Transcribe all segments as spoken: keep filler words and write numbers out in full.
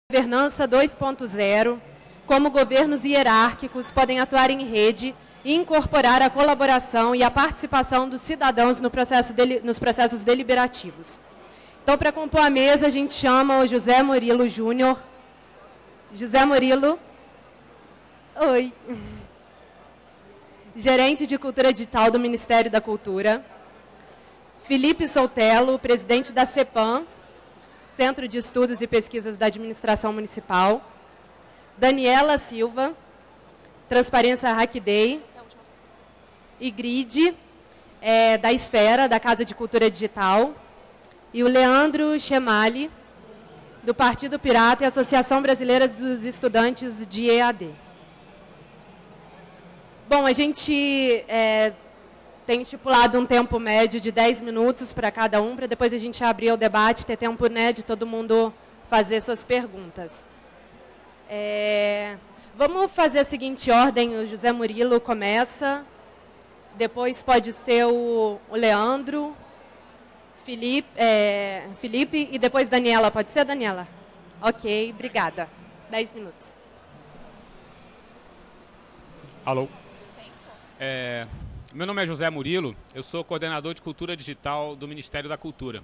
Governança dois ponto zero, como governos hierárquicos podem atuar em rede e incorporar a colaboração e a participação dos cidadãos no processo deli- nos processos deliberativos. Então, para compor a mesa, a gente chama o José Murilo Júnior. José Murilo. Oi. Gerente de Cultura Digital do Ministério da Cultura. Felipe Soltelo, presidente da CEPAM, Centro de Estudos e Pesquisas da Administração Municipal. Daniela Silva, Transparência Hackday. E Grid, é, da Esfera, da Casa de Cultura Digital. E o Leandro Chemali, do Partido Pirata e Associação Brasileira dos Estudantes de E A D. Bom, a gente é, tem estipulado um tempo médio de dez minutos para cada um, para depois a gente abrir o debate, ter tempo, né, de todo mundo fazer suas perguntas. É, vamos fazer a seguinte ordem: o José Murilo começa, depois pode ser o, o Leandro, Felipe, é, Felipe e depois Daniela. Pode ser, Daniela? Ok, obrigada. dez minutos. Alô? É, meu nome é José Murilo, eu sou coordenador de Cultura Digital do Ministério da Cultura.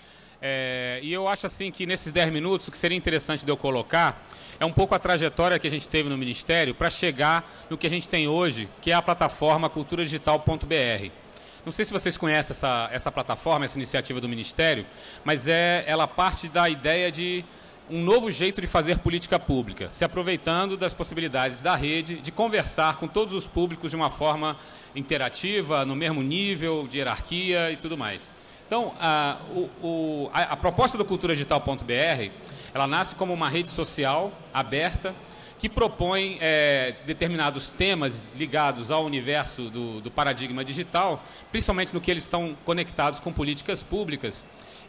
É, e eu acho assim que nesses dez minutos o que seria interessante de eu colocar é um pouco a trajetória que a gente teve no Ministério para chegar no que a gente tem hoje, que é a plataforma cultura digital ponto b r. Não sei se vocês conhecem essa, essa plataforma, essa iniciativa do Ministério, mas é, ela parte da ideia de um novo jeito de fazer política pública, se aproveitando das possibilidades da rede de conversar com todos os públicos de uma forma interativa, no mesmo nível de hierarquia e tudo mais. Então, a, o, o, a, a proposta do cultura digital ponto b r, ela nasce como uma rede social aberta, que propõe é, determinados temas ligados ao universo do, do paradigma digital, principalmente no que eles estão conectados com políticas públicas,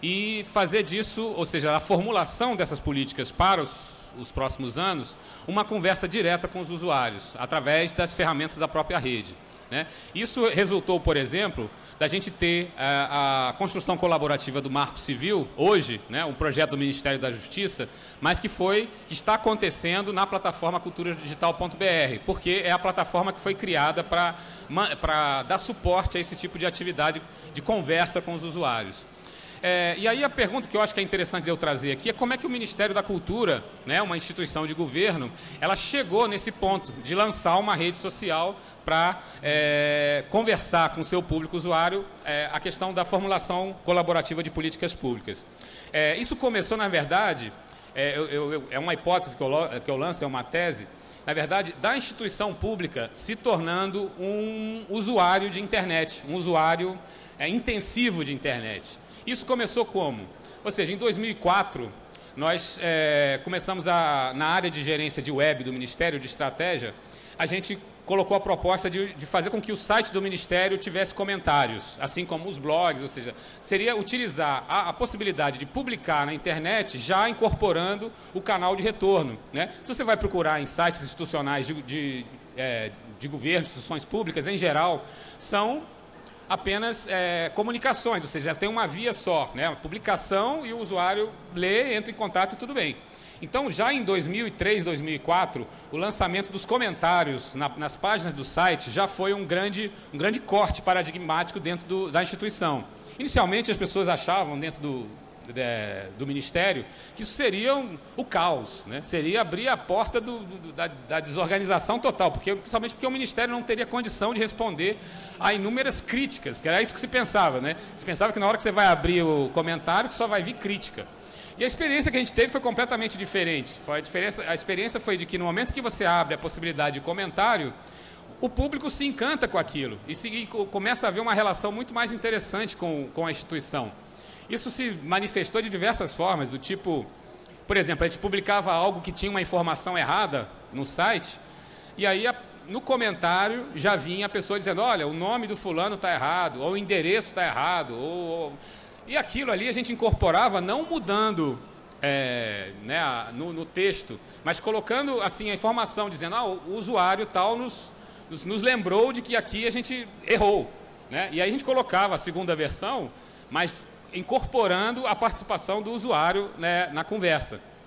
e fazer disso, ou seja, a formulação dessas políticas para os, os próximos anos, uma conversa direta com os usuários, através das ferramentas da própria rede, né? Isso resultou, por exemplo, da gente ter a, a construção colaborativa do Marco Civil, hoje, né, um projeto do Ministério da Justiça, mas que foi, que está acontecendo na plataforma cultura digital ponto b r, porque é a plataforma que foi criada para para dar suporte a esse tipo de atividade de conversa com os usuários. É, e aí a pergunta que eu acho que é interessante de eu trazer aqui é como é que o Ministério da Cultura, né, uma instituição de governo, ela chegou nesse ponto de lançar uma rede social para é, conversar com o seu público usuário é, a questão da formulação colaborativa de políticas públicas. É, isso começou, na verdade, é, eu, eu, é uma hipótese que eu, que eu lanço, é uma tese, na verdade, da instituição pública se tornando um usuário de internet, um usuário é, intensivo de internet. Isso começou como? Ou seja, em dois mil e quatro, nós é, começamos a, na área de gerência de web do Ministério de Estratégia, a gente colocou a proposta de, de fazer com que o site do Ministério tivesse comentários, assim como os blogs, ou seja, seria utilizar a, a possibilidade de publicar na internet já incorporando o canal de retorno, né? Se você vai procurar em sites institucionais de, de, é, de governo, instituições públicas, em geral, são apenas é, comunicações, ou seja, tem uma via só, né? Uma publicação e o usuário lê, entra em contato e tudo bem. Então, já em dois mil e três, dois mil e quatro, o lançamento dos comentários na, nas páginas do site já foi um grande, um grande corte paradigmático dentro do, da instituição. Inicialmente, as pessoas achavam, dentro do, de, do Ministério, que isso seria um, o caos, né? Seria abrir a porta do, do, da, da desorganização total, porque, principalmente porque o Ministério não teria condição de responder a inúmeras críticas, porque era isso que se pensava, né? Se pensava que na hora que você vai abrir o comentário, que só vai vir crítica. E a experiência que a gente teve foi completamente diferente. Foi a, diferença, a experiência foi de que no momento que você abre a possibilidade de comentário, o público se encanta com aquilo e, se, e começa a haver uma relação muito mais interessante com, com a instituição. Isso se manifestou de diversas formas, do tipo, por exemplo, a gente publicava algo que tinha uma informação errada no site, e aí a, no comentário já vinha a pessoa dizendo, olha, o nome do fulano está errado, ou o endereço está errado, ou... ou e aquilo ali a gente incorporava, não mudando é, né, no, no texto, mas colocando assim, a informação, dizendo ah, o usuário tal nos, nos, nos lembrou de que aqui a gente errou, né? E aí a gente colocava a segunda versão, mas incorporando a participação do usuário, né, na conversa.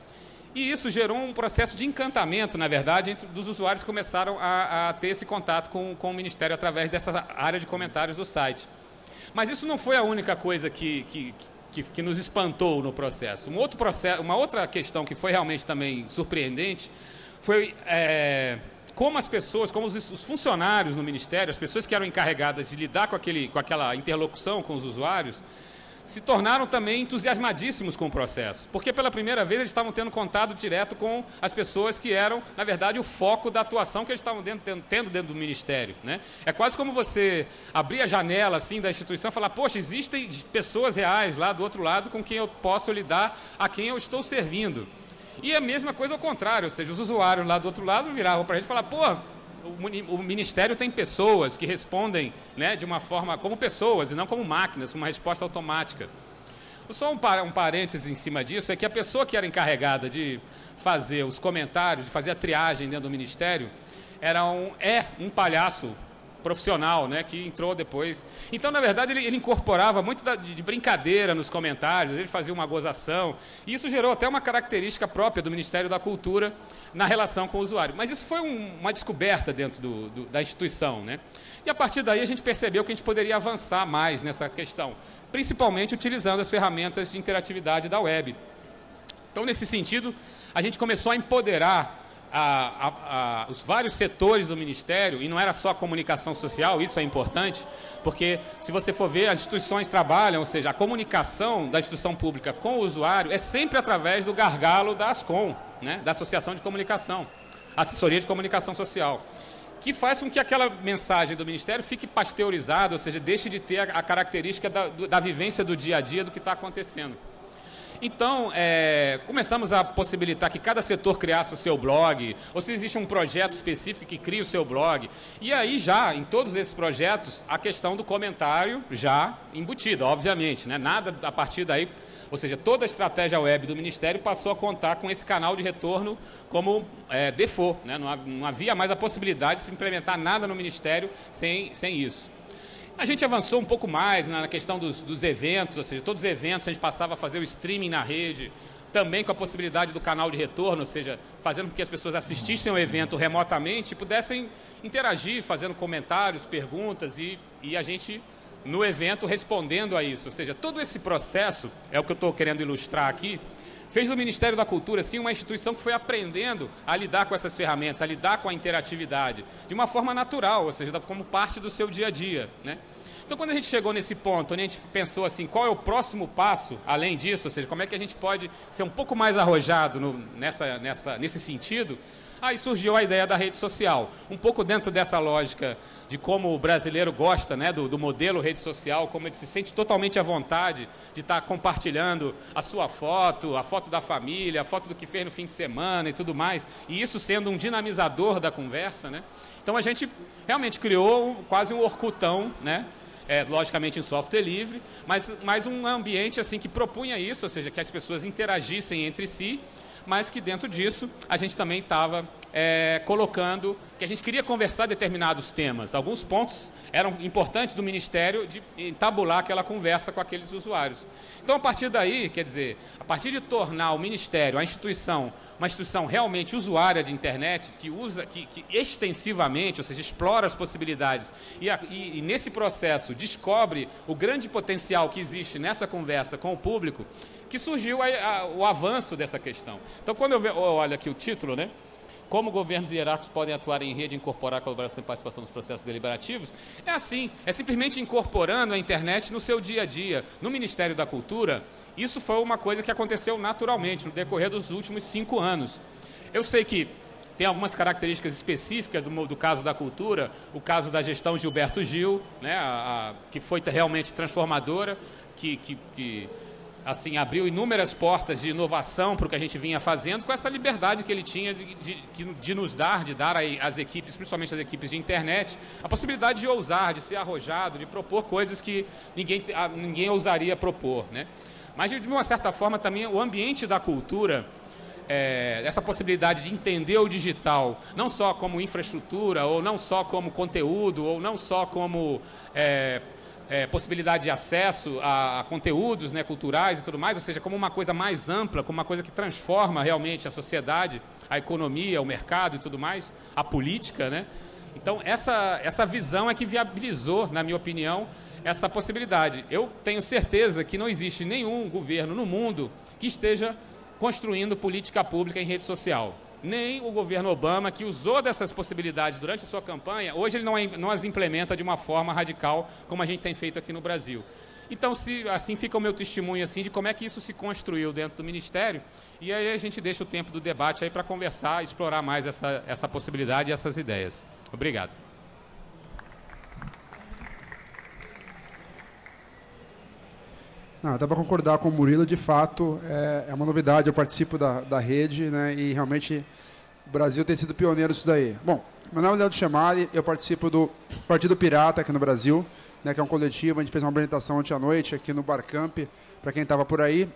E isso gerou um processo de encantamento, na verdade, entre dos usuários que começaram a, a ter esse contato com, com o Ministério através dessa área de comentários do site. Mas isso não foi a única coisa que, que, que, que nos espantou no processo. Um outro processo. Uma outra questão que foi realmente também surpreendente foi é, como as pessoas, como os, os funcionários no Ministério, as pessoas que eram encarregadas de lidar com, aquele, com aquela interlocução com os usuários, se tornaram também entusiasmadíssimos com o processo, porque pela primeira vez eles estavam tendo contato direto com as pessoas que eram, na verdade, o foco da atuação que eles estavam dentro, tendo dentro do Ministério, né? É quase como você abrir a janela assim, da instituição e falar, poxa, existem pessoas reais lá do outro lado com quem eu posso lidar, a quem eu estou servindo. E a mesma coisa ao contrário, ou seja, os usuários lá do outro lado viravam para a gente e falavam, pô, o Ministério tem pessoas que respondem, né, de uma forma como pessoas e não como máquinas, uma resposta automática. Só um, um parêntese em cima disso é que a pessoa que era encarregada de fazer os comentários, de fazer a triagem dentro do Ministério, era um, é um palhaço profissional, né, que entrou depois. Então, na verdade, ele, ele incorporava muito da, de, de brincadeira nos comentários, ele fazia uma gozação, e isso gerou até uma característica própria do Ministério da Cultura na relação com o usuário. Mas isso foi um, uma descoberta dentro do, do, da instituição, né? E a partir daí a gente percebeu que a gente poderia avançar mais nessa questão, principalmente utilizando as ferramentas de interatividade da web. Então, nesse sentido, a gente começou a empoderar A, a, a, os vários setores do Ministério, e não era só a comunicação social, isso é importante, porque se você for ver, as instituições trabalham, ou seja, a comunicação da instituição pública com o usuário é sempre através do gargalo da ASCOM, né, da Associação de Comunicação, Assessoria de Comunicação Social, que faz com que aquela mensagem do Ministério fique pasteurizada, ou seja, deixe de ter a, a característica da, do, da vivência do dia a dia do que está acontecendo. Então, é, começamos a possibilitar que cada setor criasse o seu blog, ou se existe um projeto específico que crie o seu blog. E aí já, em todos esses projetos, a questão do comentário já embutida, obviamente, né? Nada a partir daí, ou seja, toda a estratégia web do Ministério passou a contar com esse canal de retorno como é, default, né? Não, não havia mais a possibilidade de se implementar nada no Ministério sem, sem isso. A gente avançou um pouco mais na questão dos, dos eventos, ou seja, todos os eventos a gente passava a fazer o streaming na rede, também com a possibilidade do canal de retorno, ou seja, fazendo com que as pessoas assistissem ao evento remotamente e pudessem interagir, fazendo comentários, perguntas e, e a gente, no evento, respondendo a isso. Ou seja, todo esse processo, é o que eu estou querendo ilustrar aqui, fez do Ministério da Cultura, sim, uma instituição que foi aprendendo a lidar com essas ferramentas, a lidar com a interatividade, de uma forma natural, ou seja, como parte do seu dia a dia, né? Então, quando a gente chegou nesse ponto, onde a gente pensou assim, qual é o próximo passo, além disso, ou seja, como é que a gente pode ser um pouco mais arrojado no, nessa, nessa, nesse sentido, aí surgiu a ideia da rede social, um pouco dentro dessa lógica de como o brasileiro gosta, né, do, do modelo rede social, como ele se sente totalmente à vontade de estar compartilhando a sua foto, a foto da família, a foto do que fez no fim de semana e tudo mais, e isso sendo um dinamizador da conversa, né? Então a gente realmente criou quase um Orkutão, né? É, logicamente em software livre, mas, mas um ambiente assim que propunha isso, ou seja, que as pessoas interagissem entre si, mas que dentro disso a gente também estava é, colocando que a gente queria conversar determinados temas. Alguns pontos eram importantes do Ministério de entabular aquela conversa com aqueles usuários. Então, a partir daí, quer dizer, a partir de tornar o Ministério, a instituição, uma instituição realmente usuária de internet, que usa, que, que extensivamente, ou seja, explora as possibilidades e, a, e, e nesse processo descobre o grande potencial que existe nessa conversa com o público, que surgiu a, a, o avanço dessa questão. Então, quando eu, ve, eu olho aqui o título, né? Como governos hierárquicos podem atuar em rede e incorporar a colaboração e participação nos processos deliberativos, é assim, é simplesmente incorporando a internet no seu dia a dia. No Ministério da Cultura, isso foi uma coisa que aconteceu naturalmente no decorrer dos últimos cinco anos. Eu sei que tem algumas características específicas do, do caso da cultura, o caso da gestão Gilberto Gil, né, a, a, que foi realmente transformadora, que... que, que assim, abriu inúmeras portas de inovação para o que a gente vinha fazendo, com essa liberdade que ele tinha de, de, de nos dar, de dar às equipes, principalmente às equipes de internet, a possibilidade de ousar, de ser arrojado, de propor coisas que ninguém, ninguém ousaria propor, né? Mas, de uma certa forma, também o ambiente da cultura, é, essa possibilidade de entender o digital, não só como infraestrutura, ou não só como conteúdo, ou não só como... É, é, possibilidade de acesso a, a conteúdos, né, culturais e tudo mais, ou seja, como uma coisa mais ampla, como uma coisa que transforma realmente a sociedade, a economia, o mercado e tudo mais, a política, né? Então, essa, essa visão é que viabilizou, na minha opinião, essa possibilidade. Eu tenho certeza que não existe nenhum governo no mundo que esteja construindo política pública em rede social. Nem o governo Obama, que usou dessas possibilidades durante a sua campanha, hoje ele não, não as implementa de uma forma radical, como a gente tem feito aqui no Brasil. Então, se, assim fica o meu testemunho assim, de como é que isso se construiu dentro do Ministério, e aí a gente deixa o tempo do debate aí para conversar, explorar mais essa, essa possibilidade e essas ideias. Obrigado. Não, dá para concordar com o Murilo, de fato, é, é uma novidade, eu participo da, da rede, né, e realmente o Brasil tem sido pioneiro nisso daí. Bom, meu nome é Leandro Chamali, eu participo do Partido Pirata aqui no Brasil, né, que é um coletivo, a gente fez uma apresentação ontem à noite aqui no Barcamp, para quem estava por aí,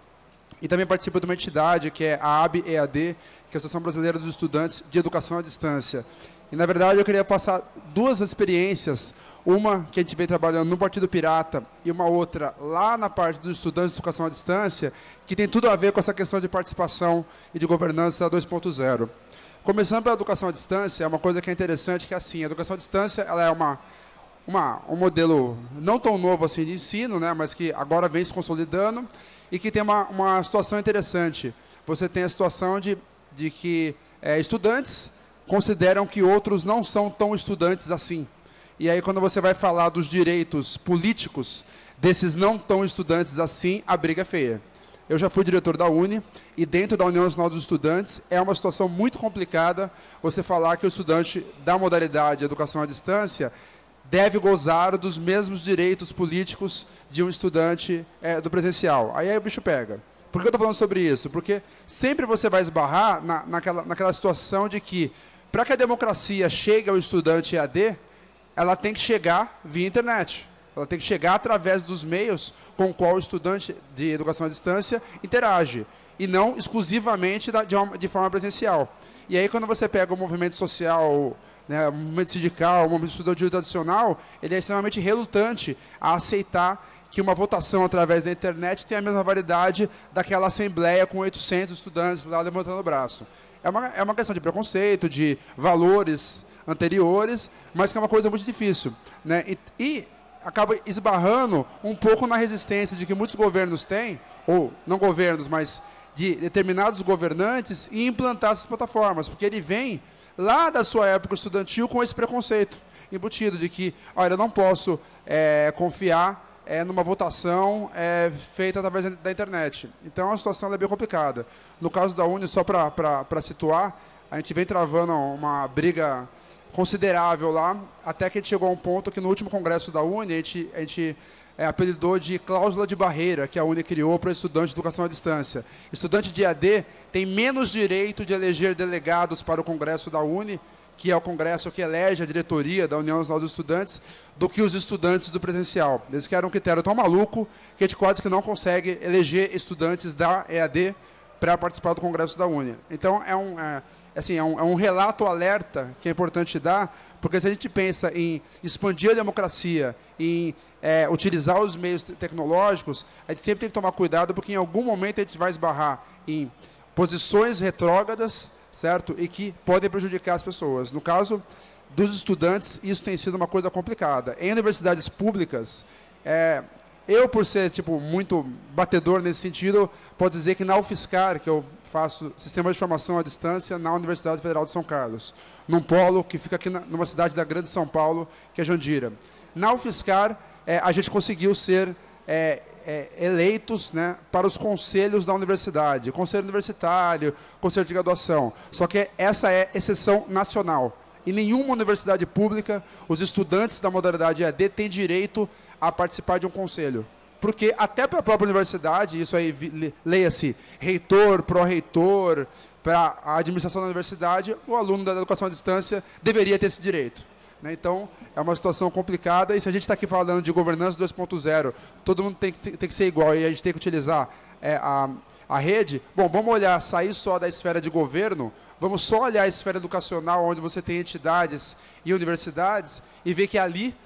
e também participo de uma entidade que é a A B E A D, que é a Associação Brasileira dos Estudantes de Educação à Distância. E, na verdade, eu queria passar duas experiências, uma que a gente vem trabalhando no Partido Pirata e uma outra lá na parte dos estudantes de educação à distância, que tem tudo a ver com essa questão de participação e de governança dois ponto zero. Começando pela educação à distância, é uma coisa que é interessante, que é assim, a educação à distância ela é uma, uma, um modelo não tão novo assim de ensino, né, mas que agora vem se consolidando e que tem uma, uma situação interessante. Você tem a situação de, de que é, estudantes consideram que outros não são tão estudantes assim. E aí, quando você vai falar dos direitos políticos desses não tão estudantes assim, a briga é feia. Eu já fui diretor da Uni, e dentro da União Nacional dos Estudantes, é uma situação muito complicada você falar que o estudante da modalidade de educação à distância deve gozar dos mesmos direitos políticos de um estudante é, do presencial. Aí, aí o bicho pega. Por que eu estou falando sobre isso? Porque sempre você vai esbarrar na, naquela, naquela situação de que, para que a democracia chegue ao estudante E A D, ela tem que chegar via internet. Ela tem que chegar através dos meios com o qual o estudante de educação à distância interage, e não exclusivamente da, de, uma, de forma presencial. E aí, quando você pega o movimento social, né, o movimento sindical, o movimento estudantil tradicional, ele é extremamente relutante a aceitar que uma votação através da internet tem a mesma validade daquela assembleia com oitocentos estudantes lá levantando o braço. É uma, é uma questão de preconceito, de valores anteriores, mas que é uma coisa muito difícil, né? E, e acaba esbarrando um pouco na resistência de que muitos governos têm, ou não governos, mas de determinados governantes, em implantar essas plataformas, porque ele vem lá da sua época estudantil com esse preconceito embutido de que, olha, eu não posso é, confiar é, numa votação é, feita através da internet. Então, a situação é bem complicada. No caso da Uni, só para situar, a gente vem travando uma briga considerável lá, até que a gente chegou a um ponto que no último congresso da Uni, a gente, a gente é, apelidou de cláusula de barreira, que a Uni criou para estudante de educação à distância. Estudante de E A D tem menos direito de eleger delegados para o congresso da Uni, que é o congresso que elege a diretoria da União Nacional dos Estudantes, do que os estudantes do presencial. Eles querem um critério tão maluco que a gente quase que não consegue eleger estudantes da E A D para participar do congresso da Uni. Então, é um... É, Assim, é, um, é um relato alerta que é importante dar, porque se a gente pensa em expandir a democracia, em é, utilizar os meios tecnológicos, a gente sempre tem que tomar cuidado, porque em algum momento a gente vai esbarrar em posições retrógradas, certo? E que podem prejudicar as pessoas. No caso dos estudantes, isso tem sido uma coisa complicada. Em universidades públicas, é, eu, por ser tipo, muito batedor nesse sentido, posso dizer que na UFSCar, que eu faço sistema de formação à distância na Universidade Federal de São Carlos, num polo que fica aqui na, numa cidade da Grande São Paulo, que é Jandira. Na UFSCar, é, a gente conseguiu ser é, é, eleitos, né, para os conselhos da universidade, conselho universitário, conselho de graduação. Só que essa é exceção nacional. Em nenhuma universidade pública, os estudantes da modalidade E A D têm direito a participar de um conselho. Porque até para a própria universidade, isso aí, leia-se, reitor, pró-reitor, para a administração da universidade, o aluno da educação à distância deveria ter esse direito. Né? Então, é uma situação complicada, e se a gente está aqui falando de governança dois ponto zero, todo mundo tem que, tem que ser igual, e a gente tem que utilizar é, a, a rede. Bom, vamos olhar, sair só da esfera de governo, vamos só olhar a esfera educacional, onde você tem entidades e universidades, e ver que ali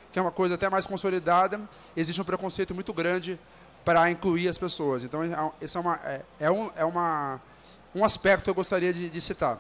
que é uma coisa até mais consolidada, existe um preconceito muito grande para incluir as pessoas. Então, esse é, uma, é, é, um, é uma, um aspecto que eu gostaria de, de citar.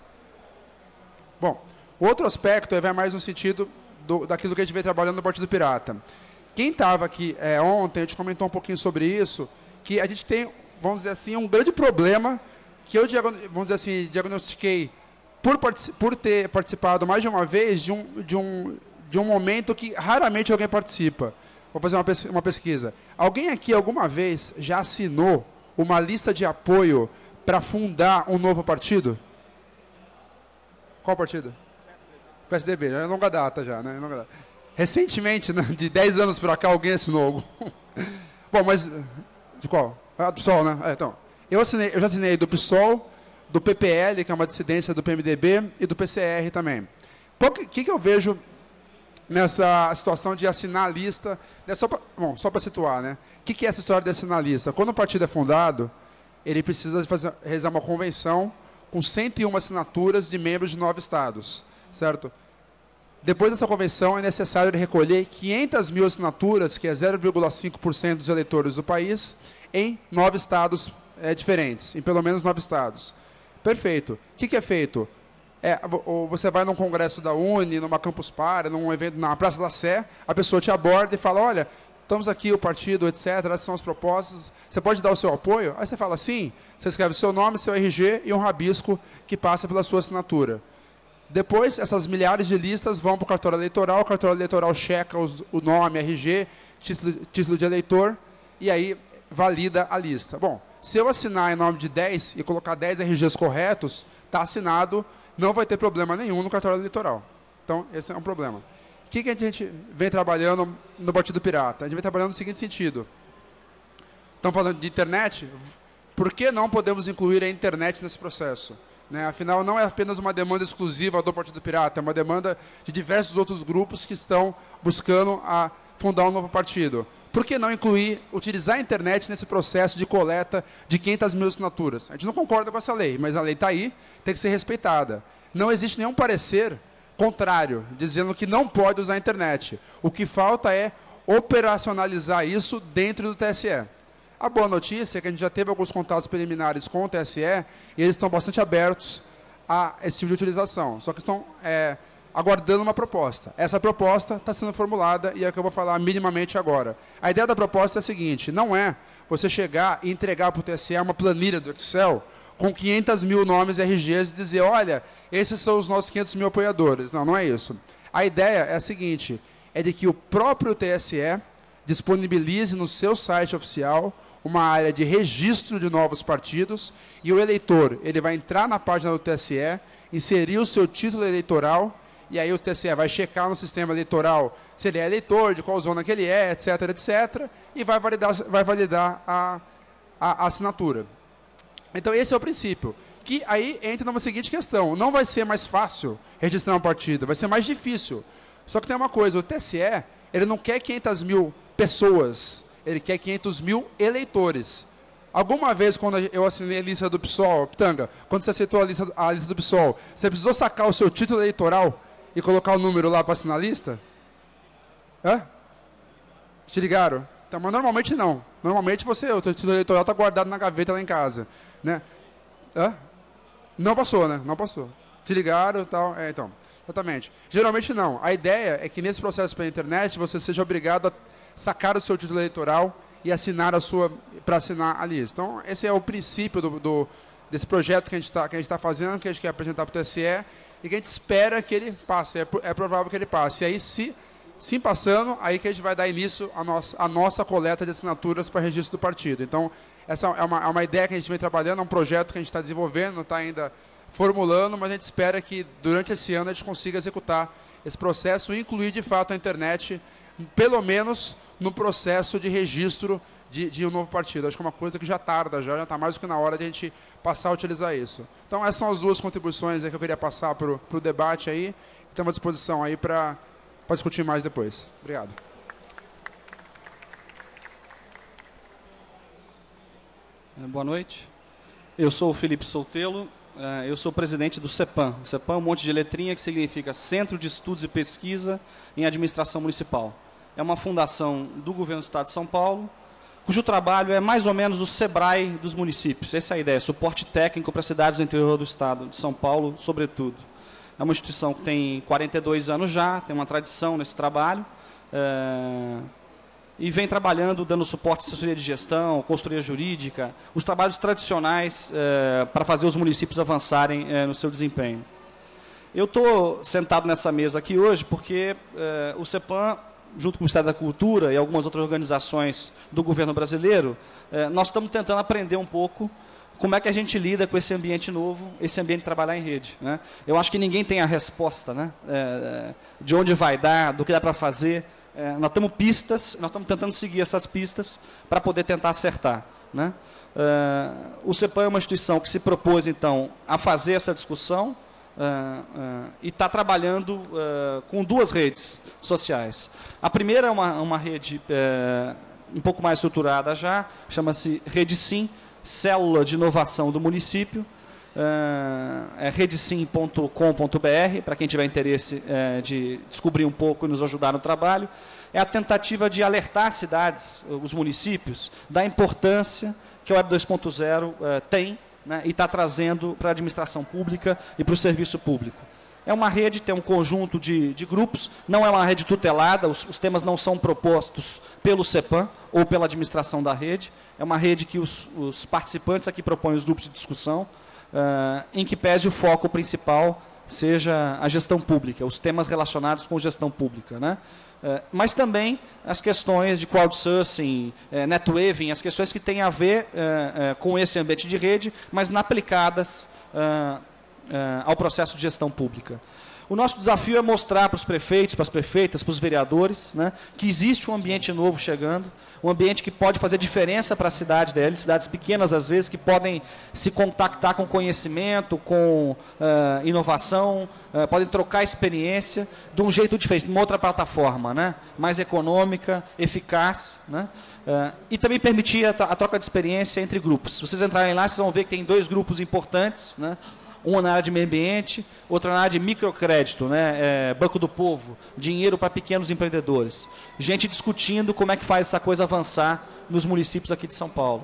Bom, outro aspecto vai mais no sentido do, daquilo que a gente vem trabalhando no Partido Pirata. Quem estava aqui é, ontem, a gente comentou um pouquinho sobre isso, que a gente tem, vamos dizer assim, um grande problema que eu, vamos dizer assim, diagnostiquei por, por ter participado mais de uma vez de um, de, um, de um momento que raramente alguém participa. Vou fazer uma, pes uma pesquisa. Alguém aqui alguma vez já assinou uma lista de apoio para fundar um novo partido? Qual partido? P S D B, já é longa data já, né? Longa data. Recentemente, né, de dez anos para cá, alguém assinou algum. Bom, mas... De qual? Ah, do PSOL, né? É, então, eu, assinei, eu já assinei do PSOL, do P P L, que é uma dissidência do P M D B, e do P C R também. O que, que, que eu vejo nessa situação de assinar a lista? Né, só pra, bom, só para situar, né? O que, que é essa história de assinar a lista? Quando o partido é fundado, ele precisa de fazer, realizar uma convenção com cento e uma assinaturas de membros de nove estados, certo? Depois dessa convenção, é necessário recolher quinhentas mil assinaturas, que é zero vírgula cinco por cento dos eleitores do país, em nove estados é, diferentes, em pelo menos nove estados. Perfeito. O que, que é feito? É, ou você vai num congresso da Uni, numa Campus Party, num evento na Praça da Sé, a pessoa te aborda e fala, olha, estamos aqui, o partido, etcétera, essas são as propostas, você pode dar o seu apoio? Aí você fala sim, você escreve seu nome, seu R G e um rabisco que passa pela sua assinatura. Depois, essas milhares de listas vão para o cartório eleitoral, o cartório eleitoral checa os, o nome, R G, título, título de eleitor, e aí valida a lista. Bom, se eu assinar em nome de dez e colocar dez R Gs corretos, está assinado, não vai ter problema nenhum no cartório eleitoral. Então, esse é um problema. O que, que a gente vem trabalhando no Partido Pirata? A gente vem trabalhando no seguinte sentido. Estamos falando de internet, por que não podemos incluir a internet nesse processo? Né? Afinal, não é apenas uma demanda exclusiva do Partido Pirata, é uma demanda de diversos outros grupos que estão buscando a fundar um novo partido. Por que não incluir, utilizar a internet nesse processo de coleta de quinhentas mil assinaturas? A gente não concorda com essa lei, mas a lei está aí, tem que ser respeitada. Não existe nenhum parecer contrário, dizendo que não pode usar a internet. O que falta é operacionalizar isso dentro do T S E. A boa notícia é que a gente já teve alguns contatos preliminares com o T S E e eles estão bastante abertos a esse tipo de utilização. Só que estão é, aguardando uma proposta. Essa proposta está sendo formulada e é o que eu vou falar minimamente agora. A ideia da proposta é a seguinte, não é você chegar e entregar para o T S E uma planilha do Excel com quinhentos mil nomes R Gs e dizer, olha, esses são os nossos quinhentos mil apoiadores. Não, não é isso. A ideia é a seguinte, é de que o próprio T S E disponibilize no seu site oficial uma área de registro de novos partidos e o eleitor ele vai entrar na página do T S E, inserir o seu título eleitoral e aí o T S E vai checar no sistema eleitoral se ele é eleitor, de qual zona que ele é, etc, etcétera, e vai validar, vai validar a, a, a assinatura. Então esse é o princípio. Que aí entra numa seguinte questão, não vai ser mais fácil registrar um partido, vai ser mais difícil. Só que tem uma coisa, o T S E ele não quer quinhentas mil pessoas, ele quer quinhentos mil eleitores. Alguma vez, quando eu assinei a lista do PSOL, Pitanga, quando você aceitou a lista, a lista do PSOL, você precisou sacar o seu título eleitoral e colocar o número lá para assinar a lista? Hã? Te ligaram? Então, mas normalmente não. Normalmente você, o seu título eleitoral está guardado na gaveta lá em casa. Né? Hã? Não passou, né? Não passou. Te ligaram e tal. É, então, exatamente. Geralmente não. A ideia é que nesse processo pela internet você seja obrigado a sacar o seu título eleitoral e assinar a sua para assinar a lista. Então, esse é o princípio do, do, desse projeto que a gente está que a gente tá fazendo, que a gente quer apresentar para o T S E e que a gente espera que ele passe. É, é provável que ele passe. E aí, se sim passando, aí que a gente vai dar início à nossa, à nossa coleta de assinaturas para registro do partido. Então, essa é uma, é uma ideia que a gente vem trabalhando, é um projeto que a gente está desenvolvendo, está ainda formulando, mas a gente espera que durante esse ano a gente consiga executar esse processo e incluir de fato a internet, pelo menos no processo de registro de, de um novo partido. Acho que é uma coisa que já tarda, já está mais do que na hora de a gente passar a utilizar isso. Então, essas são as duas contribuições que eu queria passar para o debate aí. Estamos à disposição aí para discutir mais depois. Obrigado. Boa noite. Eu sou o Felipe Soltelo. Eu sou presidente do CEPAM. O CEPAM é um monte de letrinha que significa Centro de Estudos e Pesquisa em Administração Municipal. é uma fundação do Governo do Estado de São Paulo, cujo trabalho é mais ou menos o SEBRAE dos municípios. Essa é a ideia, suporte técnico para cidades do interior do Estado de São Paulo, sobretudo. É uma instituição que tem quarenta e dois anos já, tem uma tradição nesse trabalho, é, e vem trabalhando, dando suporte à assessoria de gestão, consultoria jurídica, os trabalhos tradicionais é, para fazer os municípios avançarem é, no seu desempenho. Eu estou sentado nessa mesa aqui hoje porque é, o CEPAM, junto com o Ministério da Cultura e algumas outras organizações do governo brasileiro, é, nós estamos tentando aprender um pouco como é que a gente lida com esse ambiente novo, esse ambiente de trabalhar em rede, né? Eu acho que ninguém tem a resposta, né? É, de onde vai dar, do que dá para fazer. É, nós temos pistas, nós estamos tentando seguir essas pistas para poder tentar acertar, né? É, o CEPAM é uma instituição que se propôs, então, a fazer essa discussão é, é, e está trabalhando é, com duas redes sociais. A primeira é uma, uma rede é, um pouco mais estruturada já, chama-se Rede Sim, Célula de Inovação do Município, é redesim ponto com ponto br, para quem tiver interesse é, de descobrir um pouco e nos ajudar no trabalho. É a tentativa de alertar as cidades, os municípios, da importância que a Web dois ponto zero é, tem, né, e está trazendo para a administração pública e para o serviço público. É uma rede, tem um conjunto de, de grupos, não é uma rede tutelada, os, os temas não são propostos pelo CEPAM ou pela administração da rede. É uma rede que os, os participantes aqui propõem os grupos de discussão, uh, em que pese o foco principal seja a gestão pública, os temas relacionados com gestão pública, né? Uh, mas também as questões de crowdsourcing, uh, netweaving, as questões que têm a ver uh, uh, com esse ambiente de rede, mas aplicadas uh, uh, ao processo de gestão pública. O nosso desafio é mostrar para os prefeitos, para as prefeitas, para os vereadores, né, que existe um ambiente novo chegando, um ambiente que pode fazer diferença para a cidade deles, cidades pequenas às vezes, que podem se contactar com conhecimento, com uh, inovação, uh, podem trocar experiência de um jeito diferente, de uma outra plataforma, né, mais econômica, eficaz, né, uh, e também permitir a, a troca de experiência entre grupos. Se vocês entrarem lá, vocês vão ver que tem dois grupos importantes, né, uma na área de meio ambiente, outra na área de microcrédito, né, é, Banco do Povo, dinheiro para pequenos empreendedores. Gente discutindo como é que faz essa coisa avançar nos municípios aqui de São Paulo.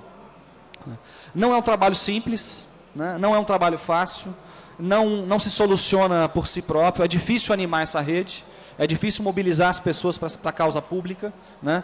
Não é um trabalho simples, né, não é um trabalho fácil, não, não se soluciona por si próprio, é difícil animar essa rede, é difícil mobilizar as pessoas para a causa pública, né?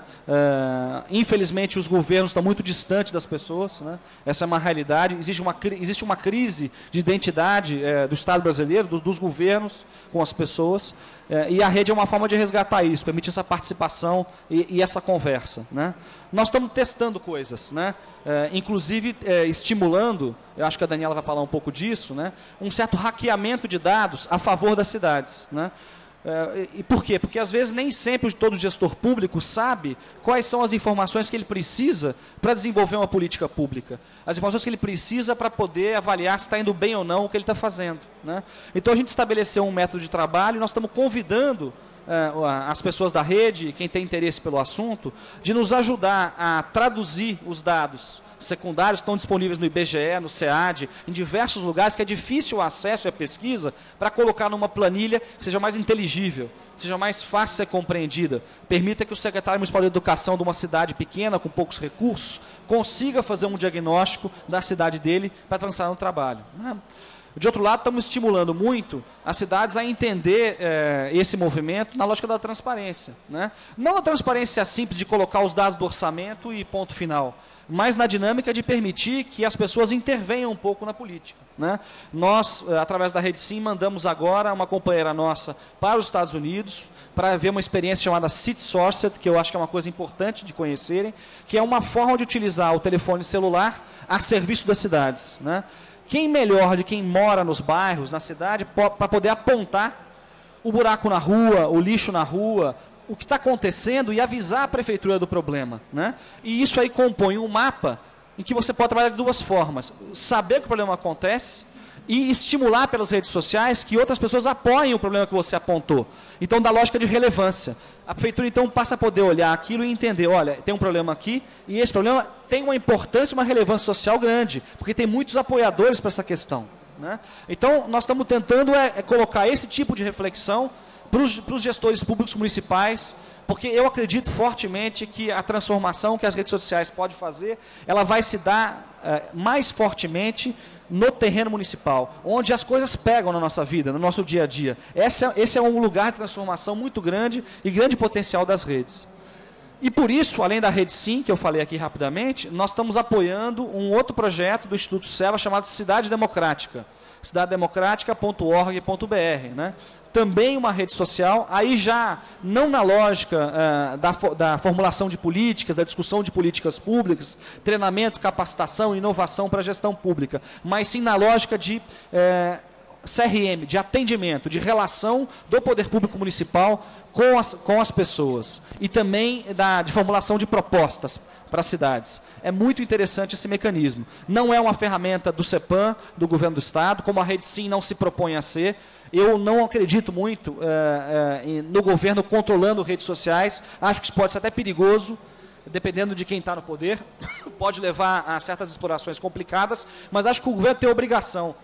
Uh, infelizmente, os governos estão muito distantes das pessoas, né? Essa é uma realidade. Existe uma, existe uma crise de identidade é, do Estado brasileiro, do, dos governos com as pessoas, é, e a rede é uma forma de resgatar isso, permitir essa participação e, e essa conversa, né? Nós estamos testando coisas, né? É, inclusive é, estimulando, eu acho que a Daniela vai falar um pouco disso, né? Um certo hackeamento de dados a favor das cidades, né? Uh, e por quê? Porque às vezes nem sempre todo gestor público sabe quais são as informações que ele precisa para desenvolver uma política pública. As informações que ele precisa para poder avaliar se está indo bem ou não o que ele está fazendo, né? Então a gente estabeleceu um método de trabalho e nós estamos convidando uh, as pessoas da rede, quem tem interesse pelo assunto, de nos ajudar a traduzir os dados secundários que estão disponíveis no I B G E, no SEAD, em diversos lugares, que é difícil o acesso e a pesquisa, para colocar numa planilha que seja mais inteligível, seja mais fácil de ser compreendida, permita que o secretário municipal de educação de uma cidade pequena, com poucos recursos, consiga fazer um diagnóstico da cidade dele para transformar no trabalho, né? De outro lado, estamos estimulando muito as cidades a entender eh, esse movimento na lógica da transparência, né? Não a transparência simples de colocar os dados do orçamento e ponto final, mas na dinâmica de permitir que as pessoas intervenham um pouco na política, né? Nós, através da Rede Sim, mandamos agora uma companheira nossa para os Estados Unidos para ver uma experiência chamada City Sourced, que eu acho que é uma coisa importante de conhecerem, que é uma forma de utilizar o telefone celular a serviço das cidades, né? Quem melhor de quem mora nos bairros, na cidade, para poder apontar o buraco na rua, o lixo na rua, o que está acontecendo e avisar a prefeitura do problema, né? E isso aí compõe um mapa em que você pode trabalhar de duas formas. Saber que o problema acontece e estimular pelas redes sociais que outras pessoas apoiem o problema que você apontou. Então, da lógica de relevância. A prefeitura, então, passa a poder olhar aquilo e entender, olha, tem um problema aqui e esse problema tem uma importância e uma relevância social grande, porque tem muitos apoiadores para essa questão, né? Então, nós estamos tentando é, é colocar esse tipo de reflexão para os gestores públicos municipais, Porque eu acredito fortemente que a transformação que as redes sociais podem fazer, ela vai se dar é, mais fortemente no terreno municipal, onde as coisas pegam na nossa vida, no nosso dia a dia. Esse é, esse é um lugar de transformação muito grande e grande potencial das redes. E por isso, além da Rede Sim, que eu falei aqui rapidamente, nós estamos apoiando um outro projeto do Instituto SEVA chamado Cidade Democrática, cidade democrática ponto org ponto br, né? Também uma rede social, aí já não na lógica uh, da, da formulação de políticas, da discussão de políticas públicas, treinamento, capacitação, inovação para a gestão pública, mas sim na lógica de uh, C R M, de atendimento, de relação do poder público municipal com as, com as pessoas. E também da, de formulação de propostas para as cidades. É muito interessante esse mecanismo. Não é uma ferramenta do CEPAM, do governo do Estado, como a Rede Sim não se propõe a ser. Eu não acredito muito é, é, no governo controlando redes sociais. Acho que isso pode ser até perigoso, dependendo de quem está no poder. Pode levar a certas explorações complicadas, mas acho que o governo tem a obrigação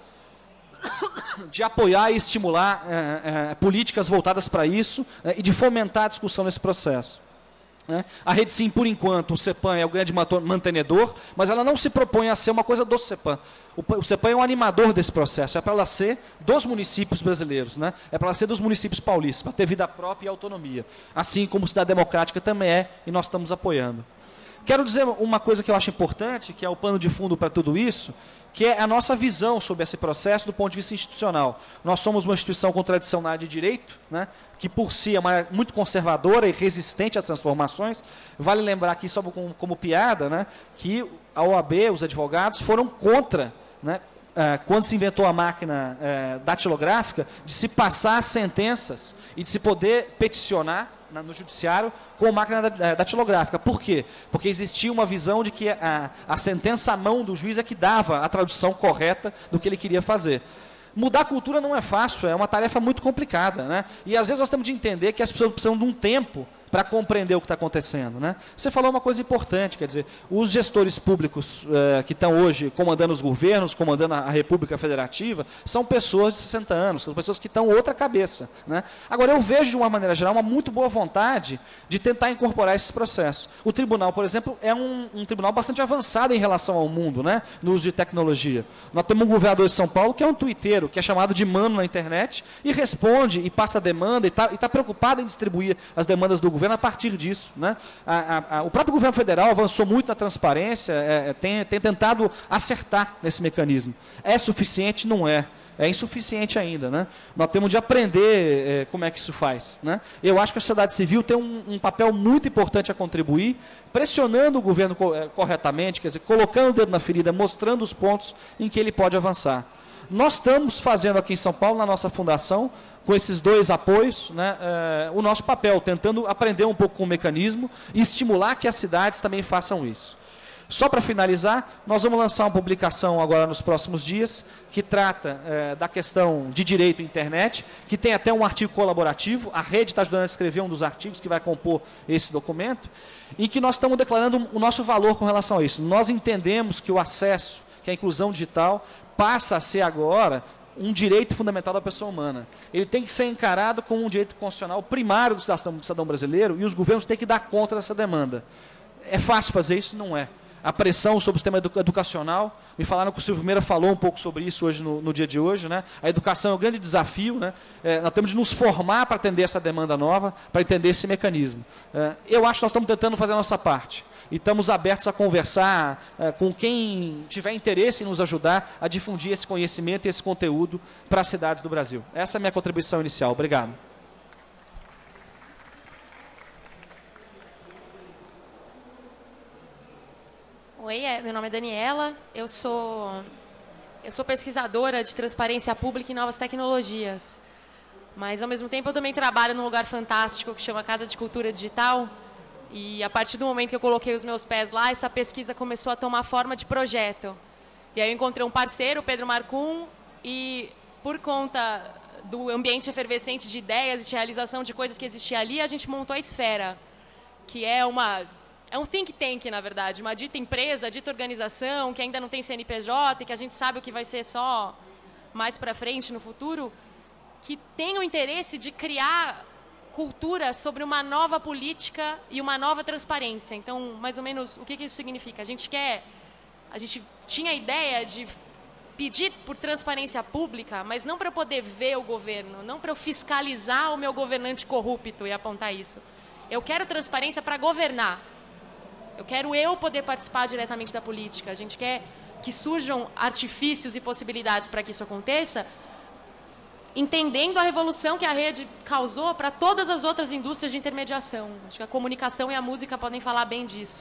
de apoiar e estimular é, é, políticas voltadas para isso é, e de fomentar a discussão nesse processo. Né? A Rede Sim, por enquanto, o CEPAM é o grande mantenedor, mas ela não se propõe a ser uma coisa do CEPAM. O, o CEPAM é um animador desse processo, é para ela ser dos municípios brasileiros, né? É para ela ser dos municípios paulistas, para ter vida própria e autonomia. Assim como Cidade Democrática também é, e nós estamos apoiando. Quero dizer uma coisa que eu acho importante, que é o pano de fundo para tudo isso, que é a nossa visão sobre esse processo do ponto de vista institucional. Nós somos uma instituição com tradição na área de direito, né, que por si é uma, muito conservadora e resistente a transformações. Vale lembrar aqui, só como, como piada, né, que a O A B, os advogados, foram contra, né, eh, quando se inventou a máquina eh, datilográfica, de se passar sentenças e de se poder peticionar no judiciário com máquina datilográfica. Por quê? Porque existia uma visão de que a, a sentença à mão do juiz é que dava a tradução correta do que ele queria fazer. Mudar a cultura não é fácil, é uma tarefa muito complicada, né? E às vezes nós temos de entender que as pessoas precisam de um tempo para compreender o que está acontecendo, né? Você falou uma coisa importante, quer dizer, os gestores públicos eh, que estão hoje comandando os governos, comandando a, a República Federativa, são pessoas de sessenta anos, são pessoas que estão outra cabeça, né? Agora, eu vejo, de uma maneira geral, uma muito boa vontade de tentar incorporar esses processos. O tribunal, por exemplo, é um, um tribunal bastante avançado em relação ao mundo, né? No uso de tecnologia. Nós temos um governador de São Paulo que é um tuiteiro, que é chamado de mano na internet, e responde, e passa demanda, e está tá preocupado em distribuir as demandas do governo a partir disso, né? A, a, a, o próprio governo federal avançou muito na transparência, é, tem, tem tentado acertar nesse mecanismo. É suficiente? Não é. É insuficiente ainda, né? Nós temos de aprender é, como é que isso faz, né? Eu acho que a sociedade civil tem um, um papel muito importante a contribuir, pressionando o governo co é, corretamente, quer dizer, colocando o dedo na ferida, mostrando os pontos em que ele pode avançar. Nós estamos fazendo aqui em São Paulo, na nossa fundação, com esses dois apoios, né, é, o nosso papel, tentando aprender um pouco com o mecanismo e estimular que as cidades também façam isso. Só para finalizar, nós vamos lançar uma publicação agora nos próximos dias, que trata é, da questão de direito à internet, que tem até um artigo colaborativo, a rede está ajudando a escrever um dos artigos que vai compor esse documento, em que nós estamos declarando o nosso valor com relação a isso. Nós entendemos que o acesso, que a inclusão digital, passa a ser agora um direito fundamental da pessoa humana. Ele tem que ser encarado como um direito constitucional primário do cidadão, do cidadão brasileiro, e os governos têm que dar conta dessa demanda. É fácil fazer isso? Não é. A pressão sobre o sistema educa educacional, me falaram que o Silvio Meira falou um pouco sobre isso hoje no, no dia de hoje, né? A educação é um grande desafio, né? É, nós temos de nos formar para atender essa demanda nova, para entender esse mecanismo. É, eu acho que nós estamos tentando fazer a nossa parte. E estamos abertos a conversar é, com quem tiver interesse em nos ajudar a difundir esse conhecimento e esse conteúdo para as cidades do Brasil. Essa é a minha contribuição inicial. Obrigado. Oi, meu nome é Daniela, eu sou, eu sou pesquisadora de transparência pública e novas tecnologias. Mas, ao mesmo tempo, eu também trabalho num lugar fantástico que chama Casa de Cultura Digital. E, a partir do momento que eu coloquei os meus pés lá, essa pesquisa começou a tomar forma de projeto. E aí eu encontrei um parceiro, o Pedro Marcum, e, por conta do ambiente efervescente de ideias e de realização de coisas que existia ali, a gente montou a Esfera, que é uma... É um think tank, na verdade, uma dita empresa, dita organização, que ainda não tem C N P J, e que a gente sabe o que vai ser só mais para frente, no futuro, que tem o interesse de criar cultura sobre uma nova política e uma nova transparência. Então, mais ou menos, o que, que isso significa? A gente quer... A gente tinha a ideia de pedir por transparência pública, mas não para eu poder ver o governo, não para eu fiscalizar o meu governante corrupto e apontar isso. Eu quero transparência para governar. Eu quero eu poder participar diretamente da política. A gente quer que surjam artifícios e possibilidades para que isso aconteça, entendendo a revolução que a rede causou para todas as outras indústrias de intermediação. Acho que a comunicação e a música podem falar bem disso.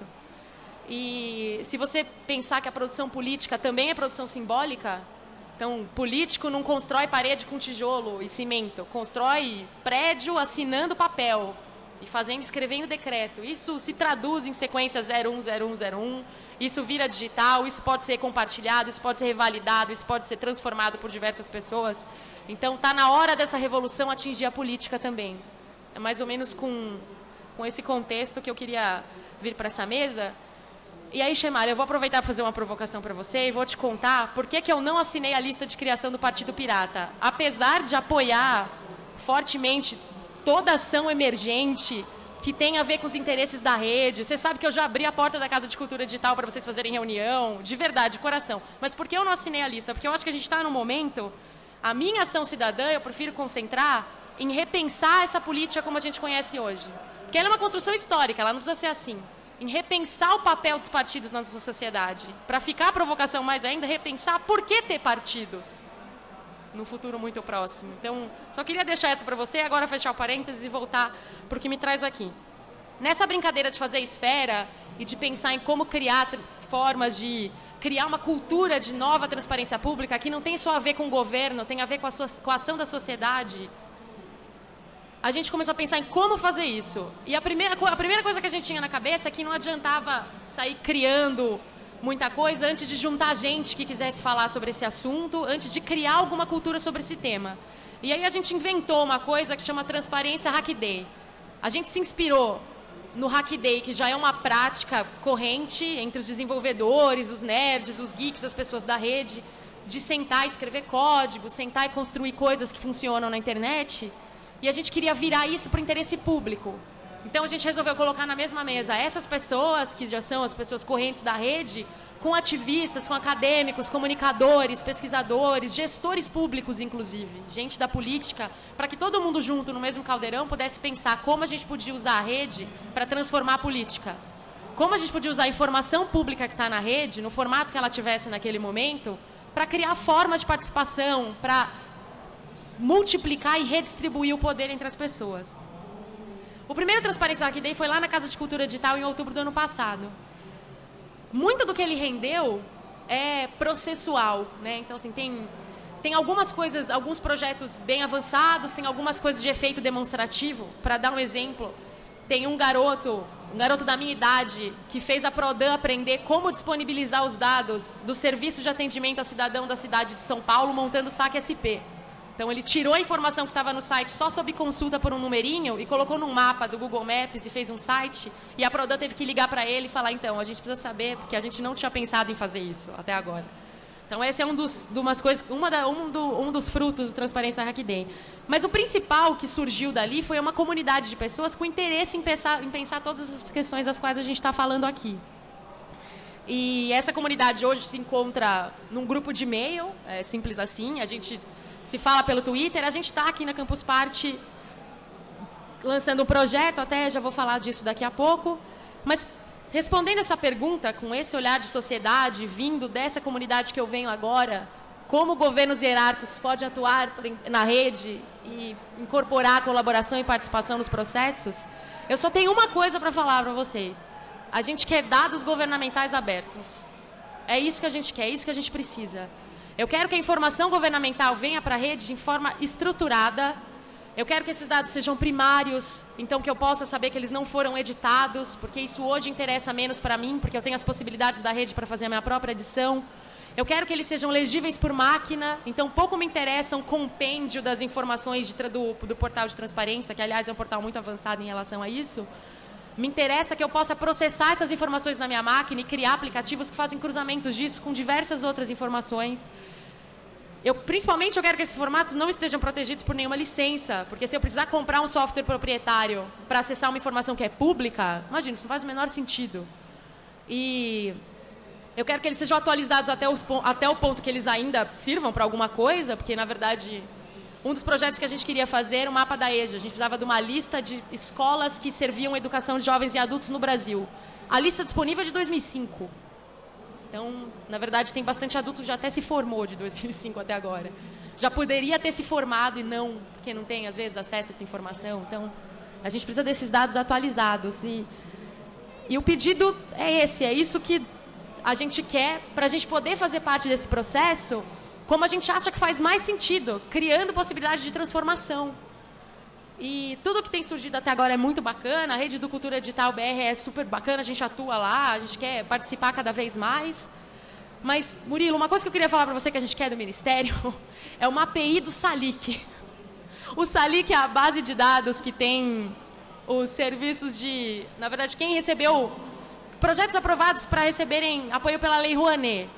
E se você pensar que a produção política também é produção simbólica, então, político não constrói parede com tijolo e cimento, constrói prédio assinando papel e fazendo, escrevendo decreto. Isso se traduz em sequência zero um zero um zero um, isso vira digital, isso pode ser compartilhado, isso pode ser revalidado, isso pode ser transformado por diversas pessoas. Então, está na hora dessa revolução atingir a política também. É mais ou menos com, com esse contexto que eu queria vir para essa mesa. E aí, Chemali, eu vou aproveitar para fazer uma provocação para você e vou te contar por que, que eu não assinei a lista de criação do Partido Pirata. Apesar de apoiar fortemente toda ação emergente que tem a ver com os interesses da rede. Você sabe que eu já abri a porta da Casa de Cultura Digital para vocês fazerem reunião, de verdade, de coração. Mas por que eu não assinei a lista? Porque eu acho que a gente está num momento, a minha ação cidadã, eu prefiro concentrar em repensar essa política como a gente conhece hoje. Porque ela é uma construção histórica, ela não precisa ser assim. Em repensar o papel dos partidos na nossa sociedade. Para ficar a provocação mais ainda, repensar por que ter partidos no futuro muito próximo. Então, só queria deixar essa para você, agora fechar o parênteses e voltar para o que me traz aqui. Nessa brincadeira de fazer esfera e de pensar em como criar formas de criar uma cultura de nova transparência pública, que não tem só a ver com o governo, tem a ver com a, so- com a ação da sociedade, a gente começou a pensar em como fazer isso. E a primeira, a primeira coisa que a gente tinha na cabeça é que não adiantava sair criando muita coisa antes de juntar gente que quisesse falar sobre esse assunto, antes de criar alguma cultura sobre esse tema. E aí a gente inventou uma coisa que chama Transparência Hack Day. A gente se inspirou no Hack Day, que já é uma prática corrente entre os desenvolvedores, os nerds, os geeks, as pessoas da rede, de sentar e escrever código, sentar e construir coisas que funcionam na internet. E a gente queria virar isso para o interesse público. Então, a gente resolveu colocar na mesma mesa essas pessoas, que já são as pessoas correntes da rede, com ativistas, com acadêmicos, comunicadores, pesquisadores, gestores públicos, inclusive, gente da política, para que todo mundo junto, no mesmo caldeirão, pudesse pensar como a gente podia usar a rede para transformar a política. Como a gente podia usar a informação pública que está na rede, no formato que ela tivesse naquele momento, para criar formas de participação, para multiplicar e redistribuir o poder entre as pessoas. O primeiro Transparência Hack Day foi lá na Casa de Cultura Digital em outubro do ano passado. Muito do que ele rendeu é processual, né? Então, assim, tem, tem algumas coisas, alguns projetos bem avançados, tem algumas coisas de efeito demonstrativo. Para dar um exemplo, tem um garoto, um garoto da minha idade, que fez a Prodan aprender como disponibilizar os dados do Serviço de Atendimento a Cidadão da cidade de São Paulo, montando o S A C S P. Então, ele tirou a informação que estava no site só sob consulta por um numerinho e colocou num mapa do Google Maps e fez um site. E a Prodan teve que ligar para ele e falar, então, a gente precisa saber, porque a gente não tinha pensado em fazer isso até agora. Então, esse é um dos, de umas coisas, uma da, um, do, um dos frutos do Transparência Hack Day. Mas o principal que surgiu dali foi uma comunidade de pessoas com interesse em pensar, em pensar todas as questões das quais a gente está falando aqui. E essa comunidade hoje se encontra num grupo de e-mail, é simples assim, a gente se fala pelo Twitter, a gente está aqui na Campus Party lançando um projeto, até já vou falar disso daqui a pouco, mas respondendo essa pergunta, com esse olhar de sociedade, vindo dessa comunidade que eu venho agora, como governos hierárquicos podem atuar na rede e incorporar colaboração e participação nos processos, eu só tenho uma coisa para falar para vocês. A gente quer dados governamentais abertos. É isso que a gente quer, é isso que a gente precisa. Eu quero que a informação governamental venha para a rede de forma estruturada. Eu quero que esses dados sejam primários, então que eu possa saber que eles não foram editados, porque isso hoje interessa menos para mim, porque eu tenho as possibilidades da rede para fazer a minha própria edição. Eu quero que eles sejam legíveis por máquina, então pouco me interessa um compêndio das informações de, do, do portal de transparência, que, aliás, é um portal muito avançado em relação a isso. Me interessa que eu possa processar essas informações na minha máquina e criar aplicativos que fazem cruzamentos disso com diversas outras informações. eu, principalmente eu quero que esses formatos não estejam protegidos por nenhuma licença, porque se eu precisar comprar um software proprietário para acessar uma informação que é pública, imagina, isso não faz o menor sentido. E eu quero que eles sejam atualizados até, os, até o ponto que eles ainda sirvam para alguma coisa, porque, na verdade, um dos projetos que a gente queria fazer era o mapa da EJA. A gente precisava de uma lista de escolas que serviam a educação de jovens e adultos no Brasil. A lista disponível é de dois mil e cinco. Então, na verdade, tem bastante adulto que já até se formou de dois mil e cinco até agora. Já poderia ter se formado e não, porque não tem, às vezes, acesso a essa informação. Então, a gente precisa desses dados atualizados. E, e o pedido é esse, é isso que a gente quer para a gente poder fazer parte desse processo como a gente acha que faz mais sentido, criando possibilidades de transformação. E tudo que tem surgido até agora é muito bacana, a Rede do Cultura Digital B R é super bacana, a gente atua lá, a gente quer participar cada vez mais. Mas, Murilo, uma coisa que eu queria falar para você que a gente quer do Ministério é uma A P I do SALIC. O SALIC é a base de dados que tem os serviços de... Na verdade, quem recebeu projetos aprovados para receberem apoio pela Lei Rouanet.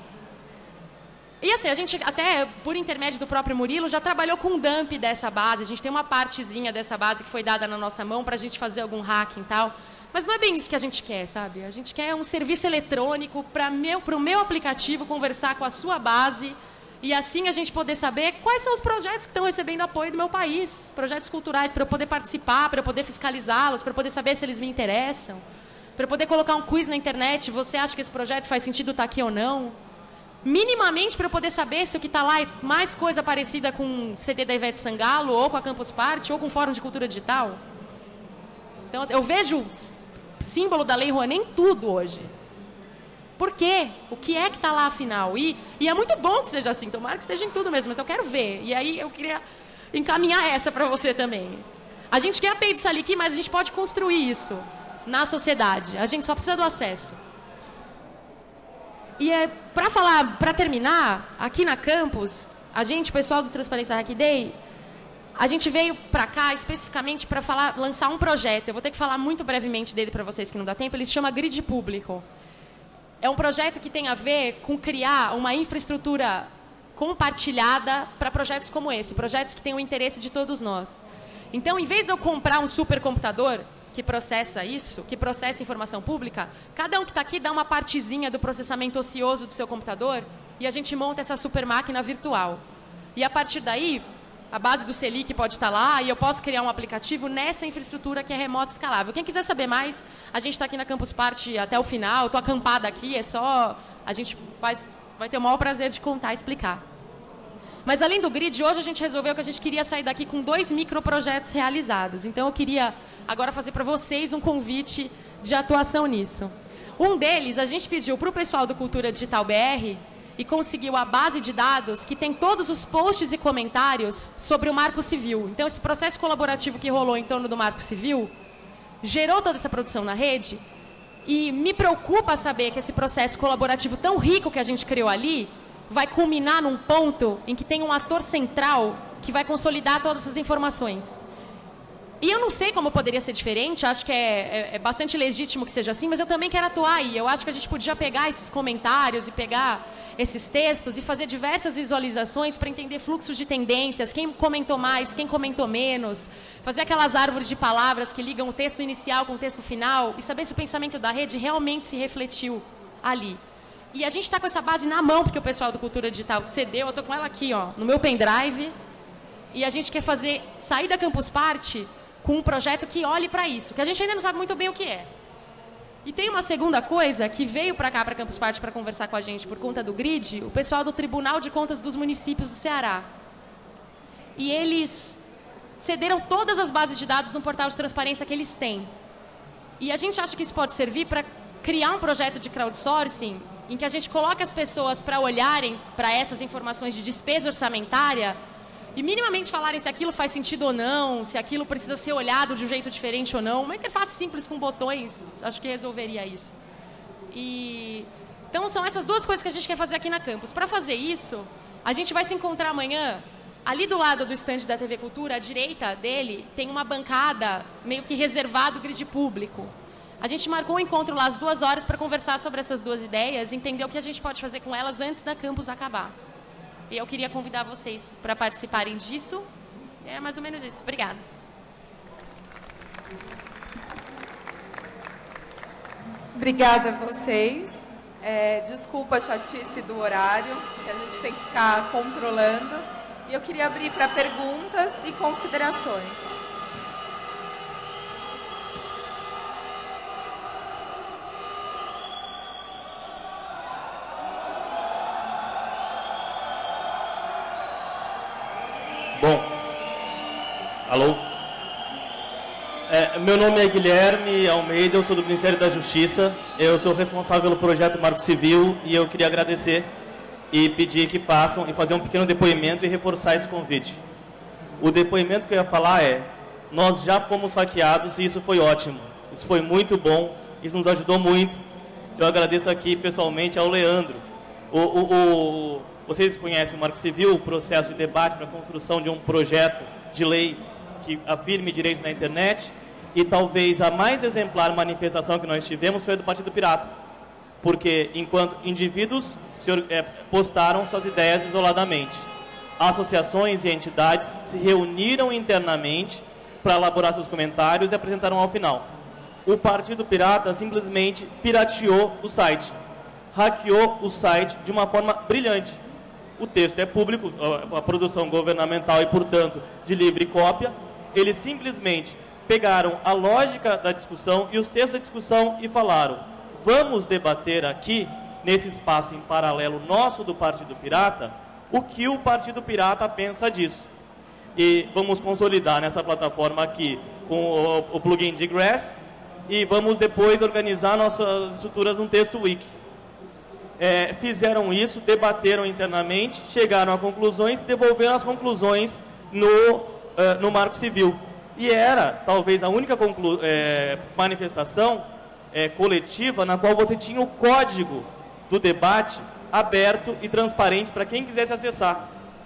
E assim, a gente até, por intermédio do próprio Murilo, já trabalhou com o dump dessa base. A gente tem uma partezinha dessa base que foi dada na nossa mão para a gente fazer algum hacking e tal. Mas não é bem isso que a gente quer, sabe? A gente quer um serviço eletrônico para meu, o meu aplicativo conversar com a sua base e assim a gente poder saber quais são os projetos que estão recebendo apoio do meu país. Projetos culturais, para eu poder participar, para eu poder fiscalizá-los, para eu poder saber se eles me interessam. Para eu poder colocar um quiz na internet, você acha que esse projeto faz sentido estar aqui ou não? Minimamente para eu poder saber se o que está lá é mais coisa parecida com o C D da Ivete Sangalo, ou com a Campus Party, ou com o Fórum de Cultura Digital. Então, eu vejo símbolo da Lei Rouanet em tudo hoje. Por quê? O que é que está lá, afinal? E, e é muito bom que seja assim, tomara que esteja em tudo mesmo, mas eu quero ver. E aí eu queria encaminhar essa para você também. A gente quer a A P I do SALIC, mas a gente pode construir isso na sociedade. A gente só precisa do acesso. E é, para falar, para terminar, aqui na campus, a gente, o pessoal do Transparência Hack Day, a gente veio para cá especificamente para falar, lançar um projeto. Eu vou ter que falar muito brevemente dele para vocês que não dá tempo. Ele se chama Grid Público. É um projeto que tem a ver com criar uma infraestrutura compartilhada para projetos como esse, projetos que têm o interesse de todos nós. Então, em vez de eu comprar um supercomputador que processa isso, que processa informação pública, cada um que está aqui dá uma partezinha do processamento ocioso do seu computador e a gente monta essa super máquina virtual. E a partir daí, a base do SELIC pode estar lá e eu posso criar um aplicativo nessa infraestrutura que é remota e escalável. Quem quiser saber mais, a gente está aqui na Campus Party até o final, estou acampada aqui, é só... A gente faz, vai ter o maior prazer de contar e explicar. Mas, além do grid, hoje a gente resolveu que a gente queria sair daqui com dois microprojetos realizados. Então, eu queria agora fazer para vocês um convite de atuação nisso. Um deles, a gente pediu para o pessoal do Cultura Digital B R e conseguiu a base de dados que tem todos os posts e comentários sobre o Marco Civil. Então, esse processo colaborativo que rolou em torno do Marco Civil gerou toda essa produção na rede e me preocupa saber que esse processo colaborativo tão rico que a gente criou ali vai culminar num ponto em que tem um ator central que vai consolidar todas essas informações. E eu não sei como poderia ser diferente, acho que é, é, é bastante legítimo que seja assim, mas eu também quero atuar aí. Eu acho que a gente podia pegar esses comentários e pegar esses textos e fazer diversas visualizações para entender fluxos de tendências, quem comentou mais, quem comentou menos, fazer aquelas árvores de palavras que ligam o texto inicial com o texto final e saber se o pensamento da rede realmente se refletiu ali. E a gente está com essa base na mão, porque o pessoal do Cultura Digital cedeu, eu estou com ela aqui, ó, no meu pendrive, e a gente quer fazer, sair da Campus Party com um projeto que olhe para isso, que a gente ainda não sabe muito bem o que é. E tem uma segunda coisa que veio para cá, para Campus Party, para conversar com a gente por conta do grid, o pessoal do Tribunal de Contas dos Municípios do Ceará. E eles cederam todas as bases de dados no portal de transparência que eles têm. E a gente acha que isso pode servir para criar um projeto de crowdsourcing em que a gente coloca as pessoas para olharem para essas informações de despesa orçamentária e minimamente falarem se aquilo faz sentido ou não, se aquilo precisa ser olhado de um jeito diferente ou não. Uma interface simples com botões, acho que resolveria isso. E então, são essas duas coisas que a gente quer fazer aqui na campus. Para fazer isso, a gente vai se encontrar amanhã, ali do lado do estande da T V Cultura, à direita dele, tem uma bancada meio que reservada do grid público. A gente marcou um encontro lá às duas horas para conversar sobre essas duas ideias, entender o que a gente pode fazer com elas antes da campus acabar. E eu queria convidar vocês para participarem disso. É mais ou menos isso. Obrigada. Obrigada a vocês. É, desculpa a chatice do horário, que a gente tem que ficar controlando. E eu queria abrir para perguntas e considerações. Bom, alô? É, meu nome é Guilherme Almeida, eu sou do Ministério da Justiça, eu sou responsável pelo projeto Marco Civil e eu queria agradecer e pedir que façam e fazer um pequeno depoimento e reforçar esse convite. O depoimento que eu ia falar é, nós já fomos hackeados e isso foi ótimo, isso foi muito bom, isso nos ajudou muito. Eu agradeço aqui pessoalmente ao Leandro. O, o, o, vocês conhecem o Marco Civil, o processo de debate para a construção de um projeto de lei que afirme direitos na internet, e talvez a mais exemplar manifestação que nós tivemos foi a do Partido Pirata, porque enquanto indivíduos se, é, postaram suas ideias isoladamente, associações e entidades se reuniram internamente para elaborar seus comentários e apresentaram ao final. O Partido Pirata simplesmente pirateou o site, hackeou o site de uma forma brilhante. O texto é público, a produção governamental e, portanto, de livre cópia. Eles simplesmente pegaram a lógica da discussão e os textos da discussão e falaram: vamos debater aqui, nesse espaço em paralelo nosso do Partido Pirata, o que o Partido Pirata pensa disso. E vamos consolidar nessa plataforma aqui com o, o plugin de Grass e vamos depois organizar nossas estruturas num texto wiki. É, fizeram isso, debateram internamente, chegaram a conclusões, devolveram as conclusões no, uh, no Marco Civil. E era, talvez, a única conclu é, manifestação é, coletiva na qual você tinha o código do debate aberto e transparente para quem quisesse acessar.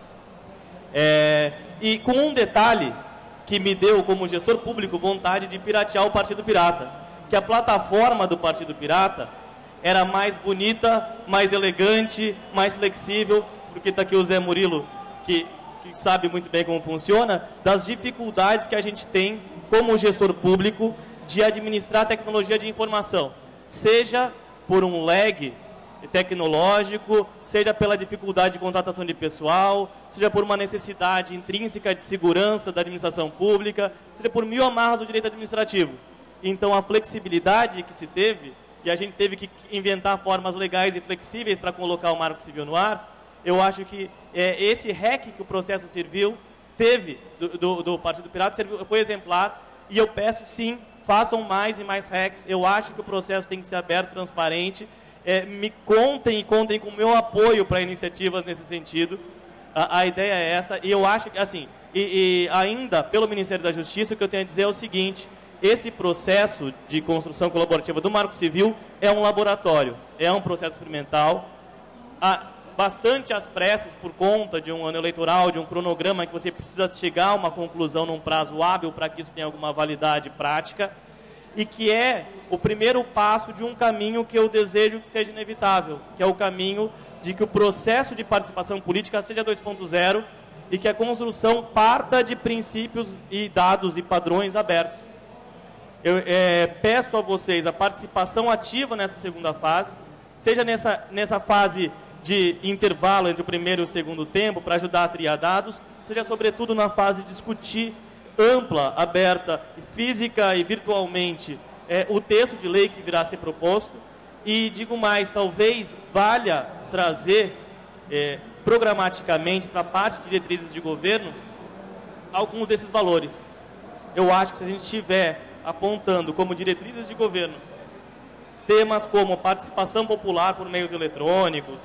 É, e com um detalhe que me deu, como gestor público, vontade de piratear o Partido Pirata, que a plataforma do Partido Pirata era mais bonita, mais elegante, mais flexível, porque está aqui o Zé Murilo, que, que sabe muito bem como funciona, das dificuldades que a gente tem como gestor público de administrar a tecnologia de informação, seja por um lag tecnológico, seja pela dificuldade de contratação de pessoal, seja por uma necessidade intrínseca de segurança da administração pública, seja por mil amarras do direito administrativo. Então, a flexibilidade que se teve, e a gente teve que inventar formas legais e flexíveis para colocar o Marco Civil no ar, eu acho que é, esse hack que o processo serviu, teve, do, do, do Partido Pirata, serviu, foi exemplar, e eu peço, sim, façam mais e mais hacks. Eu acho que o processo tem que ser aberto, transparente. É, me contem e contem com o meu apoio para iniciativas nesse sentido. A, a ideia é essa, e eu acho que, assim, e, e ainda, pelo Ministério da Justiça, o que eu tenho a dizer é o seguinte: esse processo de construção colaborativa do Marco Civil é um laboratório, é um processo experimental, há bastante às pressas por conta de um ano eleitoral, de um cronograma que você precisa chegar a uma conclusão num prazo hábil para que isso tenha alguma validade prática, e que é o primeiro passo de um caminho que eu desejo que seja inevitável, que é o caminho de que o processo de participação política seja dois ponto zero e que a construção parta de princípios e dados e padrões abertos. Eu é, peço a vocês a participação ativa nessa segunda fase, seja nessa, nessa fase de intervalo entre o primeiro e o segundo tempo, para ajudar a triar dados, seja sobretudo na fase de discutir ampla, aberta, física e virtualmente é, o texto de lei que virá a ser proposto. E digo mais, talvez valha trazer é, programaticamente para a parte de diretrizes de governo alguns desses valores. Eu acho que se a gente tiver apontando como diretrizes de governo temas como participação popular por meios eletrônicos,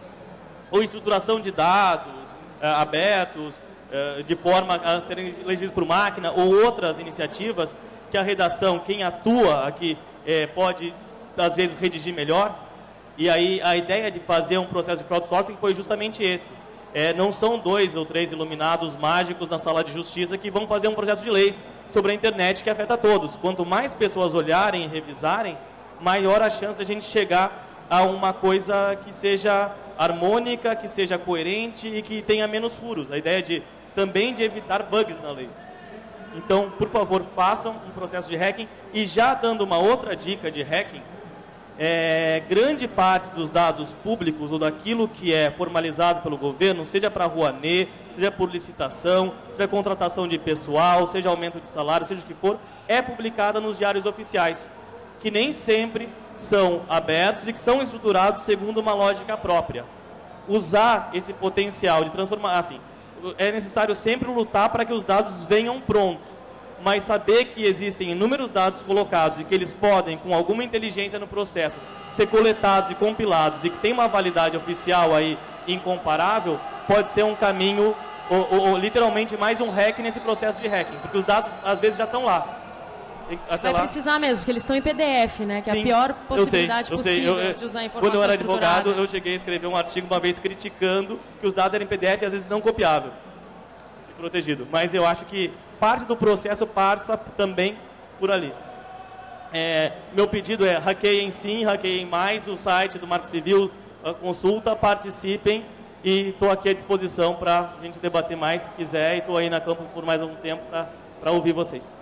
ou estruturação de dados eh, abertos, eh, de forma a serem legislados por máquina, ou outras iniciativas que a redação, quem atua aqui, eh, pode, às vezes, redigir melhor. E aí a ideia de fazer um processo de crowdsourcing foi justamente esse. É, não são dois ou três iluminados mágicos na sala de justiça que vão fazer um projeto de lei sobre a internet que afeta a todos. Quanto mais pessoas olharem e revisarem, maior a chance de a gente chegar a uma coisa que seja harmônica, que seja coerente e que tenha menos furos. A ideia de também de evitar bugs na lei. Então, por favor, façam um processo de hacking. E já dando uma outra dica de hacking, é, grande parte dos dados públicos ou daquilo que é formalizado pelo governo, seja para Rouanet, seja por licitação, seja contratação de pessoal, seja aumento de salário, seja o que for, é publicada nos diários oficiais, que nem sempre são abertos e que são estruturados segundo uma lógica própria. Usar esse potencial de transformar, assim, é necessário sempre lutar para que os dados venham prontos, mas saber que existem inúmeros dados colocados e que eles podem, com alguma inteligência no processo, ser coletados e compilados e que tem uma validade oficial aí incomparável, pode ser um caminho, ou, ou, ou literalmente mais um hack nesse processo de hacking, porque os dados às vezes já estão lá. Até Vai lá. precisar mesmo, porque eles estão em P D F, né? Que é Sim, a pior eu sei, possibilidade eu sei, possível eu, eu, de usar informação Quando eu era advogado, estruturada. eu cheguei a escrever um artigo uma vez criticando que os dados eram em P D F e às vezes não copiável e protegido. Mas eu acho que parte do processo passa também por ali. É, meu pedido é hackeiem sim, hackeiem mais o site do Marco Civil, consulta, participem e estou aqui à disposição para a gente debater mais se quiser e estou aí na campo por mais algum tempo para ouvir vocês.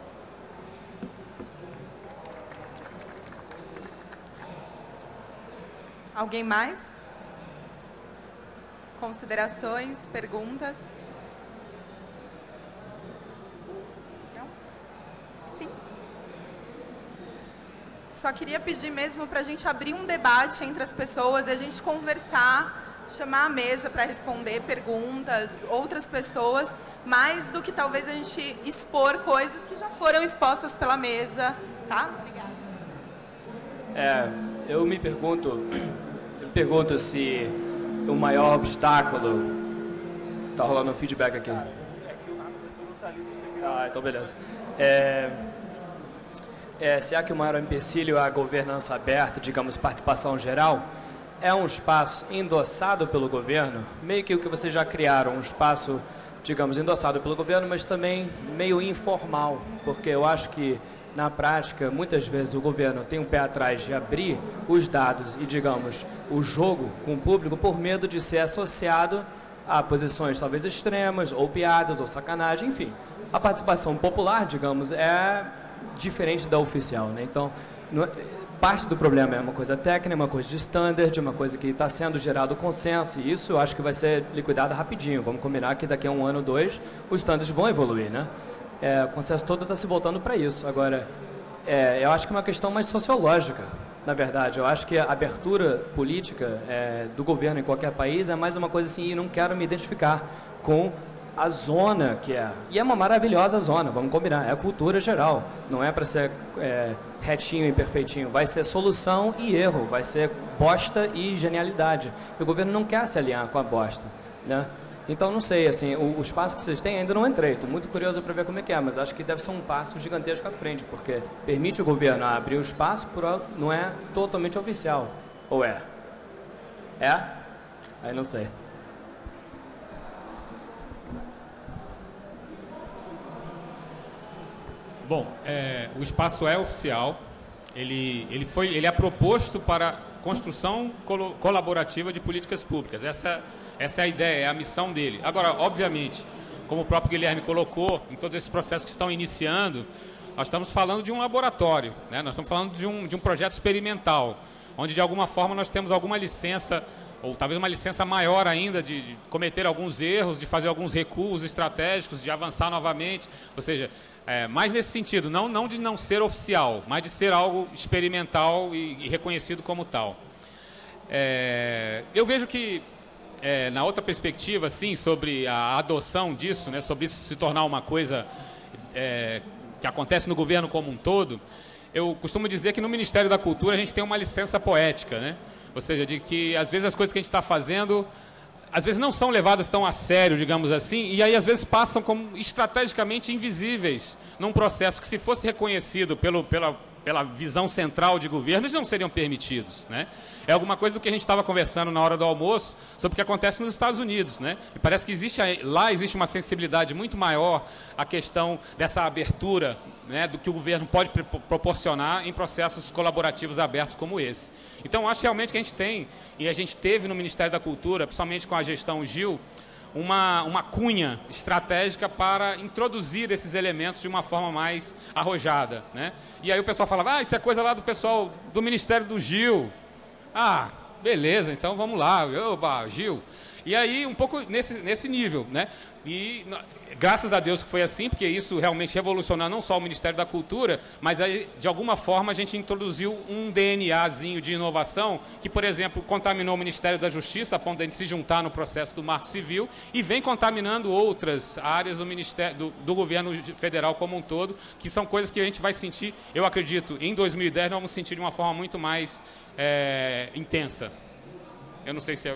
Alguém mais? Considerações, perguntas? Não? Sim? Só queria pedir mesmo para a gente abrir um debate entre as pessoas e a gente conversar, chamar a mesa para responder perguntas, outras pessoas, mais do que talvez a gente expor coisas que já foram expostas pela mesa, tá? Obrigada. É, eu me pergunto... pergunto se o maior obstáculo... Tá rolando um feedback aqui. Ah, então beleza. É, é, se há que o maior empecilho é a governança aberta, digamos, participação geral, é um espaço endossado pelo governo, meio que o que vocês já criaram, um espaço, digamos, endossado pelo governo, mas também meio informal, porque eu acho que na prática, muitas vezes o governo tem um pé atrás de abrir os dados e, digamos, o jogo com o público por medo de ser associado a posições talvez extremas, ou piadas, ou sacanagem, enfim. A participação popular, digamos, é diferente da oficial, né? Então, no, parte do problema é uma coisa técnica, uma coisa de standard, uma coisa que está sendo gerado consenso, e isso eu acho que vai ser liquidado rapidinho. Vamos combinar que daqui a um ano ou dois os standards vão evoluir, né? É, o consenso todo está se voltando para isso. Agora, é, eu acho que é uma questão mais sociológica, na verdade. Eu acho que a abertura política é, do governo em qualquer país é mais uma coisa assim, e não quero me identificar com a zona que é. E é uma maravilhosa zona, vamos combinar. É a cultura geral. Não é para ser é, retinho e perfeitinho. Vai ser solução e erro. Vai ser bosta e genialidade. E o governo não quer se alinhar com a bosta, né? Então, não sei, assim, o, o espaço que vocês têm, ainda não entrei, estou muito curioso para ver como é que é, mas acho que deve ser um passo gigantesco à frente, porque permite o governo abrir o espaço, por, não é totalmente oficial, ou é? É? Aí não sei. Bom, é, o espaço é oficial, ele, ele, foi, ele é proposto para construção colo, colaborativa de políticas públicas, essa Essa é a ideia, é a missão dele. Agora, obviamente, como o próprio Guilherme colocou, em todos esses processos que estão iniciando, nós estamos falando de um laboratório, né? Nós estamos falando de um, de um projeto experimental, onde de alguma forma nós temos alguma licença, ou talvez uma licença maior ainda, de, de cometer alguns erros, de fazer alguns recuos estratégicos, de avançar novamente. Ou seja, é, mais nesse sentido, não, não de não ser oficial, mas de ser algo experimental e, e reconhecido como tal. É, eu vejo que É, na outra perspectiva, sim, sobre a adoção disso, né, sobre isso se tornar uma coisa é, que acontece no governo como um todo, eu costumo dizer que no Ministério da Cultura a gente tem uma licença poética, né? Ou seja, de que às vezes as coisas que a gente está fazendo, às vezes não são levadas tão a sério, digamos assim, e aí às vezes passam como estrategicamente invisíveis num processo que, se fosse reconhecido pelo, pela, pela visão central de governo, eles não seriam permitidos, né? É alguma coisa do que a gente estava conversando na hora do almoço sobre o que acontece nos Estados Unidos, né? E parece que existe, lá existe uma sensibilidade muito maior à questão dessa abertura, né, do que o governo pode proporcionar em processos colaborativos abertos como esse. Então, acho realmente que a gente tem, e a gente teve no Ministério da Cultura, principalmente com a gestão Gil, Uma, uma cunha estratégica para introduzir esses elementos de uma forma mais arrojada, né? E aí o pessoal falava, ah, isso é coisa lá do pessoal do Ministério do Gil. Ah, beleza, então vamos lá, oba, Gil. E aí, um pouco nesse, nesse nível, né? E graças a Deus que foi assim, porque isso realmente revolucionou não só o Ministério da Cultura, mas aí, de alguma forma, a gente introduziu um DNAzinho de inovação que, por exemplo, contaminou o Ministério da Justiça, a ponto de a gente se juntar no processo do Marco Civil, e vem contaminando outras áreas do, Ministério, do, do governo federal como um todo, que são coisas que a gente vai sentir, eu acredito, em dois mil e dez nós vamos sentir de uma forma muito mais é, intensa. Eu não sei se é...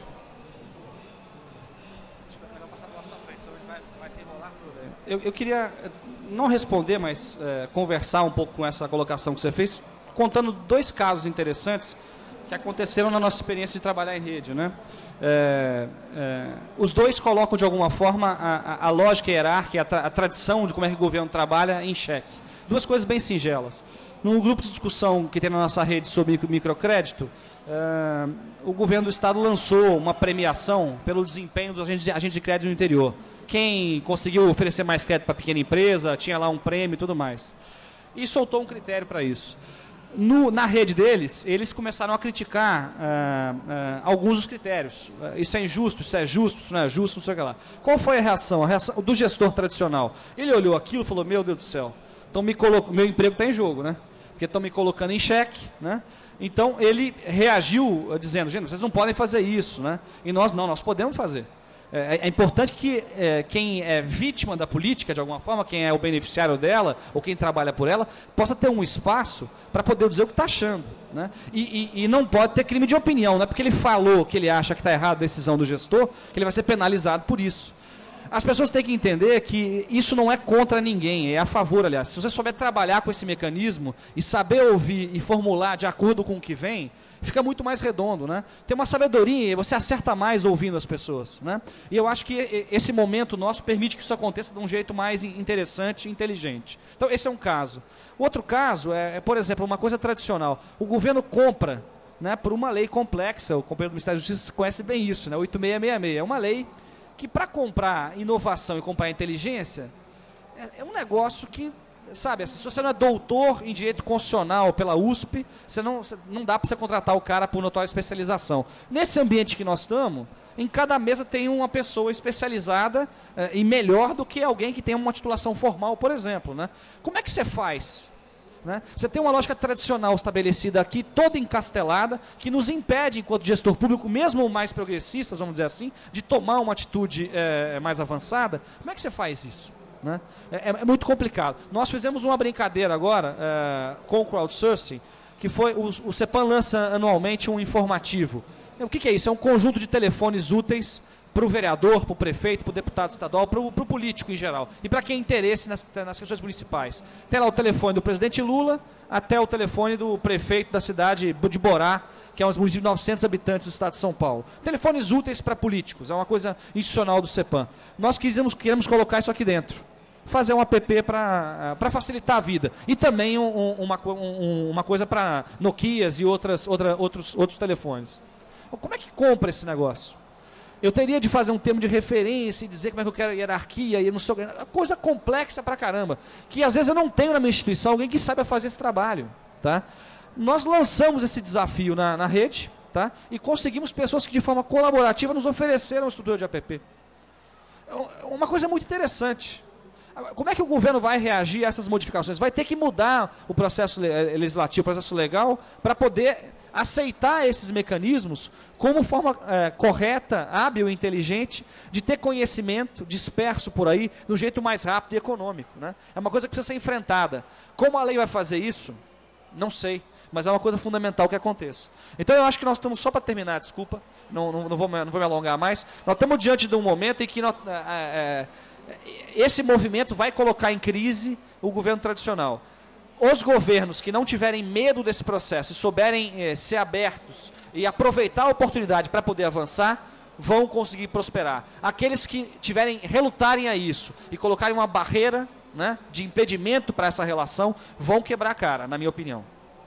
Eu, eu queria não responder, mas é, conversar um pouco com essa colocação que você fez, contando dois casos interessantes que aconteceram na nossa experiência de trabalhar em rede, né? É, é, os dois colocam, de alguma forma, a, a, a lógica hierárquica, a, tra, a tradição de como é que o governo trabalha em xeque. Duas coisas bem singelas. No grupo de discussão que tem na nossa rede sobre microcrédito, é, o governo do Estado lançou uma premiação pelo desempenho dos agentes de, agentes de crédito no interior. Quem conseguiu oferecer mais crédito para pequena empresa, tinha lá um prêmio e tudo mais. E soltou um critério para isso. No, na rede deles, eles começaram a criticar ah, ah, alguns dos critérios. Ah, isso é injusto, isso é justo, isso não é justo, não sei o que lá. Qual foi a reação? A reação do gestor tradicional. Ele olhou aquilo e falou, meu Deus do céu, então me coloco, meu emprego está em jogo, né? Porque estão me colocando em xeque, né? Então ele reagiu dizendo, gente, vocês não podem fazer isso, né? E nós não, nós podemos fazer. É, é importante que é, quem é vítima da política, de alguma forma, quem é o beneficiário dela, ou quem trabalha por ela, possa ter um espaço para poder dizer o que está achando, né? E, e, e não pode ter crime de opinião, não é porque ele falou que ele acha que está errado a decisão do gestor, que ele vai ser penalizado por isso. As pessoas têm que entender que isso não é contra ninguém, é a favor, aliás. Se você souber trabalhar com esse mecanismo e saber ouvir e formular de acordo com o que vem, fica muito mais redondo, né? Tem uma sabedoria e você acerta mais ouvindo as pessoas, né? E eu acho que esse momento nosso permite que isso aconteça de um jeito mais interessante e inteligente. Então, esse é um caso. O outro caso é, é, por exemplo, uma coisa tradicional. O governo compra, né, por uma lei complexa, o companheiro do Ministério da Justiça conhece bem isso, né? oito seis seis seis. É uma lei que, para comprar inovação e comprar inteligência, é, é um negócio que... Sabe, se você não é doutor em direito constitucional pela U S P, você não, não dá para você contratar o cara por notória especialização. Nesse ambiente que nós estamos, em cada mesa tem uma pessoa especializada eh, e melhor do que alguém que tem uma titulação formal, por exemplo, né? Como é que você faz? Né? Você tem uma lógica tradicional estabelecida aqui, toda encastelada, que nos impede, enquanto gestor público, mesmo mais progressistas, vamos dizer assim, de tomar uma atitude eh, mais avançada. Como é que você faz isso? Né? É, é muito complicado. Nós fizemos uma brincadeira agora é, com o crowdsourcing, que foi, o, o CEPAM lança anualmente um informativo. O que, que é isso? É um conjunto de telefones úteis para o vereador, para o prefeito, para o deputado estadual, para o político em geral. E para quem tem interesse nas, nas questões municipais. Tem lá o telefone do presidente Lula até o telefone do prefeito da cidade de Borá, que é um município de novecentos habitantes do estado de São Paulo. Telefones úteis para políticos, é uma coisa institucional do CEPAM. Nós quisemos, queremos colocar isso aqui dentro. Fazer um app para facilitar a vida. E também um, um, uma, um, uma coisa para Nokias e outras, outra, outros, outros telefones. Como é que compra esse negócio? Eu teria de fazer um termo de referência e dizer como é que eu quero hierarquia e não sei o que. Coisa complexa pra caramba. Que às vezes eu não tenho na minha instituição alguém que saiba fazer esse trabalho. Tá? Nós lançamos esse desafio na, na rede, tá? E conseguimos pessoas que de forma colaborativa nos ofereceram uma estrutura de app. É uma coisa muito interessante. Como é que o governo vai reagir a essas modificações? Vai ter que mudar o processo legislativo, o processo legal, para poder aceitar esses mecanismos como forma é, correta, hábil e inteligente de ter conhecimento disperso por aí de um jeito mais rápido e econômico. Né? É uma coisa que precisa ser enfrentada. Como a lei vai fazer isso? Não sei, mas é uma coisa fundamental que aconteça. Então eu acho que nós estamos, só para terminar, desculpa, não, não, não, vou, não vou me alongar mais, nós estamos diante de um momento em que nós, é, é, esse movimento vai colocar em crise o governo tradicional. os governos que não tiverem medo desse processo e souberem eh, ser abertos e aproveitar a oportunidade para poder avançar, vão conseguir prosperar. Aqueles que tiverem, relutarem a isso e colocarem uma barreira, né, de impedimento para essa relação, vão quebrar a cara, na minha opinião.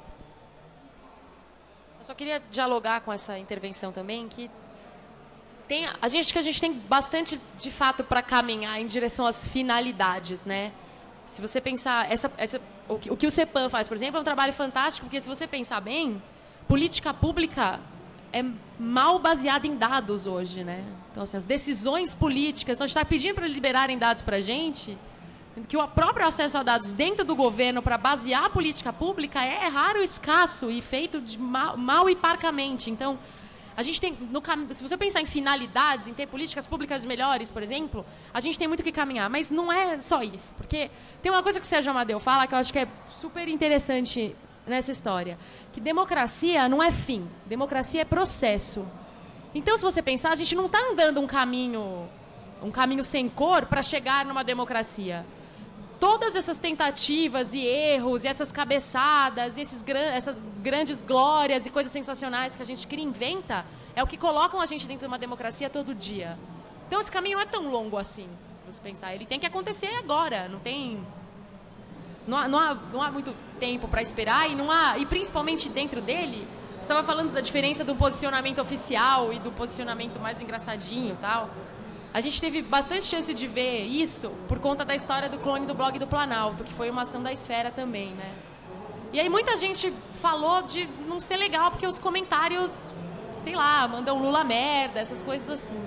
Eu só queria dialogar com essa intervenção também, que tem, a gente, que a gente tem bastante, de fato, para caminhar em direção às finalidades, né? Se você pensar, essa, essa, o, que, o que o CEPAM faz, por exemplo, é um trabalho fantástico, porque se você pensar bem, política pública é mal baseada em dados hoje, né? Então, assim, as decisões políticas, então a gente está pedindo para eles liberarem dados para a gente, que o próprio acesso a dados dentro do governo para basear a política pública é raro, escasso e feito de mal, mal e parcamente. Então, a gente tem, no, se você pensar em finalidades, em ter políticas públicas melhores, por exemplo, a gente tem muito que caminhar, mas não é só isso. Porque tem uma coisa que o Sérgio Amadeu fala que eu acho que é super interessante nessa história, que democracia não é fim, democracia é processo. Então, se você pensar, a gente não está andando um caminho, um caminho sem cor para chegar numa democracia. Todas essas tentativas e erros, e essas cabeçadas, e esses gran essas grandes glórias e coisas sensacionais que a gente cria e inventa, é o que colocam a gente dentro de uma democracia todo dia. Então, esse caminho não é tão longo assim, se você pensar. Ele tem que acontecer agora, não tem... Não há, não há, não há muito tempo para esperar, e, não há, e principalmente dentro dele, você estava falando da diferença do posicionamento oficial e do posicionamento mais engraçadinho e tal. A gente teve bastante chance de ver isso por conta da história do clone do blog do Planalto, que foi uma ação da Esfera também, né? E aí muita gente falou de não ser legal porque os comentários, sei lá, mandam Lula merda, essas coisas assim.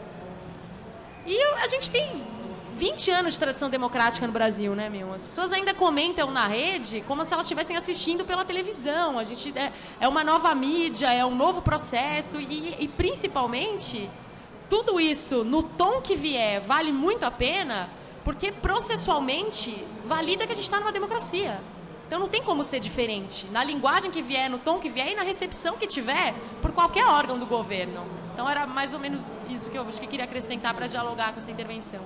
E a gente tem vinte anos de tradição democrática no Brasil, né, meu? As pessoas ainda comentam na rede como se elas estivessem assistindo pela televisão. A gente é, é uma nova mídia, é um novo processo e, e principalmente... Tudo isso, no tom que vier, vale muito a pena, porque processualmente valida que a gente está numa democracia. Então não tem como ser diferente. Na linguagem que vier, no tom que vier e na recepção que tiver por qualquer órgão do governo. Então era mais ou menos isso que eu acho que queria acrescentar para dialogar com essa intervenção.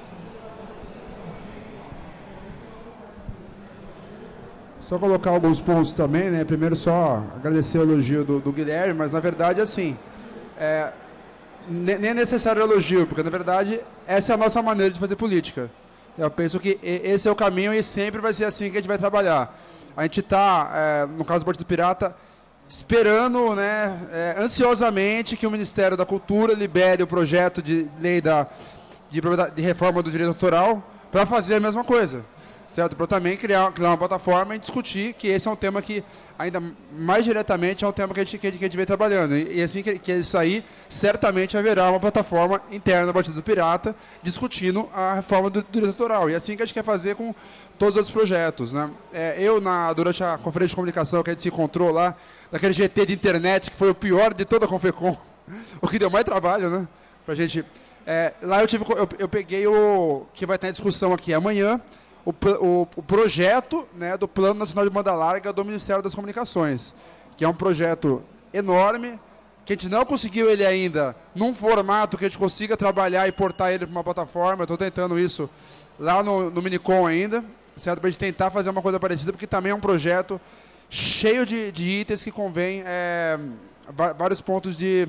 Só colocar alguns pontos também, né? Primeiro só agradecer o elogio do, do Guilherme, mas na verdade assim... É, nem é necessário elogio, porque na verdade essa é a nossa maneira de fazer política. Eu penso que esse é o caminho e sempre vai ser assim que a gente vai trabalhar. A gente está, é, no caso do Partido Pirata, esperando, né, é, ansiosamente que o Ministério da Cultura libere o projeto de lei da, de, de reforma do direito autoral para fazer a mesma coisa. Certo? Para também criar, criar uma plataforma e discutir, que esse é um tema que, ainda mais diretamente, é um tema que a gente, que a gente, que a gente vem trabalhando. E, e assim que, que isso aí, certamente haverá uma plataforma interna do Partido Pirata discutindo a reforma do direito autoral. E assim que a gente quer fazer com todos os outros projetos. Né? É, eu, na, durante a conferência de comunicação que a gente se encontrou lá, naquele G T de internet, que foi o pior de toda a Confecom, o que deu mais trabalho, né? Pra gente... É, lá eu, tive, eu, eu peguei o que vai estar em discussão aqui amanhã, O, o, o projeto, né, do Plano Nacional de Banda Larga do Ministério das Comunicações, que é um projeto enorme, que a gente não conseguiu ele ainda num formato que a gente consiga trabalhar e portar ele para uma plataforma. Eu estou tentando isso lá no, no Minicom ainda, certo? Para a gente tentar fazer uma coisa parecida, porque também é um projeto cheio de, de itens que convém é, vários pontos de,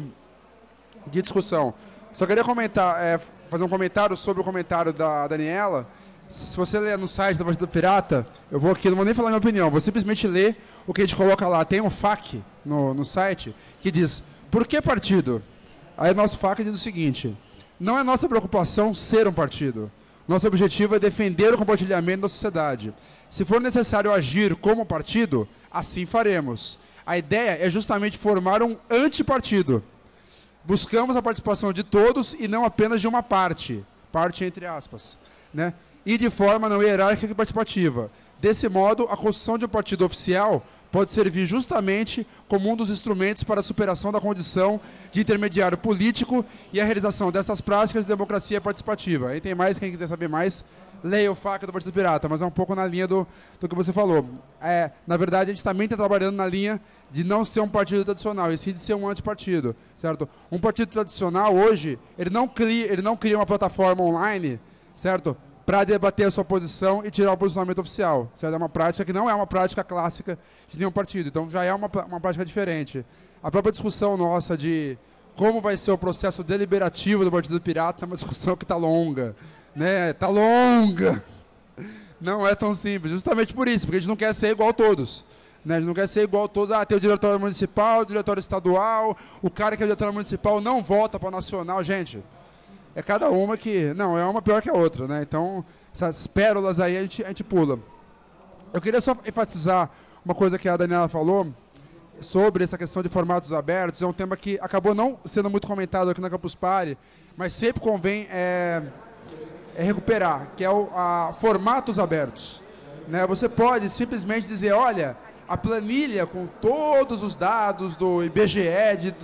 de discussão. Só queria comentar, é, fazer um comentário sobre o comentário da Daniela. Se você ler no site da Partido Pirata, eu vou aqui, não vou nem falar minha opinião, vou simplesmente ler o que a gente coloca lá. Tem um F A Q no, no site que diz, por que partido? Aí o nosso F A Q diz o seguinte, não é nossa preocupação ser um partido. Nosso objetivo é defender o compartilhamento da sociedade. Se for necessário agir como partido, assim faremos. A ideia é justamente formar um antipartido. Buscamos a participação de todos e não apenas de uma parte, parte entre aspas, né? E de forma não hierárquica e participativa. Desse modo, a construção de um partido oficial pode servir justamente como um dos instrumentos para a superação da condição de intermediário político e a realização dessas práticas de democracia participativa. Aí tem mais, quem quiser saber mais, leia o F A Q do Partido Pirata, mas é um pouco na linha do, do que você falou. É, na verdade, a gente também está trabalhando na linha de não ser um partido tradicional, e sim de ser um antipartido, certo? Um partido tradicional, hoje, ele não cria, ele não cria uma plataforma online, certo? para debater a sua posição e tirar o posicionamento oficial. Certo? É uma prática que não é uma prática clássica de nenhum partido, então já é uma, uma prática diferente. A própria discussão nossa de como vai ser o processo deliberativo do Partido Pirata é uma discussão que está longa. Né? Está longa. Não é tão simples, justamente por isso, porque a gente não quer ser igual a todos. Né? A gente não quer ser igual a todos. Ah, tem o diretório municipal, o diretório estadual, o cara que é o diretório municipal não vota para nacional. Gente, é cada uma que... Não, é uma pior que a outra, né? Então, essas pérolas aí a gente, a gente pula. Eu queria só enfatizar uma coisa que a Daniela falou sobre essa questão de formatos abertos. É um tema que acabou não sendo muito comentado aqui na Campus Party, mas sempre convém é, é recuperar, que é o a, formatos abertos. Né? Você pode simplesmente dizer, olha, a planilha com todos os dados do I B G E de,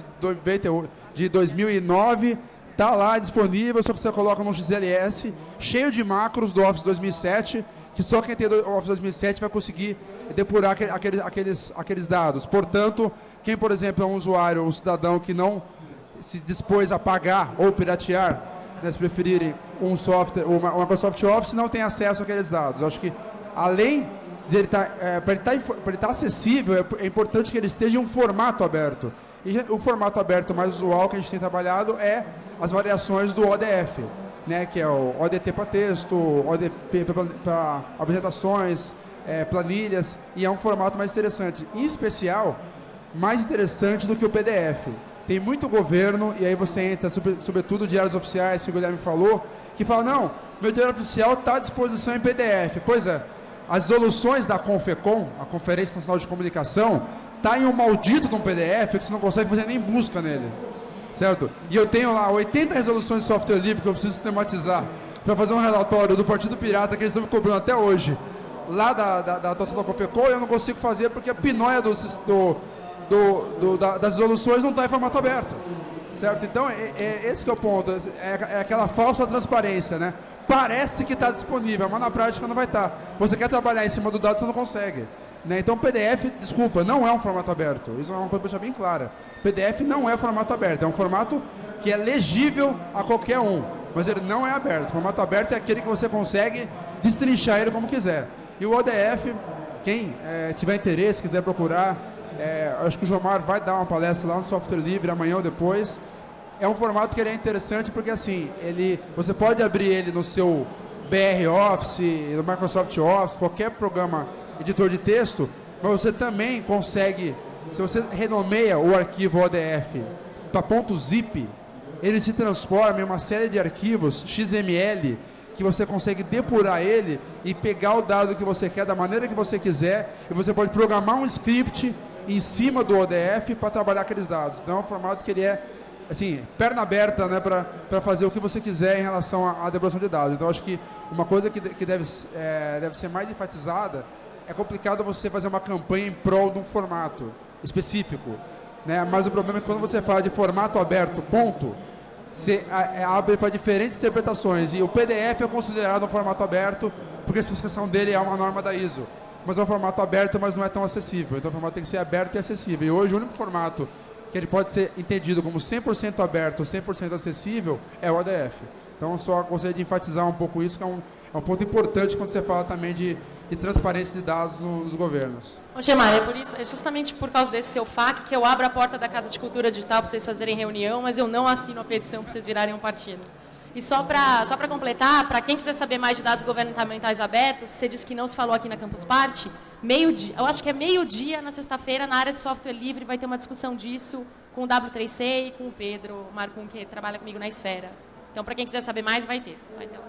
de dois mil e nove... está lá disponível, só que você coloca no X L S, cheio de macros do Office dois mil e sete, que só quem tem o Office dois mil e sete vai conseguir depurar aqueles, aqueles, aqueles dados. Portanto, quem, por exemplo, é um usuário, um cidadão que não se dispôs a pagar ou piratear, né, se preferirem, um software, o Microsoft Office, não tem acesso àqueles dados. Eu acho que, além de ele estar, é, para ele estar, para ele estar acessível, é, é importante que ele esteja em um formato aberto. E o formato aberto mais usual que a gente tem trabalhado é as variações do O D F, né, que é o O D T para texto, O D P para apresentações, é, planilhas, e é um formato mais interessante. Em especial, mais interessante do que o P D F. Tem muito governo, e aí você entra, sobretudo diários oficiais, que o Guilherme falou, que fala, não, meu diário oficial está à disposição em P D F. Pois é, as resoluções da CONFECOM, a Conferência Nacional de Comunicação, está em um maldito de um P D F que você não consegue fazer nem busca nele. Certo? E eu tenho lá oitenta resoluções de software livre que eu preciso sistematizar para fazer um relatório do Partido Pirata que eles estão me cobrando até hoje, lá da, da, da atuação da CONFECOM, e eu não consigo fazer porque a pinóia do, do, do, do, da, das resoluções não está em formato aberto. Certo? Então, é, é, esse que é o ponto. É, é aquela falsa transparência, né? Parece que está disponível, mas na prática não vai estar. Você quer trabalhar em cima do dado, você não consegue. Né? Então, P D F, desculpa, não é um formato aberto. Isso é uma coisa para deixar bem clara. P D F não é formato aberto. É um formato que é legível a qualquer um, mas ele não é aberto. O formato aberto é aquele que você consegue destrinchar ele como quiser. E o O D F, quem é, tiver interesse, quiser procurar, é, acho que o Jomar vai dar uma palestra lá no Software Livre amanhã ou depois. É um formato que ele é interessante porque, assim, ele, você pode abrir ele no seu B R Office, no Microsoft Office, qualquer programa editor de texto, mas você também consegue, se você renomeia o arquivo O D F para .zip, ele se transforma em uma série de arquivos X M L que você consegue depurar ele e pegar o dado que você quer da maneira que você quiser, e você pode programar um script em cima do O D F para trabalhar aqueles dados. Então é um formato que ele é, assim, perna aberta, né, para fazer o que você quiser em relação à, à depuração de dados. Então acho que uma coisa que, que deve, é, deve ser mais enfatizada, é complicado você fazer uma campanha em prol de um formato específico, né? Mas o problema é que quando você fala de formato aberto, ponto, você abre para diferentes interpretações, e o P D F é considerado um formato aberto porque a especificação dele é uma norma da I S O, mas é um formato aberto, mas não é tão acessível. Então o formato tem que ser aberto e acessível, e hoje o único formato que ele pode ser entendido como cem por cento aberto, cem por cento acessível, é o O D F. Então eu só gostaria de enfatizar um pouco isso, que é um, é um ponto importante quando você fala também de, de transparência de dados no, nos governos. Ô, Gemar, é, por isso, é justamente por causa desse seu F A Q que eu abro a porta da Casa de Cultura Digital para vocês fazerem reunião, mas eu não assino a petição para vocês virarem um partido. E só para só para completar, para quem quiser saber mais de dados governamentais abertos, que você disse que não se falou aqui na Campus Party, meio-dia, eu acho que é meio-dia na sexta-feira, na área de software livre, vai ter uma discussão disso com o W três C e com o Pedro Marcum, que trabalha comigo na Esfera. Então, para quem quiser saber mais, vai ter. Vai ter lá.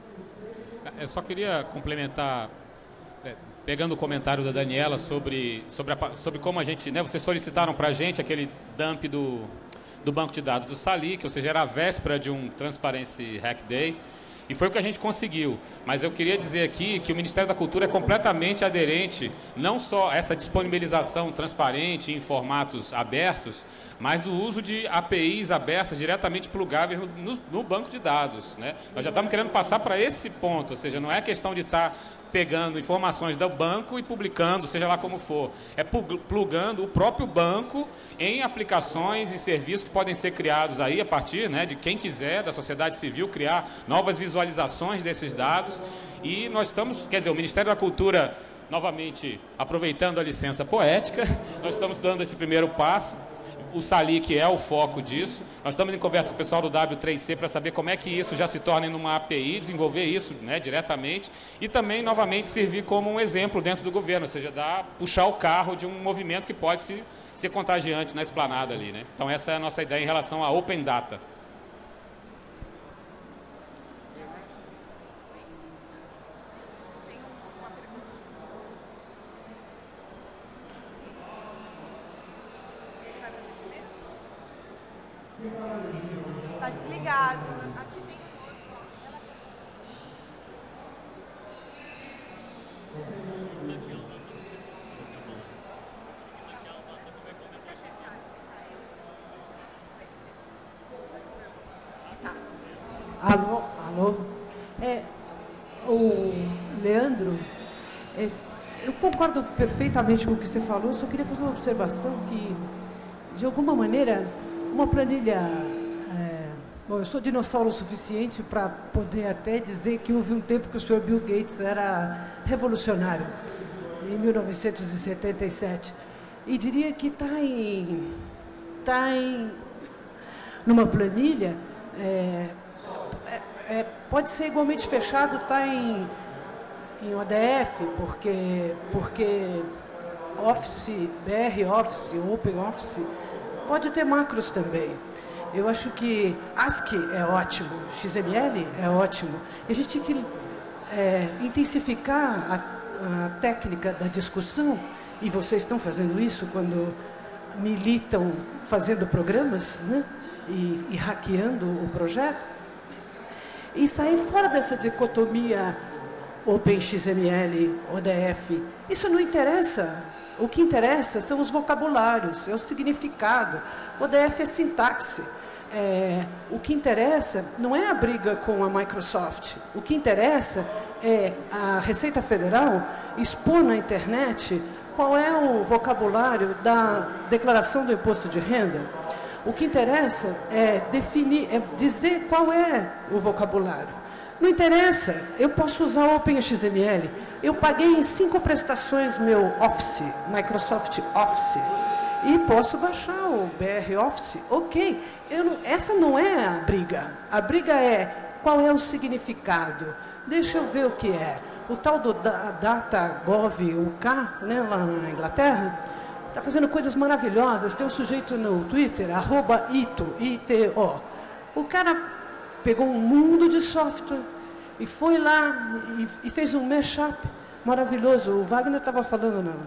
Eu só queria complementar, é, pegando o comentário da Daniela sobre, sobre, a, sobre como a gente, né, vocês solicitaram para a gente aquele dump do, do banco de dados do Salic, ou seja, era a véspera de um Transparency Hack Day, e foi o que a gente conseguiu. Mas eu queria dizer aqui que o Ministério da Cultura é completamente aderente, não só a essa disponibilização transparente em formatos abertos, mas do uso de A P Is abertas, diretamente plugáveis no, no, no banco de dados, né? Nós já estamos querendo passar para esse ponto, ou seja, não é questão de estar tá pegando informações do banco e publicando, seja lá como for. É plugando o próprio banco em aplicações e serviços que podem ser criados aí a partir, né, de quem quiser, da sociedade civil, criar novas visualizações desses dados. E nós estamos, quer dizer, o Ministério da Cultura, novamente, aproveitando a licença poética, nós estamos dando esse primeiro passo. O SALIC é o foco disso. Nós estamos em conversa com o pessoal do W três C para saber como é que isso já se torna em uma A P I, desenvolver isso, né, diretamente, e também, novamente, servir como um exemplo dentro do governo, ou seja, dar, puxar o carro de um movimento que pode se, ser contagiante na esplanada ali, né? Então, essa é a nossa ideia em relação à Open Data. Está desligado. Aqui tem Alô, alô. É, o Leandro, é, eu concordo perfeitamente com o que você falou, só queria fazer uma observação que, de alguma maneira, uma planilha... É, bom, eu sou dinossauro o suficiente para poder até dizer que houve um tempo que o senhor Bill Gates era revolucionário, em mil novecentos e setenta e sete. E diria que está em... Está em... numa planilha... É, É, pode ser igualmente fechado, está em, em O D F, porque, porque Office, B R Office, Open Office, pode ter macros também. Eu acho que ASCII é ótimo, X M L é ótimo. E a gente tem que é, intensificar a, a técnica da discussão, e vocês estão fazendo isso quando militam fazendo programas, né, e, e hackeando o projeto. E sair fora dessa dicotomia OpenXML, O D F. Isso não interessa. O que interessa são os vocabulários, é o significado. O D F é sintaxe. É, o que interessa não é a briga com a Microsoft. O que interessa é a Receita Federal expor na internet qual é o vocabulário da declaração do imposto de renda. O que interessa é definir, é dizer qual é o vocabulário. Não interessa, eu posso usar o OpenXML. Eu paguei em cinco prestações meu Office, Microsoft Office, e posso baixar o B R Office. Ok, eu não, essa não é a briga. A briga é qual é o significado. Deixa eu ver o que é. O tal do DataGov U K, né, lá na Inglaterra, está fazendo coisas maravilhosas. Tem um sujeito no Twitter, arroba ito, I T O. O cara pegou um mundo de software e foi lá e, e fez um mashup maravilhoso. O Wagner estava falando... Não.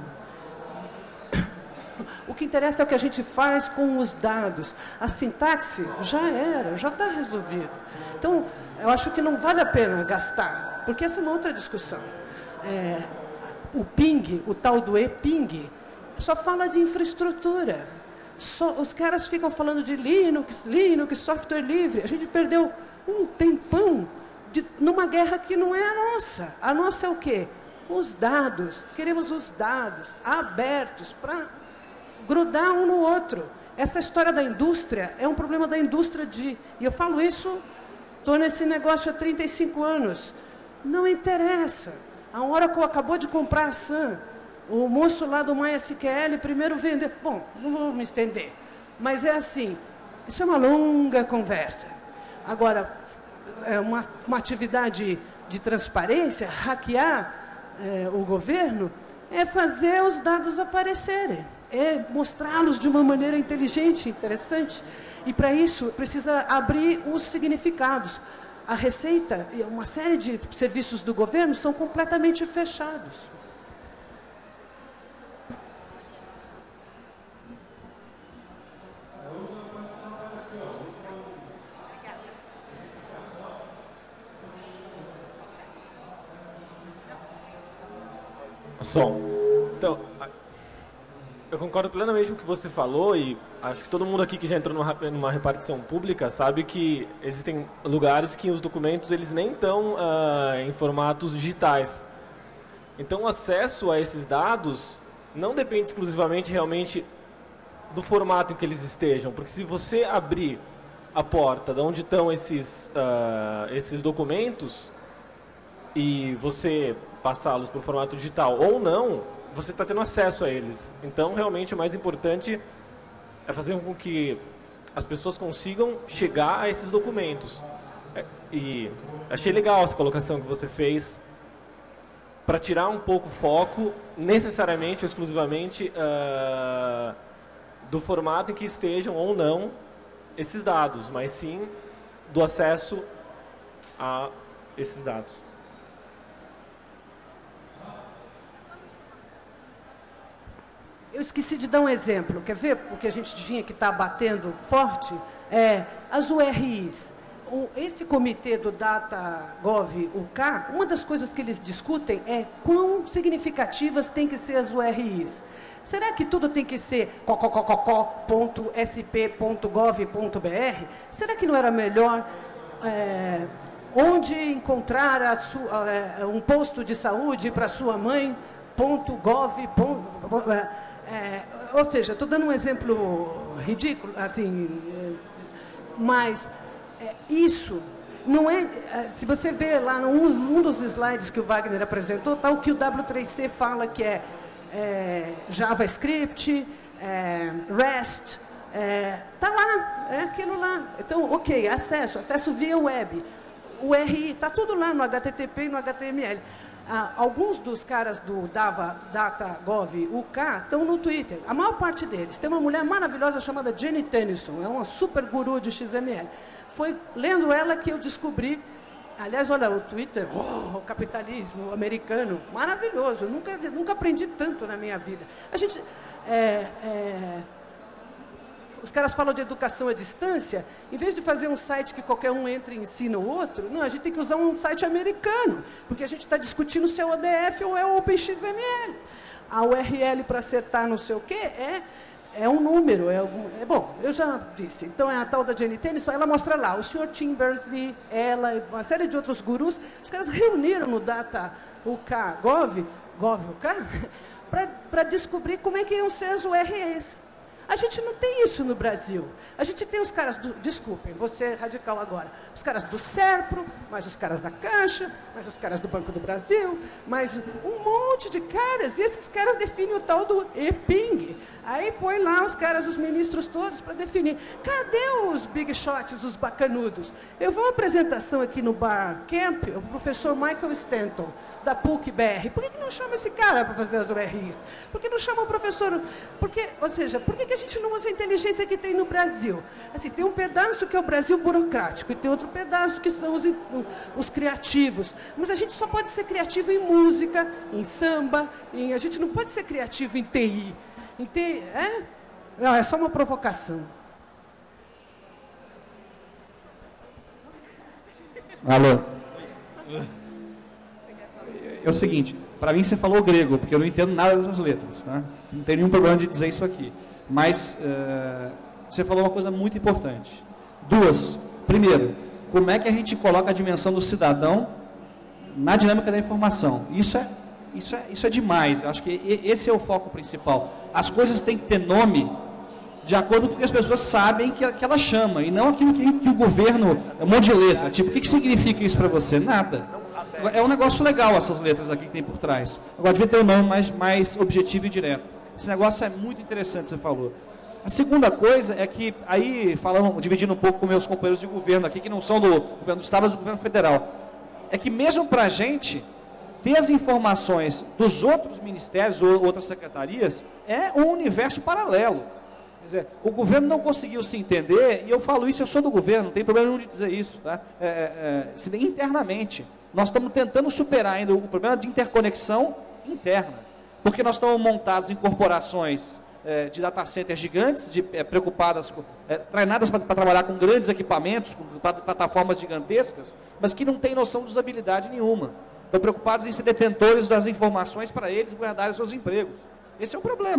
O que interessa é o que a gente faz com os dados. A sintaxe já era, já está resolvido. Então, eu acho que não vale a pena gastar, porque essa é uma outra discussão. É, o ping, o tal do e-ping, só fala de infraestrutura. Só, os caras ficam falando de Linux, Linux, software livre. A gente perdeu um tempão de, numa guerra que não é a nossa. A nossa é o quê? Os dados. Queremos os dados abertos para grudar um no outro. Essa história da indústria é um problema da indústria de... E eu falo isso, estou nesse negócio há trinta e cinco anos. Não interessa. A Oracle acabou de comprar a Sun. O moço lá do MySQL primeiro vendeu... Bom, não vou me estender, mas é assim, isso é uma longa conversa. Agora, é uma, uma atividade de transparência, hackear é, o governo, é fazer os dados aparecerem, é mostrá-los de uma maneira inteligente, interessante. E, para isso, precisa abrir os significados. A Receita e uma série de serviços do governo são completamente fechados. Bom, então, Eu concordo plenamente com o que você falou e acho que todo mundo aqui que já entrou numa, numa repartição pública sabe que existem lugares que os documentos eles nem estão uh, em formatos digitais. Então, o acesso a esses dados não depende exclusivamente realmente do formato em que eles estejam, porque se você abrir a porta de onde estão esses, uh, esses documentos e você passá-los para o formato digital ou não, você está tendo acesso a eles. Então, realmente, o mais importante é fazer com que as pessoas consigam chegar a esses documentos. E achei legal essa colocação que você fez para tirar um pouco o foco, necessariamente ou exclusivamente, uh, do formato em que estejam ou não esses dados, mas sim do acesso a esses dados. Eu esqueci de dar um exemplo. Quer ver o que a gente tinha que estar batendo forte? É, as U R Is. O, esse comitê do DataGov U K, uma das coisas que eles discutem é quão significativas têm que ser as U R Is. Será que tudo tem que ser cococococó ponto s p ponto gov ponto b r? Será que não era melhor é, onde encontrar a sua, é, um posto de saúde para sua mãe ponto gov ponto, é, É, ou seja, estou dando um exemplo ridículo, assim, é, mas é, isso não é... é se você vê lá num um dos slides que o Wagner apresentou, está o que o W três C fala que é, é JavaScript, é, REST, está é, lá, é aquilo lá. Então, ok, acesso, acesso via web, U R I, está tudo lá no H T T P e no H T M L. Ah, alguns dos caras do DataGov U K estão no Twitter, a maior parte deles. Tem uma mulher maravilhosa chamada Jenny Tennyson, é uma super guru de X M L. Foi lendo ela que eu descobri, aliás, olha, o Twitter, oh, o capitalismo americano, maravilhoso, eu nunca, nunca aprendi tanto na minha vida. A gente... É, é, os caras falam de educação à distância, em vez de fazer um site que qualquer um entra e ensina o outro, não, a gente tem que usar um site americano, porque a gente está discutindo se é o O D F ou é o OpenXML. A U R L para acertar não sei o quê é, é um número, é, é bom, eu já disse. Então, é a tal da Jenny Tennyson, ela mostra lá, o senhor Tim Berners-Lee, ela, uma série de outros gurus, os caras reuniram no Data U K Gov, Gov U K, para descobrir como é que iam ser as U R Es. A gente não tem isso no Brasil. A gente tem os caras do... Desculpem, vou ser radical agora. Os caras do SERPRO, mais os caras da Caixa, mais os caras do Banco do Brasil, mais um monte de caras. E esses caras definem o tal do E P I N G. Aí põe lá os caras, os ministros todos, para definir. Cadê os big shots, os bacanudos? Eu vou uma apresentação aqui no Bar Camp, o professor Michael Stanton, da P U C B R. Por que, que não chama esse cara para fazer as U R Is? Por que não chama o professor... Porque, ou seja, por que, que a gente não usa a inteligência que tem no Brasil? Assim, tem um pedaço que é o Brasil burocrático e tem outro pedaço que são os, os criativos. Mas a gente só pode ser criativo em música, em samba, em, a gente não pode ser criativo em T I. Em T I, é? Não, é só uma provocação. Alô? É o seguinte, para mim você falou grego, porque eu não entendo nada dessas letras, tá? Não tem nenhum problema de dizer isso aqui. Mas uh, você falou uma coisa muito importante. Duas. Primeiro, como é que a gente coloca a dimensão do cidadão na dinâmica da informação? Isso é, isso é, isso é demais. Eu acho que esse é o foco principal. As coisas têm que ter nome de acordo com o que as pessoas sabem que, que ela chama, e não aquilo que, que o governo... É um monte de letra. Tipo, o que, que significa isso para você? Nada. É um negócio legal essas letras aqui que tem por trás. Agora, devia ter um nome mais, mais objetivo e direto. Esse negócio é muito interessante, você falou. A segunda coisa é que, aí, falando, dividindo um pouco com meus companheiros de governo aqui, que não são do governo do Estado, mas do governo federal, é que mesmo para a gente, ter as informações dos outros ministérios ou outras secretarias é um universo paralelo. Quer dizer, o governo não conseguiu se entender, e eu falo isso, eu sou do governo, não tem problema nenhum de dizer isso, tá? É, é, internamente. Nós estamos tentando superar ainda o problema de interconexão interna, porque nós estamos montados em corporações é, de data centers gigantes, de, é, preocupadas, é, treinadas para trabalhar com grandes equipamentos, com plataformas gigantescas, mas que não têm noção de usabilidade nenhuma. Estão preocupados em ser detentores das informações para eles guardarem seus empregos. Esse é o problema.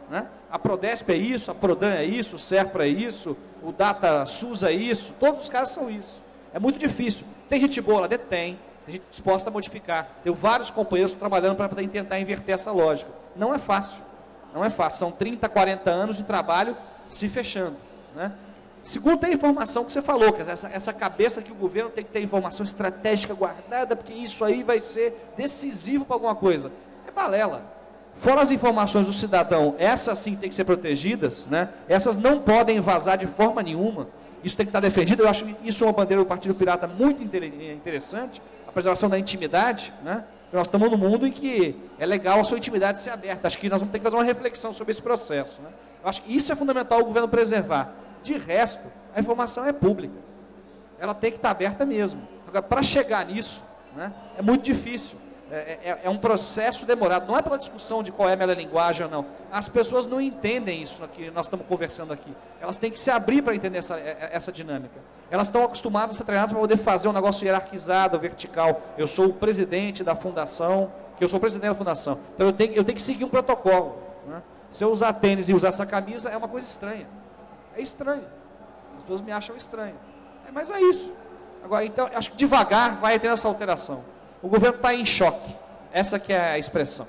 né? A Prodesp é isso, a Prodan é isso, o Serpro é isso, o DataSUS é isso, todos os caras são isso. É muito difícil. Tem gente boa lá dentro? Tem. Tem gente disposta a modificar. Tenho vários companheiros trabalhando para tentar inverter essa lógica. Não é fácil. Não é fácil. São trinta, quarenta anos de trabalho se fechando, né? Segundo, tem a informação que você falou, que essa, essa cabeça que o governo tem que ter informação estratégica guardada, porque isso aí vai ser decisivo para alguma coisa. É balela. Fora as informações do cidadão, essas sim têm que ser protegidas, né? Essas não podem vazar de forma nenhuma. Isso tem que estar defendido. Eu acho que isso é uma bandeira do Partido Pirata muito interessante, a preservação da intimidade, né? Nós estamos num mundo em que é legal a sua intimidade ser aberta. Acho que nós vamos ter que fazer uma reflexão sobre esse processo, né? Eu acho que isso é fundamental o governo preservar. De resto, a informação é pública. Ela tem que estar aberta mesmo. Agora, para chegar nisso, né, é muito difícil. É, é, é um processo demorado. Não é pela discussão de qual é a melhor linguagem ou não. As pessoas não entendem isso que nós estamos conversando aqui. Elas têm que se abrir para entender essa, essa dinâmica. Elas estão acostumadas a ser treinadas para poder fazer um negócio hierarquizado, vertical. Eu sou o presidente da fundação, que eu sou o presidente da fundação. Então eu tenho, eu tenho que seguir um protocolo, né? Se eu usar tênis e usar essa camisa, é uma coisa estranha. É estranho. As pessoas me acham estranho. É, mas é isso. Agora, então, acho que devagar vai ter essa alteração. O governo está em choque. Essa que é a expressão.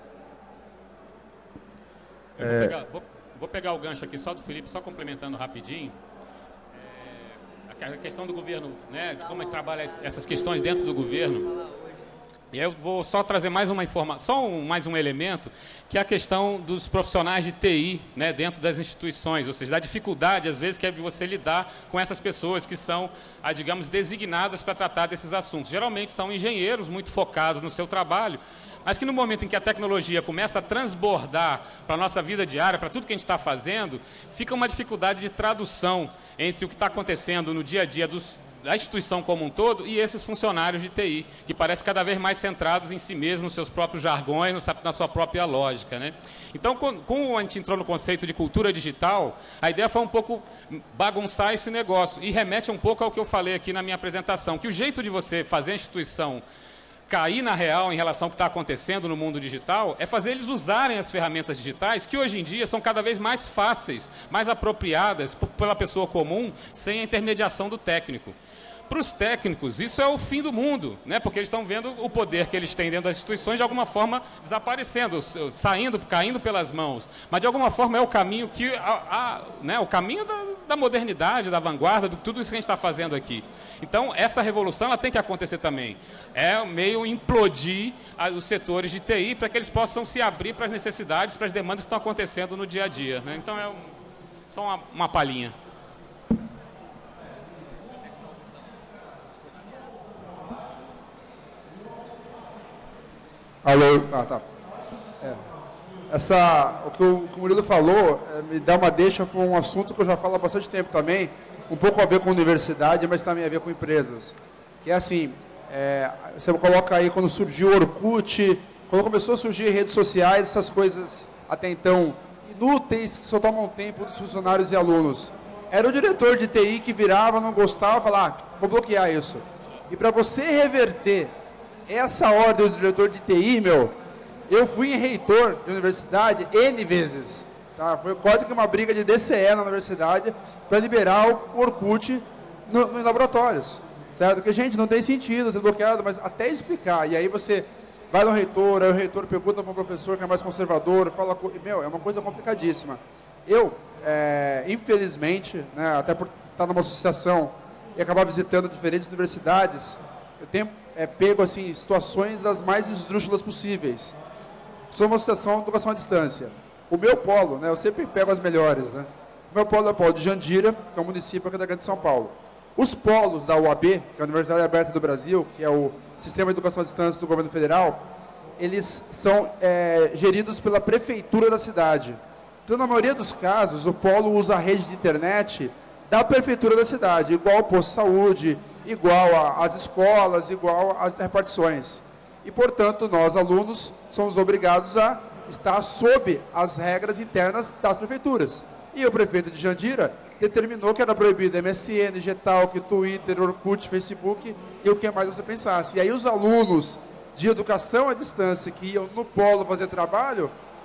Eu vou, pegar, vou, vou pegar o gancho aqui só do Felipe, só complementando rapidinho. É, a questão do governo, né, de como é que trabalha essas questões dentro do governo. E aí eu vou só trazer mais uma informação, só um, mais um elemento, que é a questão dos profissionais de T I, né, dentro das instituições, ou seja, da dificuldade, às vezes, que é de você lidar com essas pessoas que são, ah, digamos, designadas para tratar desses assuntos. Geralmente são engenheiros muito focados no seu trabalho, mas que no momento em que a tecnologia começa a transbordar para a nossa vida diária, para tudo que a gente está fazendo, fica uma dificuldade de tradução entre o que está acontecendo no dia a dia dos da instituição como um todo e esses funcionários de T I, que parecem cada vez mais centrados em si mesmos, nos seus próprios jargões, na sua própria lógica, né? Então, como a gente entrou no conceito de cultura digital, a ideia foi um pouco bagunçar esse negócio e remete um pouco ao que eu falei aqui na minha apresentação, que o jeito de você fazer a instituição cair na real em relação ao que está acontecendo no mundo digital é fazer eles usarem as ferramentas digitais que hoje em dia são cada vez mais fáceis, mais apropriadas pela pessoa comum, sem a intermediação do técnico. Para os técnicos, isso é o fim do mundo, né? Porque eles estão vendo o poder que eles têm dentro das instituições de alguma forma desaparecendo, saindo, caindo pelas mãos. Mas de alguma forma é o caminho que a, a, né? o caminho da, da modernidade, da vanguarda, de tudo isso que a gente está fazendo aqui. Então essa revolução ela tem que acontecer também. É meio implodir a, os setores de T I para que eles possam se abrir para as necessidades, para as demandas que estão acontecendo no dia a dia, né? Então é um, só uma, uma palhinha. Alô? Ah, tá. É. Essa, o que o, que o Murilo falou é, me dá uma deixa para um assunto que eu já falo há bastante tempo também, um pouco a ver com universidade, mas também a ver com empresas. Que é assim, é, você coloca aí quando surgiu o Orkut, quando começou a surgir redes sociais, essas coisas até então inúteis, que só tomam tempo dos funcionários e alunos. Era o diretor de T I que virava, não gostava, falava, ah, vou bloquear isso. E para você reverter essa ordem do diretor de T I, meu, eu fui em reitor de universidade N vezes. Tá? Foi quase que uma briga de D C E na universidade para liberar o Orkut no, nos laboratórios. Certo? Porque, gente, não tem sentido ser bloqueado, mas até explicar. E aí você vai no reitor, aí o reitor pergunta para o professor que é mais conservador, fala, meu, é uma coisa complicadíssima. Eu, é, infelizmente, né, até por estar numa associação e acabar visitando diferentes universidades, eu tenho é, pego assim, situações das mais esdrúxulas possíveis. Sou uma associação de educação à distância. O meu polo, né, eu sempre pego as melhores. Né? O meu polo é o polo de Jandira, que é um município aqui da Grande São Paulo. Os polos da U A B, que é a Universidade Aberta do Brasil, que é o Sistema de Educação à Distância do Governo Federal, eles são é, geridos pela prefeitura da cidade. Então, na maioria dos casos, o polo usa a rede de internet da prefeitura da cidade, igual ao posto de saúde, igual às escolas, igual às repartições. E, portanto, nós, alunos, somos obrigados a estar sob as regras internas das prefeituras. E o prefeito de Jandira determinou que era proibido M S N, Getalk, Twitter, Orkut, Facebook e o que mais você pensasse. E aí os alunos de educação à distância que iam no polo fazer trabalho,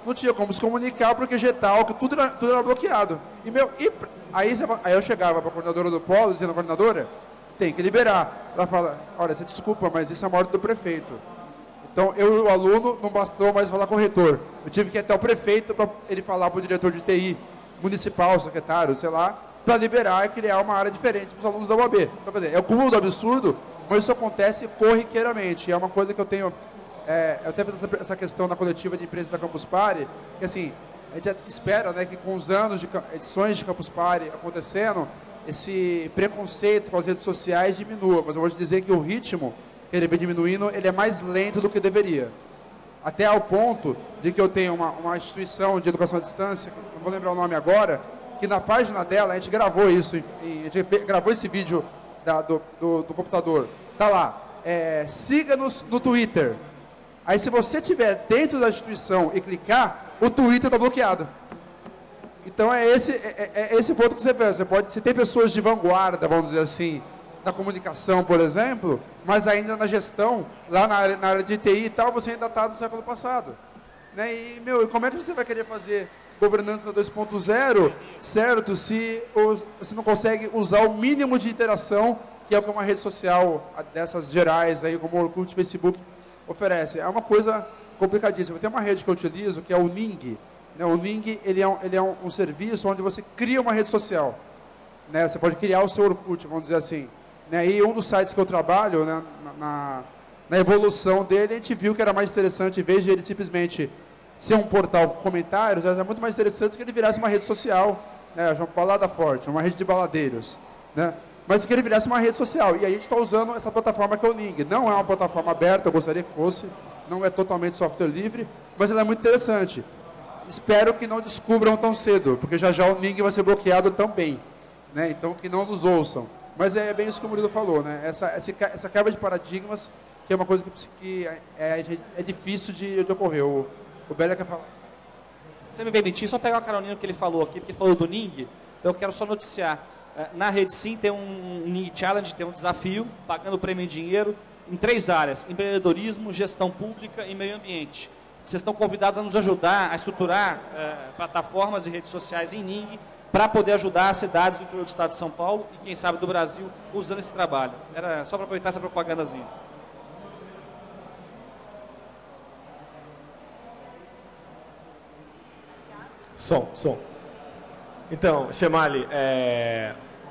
não tinha como se comunicar porque Getalk, tudo era, tudo era bloqueado. E, meu, e, aí, você, aí eu chegava para a coordenadora do polo, dizendo, coordenadora, tem que liberar. Ela fala, olha, você desculpa, mas isso é uma ordem do prefeito. Então, eu e o aluno não bastou mais falar com o reitor. Eu tive que ir até o prefeito para ele falar para o diretor de T I municipal, secretário, sei lá, para liberar e criar uma área diferente para os alunos da U A B. Então, quer dizer, é o cúmulo do absurdo, mas isso acontece corriqueiramente. É uma coisa que eu tenho... É, eu até fiz essa, essa questão na coletiva de imprensa da Campus Party, que assim, a gente espera, né, que com os anos de edições de Campus Party acontecendo, esse preconceito com as redes sociais diminua. Mas eu vou te dizer que o ritmo que ele vem diminuindo, ele é mais lento do que deveria. Até ao ponto de que eu tenho uma, uma instituição de educação à distância, não vou lembrar o nome agora, que na página dela, a gente gravou isso, a gente gravou esse vídeo da, do, do, do computador. Tá lá, é, siga-nos no Twitter. Aí se você estiver dentro da instituição e clicar, o Twitter está bloqueado. Então é esse, é, é esse ponto que você pensa. Você pode, se tem pessoas de vanguarda, vamos dizer assim, na comunicação, por exemplo, mas ainda na gestão, lá na área, na área de T I e tal, você ainda está no século passado. Né? E, meu, como é que você vai querer fazer governança dois ponto zero, certo, se você não consegue usar o mínimo de interação, que é o que uma rede social dessas gerais, aí, como o Orkut, o Facebook, oferece. É uma coisa complicadíssima. Tem uma rede que eu utilizo, que é o Ning. Né? O Ning, ele é, um, ele é um, um serviço onde você cria uma rede social. Né? Você pode criar o seu Orkut, vamos dizer assim. Né? E um dos sites que eu trabalho, né, na, na evolução dele, a gente viu que era mais interessante, em vez de ele simplesmente ser um portal com comentários, era muito mais interessante que ele virasse uma rede social, né? Uma balada forte, uma rede de baladeiros. Né? Mas que ele virasse uma rede social. E aí a gente está usando essa plataforma que é o Ning. Não é uma plataforma aberta, eu gostaria que fosse. Não é totalmente software livre, mas ela é muito interessante. Espero que não descubram tão cedo, porque já já o Ning vai ser bloqueado também. Né? Então que não nos ouçam. Mas é bem isso que o Murilo falou. Né? Essa, essa, essa quebra de paradigmas, que é uma coisa que, que é, é, é difícil de, de ocorrer. O, o Bélia quer falar. Se você me permitir, só pegar o caroninho que ele falou aqui, porque ele falou do Ning, então eu quero só noticiar. Na Rede Sim tem um Ning Challenge, tem um desafio, pagando prêmio em dinheiro, em três áreas: empreendedorismo, gestão pública e meio ambiente. Vocês estão convidados a nos ajudar a estruturar eh, plataformas e redes sociais em Ning para poder ajudar as cidades do interior do estado de São Paulo e, quem sabe, do Brasil, usando esse trabalho. Era só para aproveitar essa propagandazinha. Som, som. Então, Chemali, é...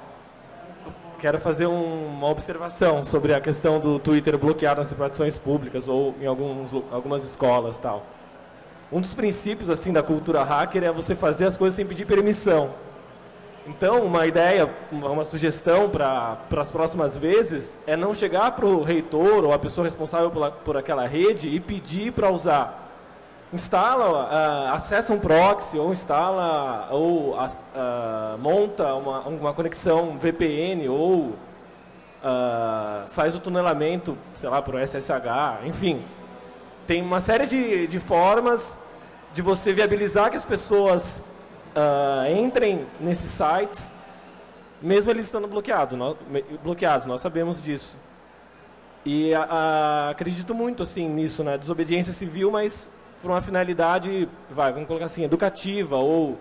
quero fazer um, uma observação sobre a questão do Twitter bloqueado nas repartições públicas ou em alguns, algumas escolas, tal. Um dos princípios assim da cultura hacker é você fazer as coisas sem pedir permissão. Então, uma ideia, uma, uma sugestão para as próximas vezes é não chegar para o reitor ou a pessoa responsável por, por aquela rede e pedir para usar. Instala, uh, acessa um proxy ou instala ou uh, uh, monta uma, uma conexão V P N ou uh, faz o tunelamento, sei lá, para o S S H, enfim. Tem uma série de, de formas de você viabilizar que as pessoas uh, entrem nesses sites, mesmo eles estando bloqueado, nós, bloqueados, nós sabemos disso. E uh, uh, acredito muito assim, nisso, né? Desobediência civil, mas por uma finalidade, vai, vamos colocar assim, educativa ou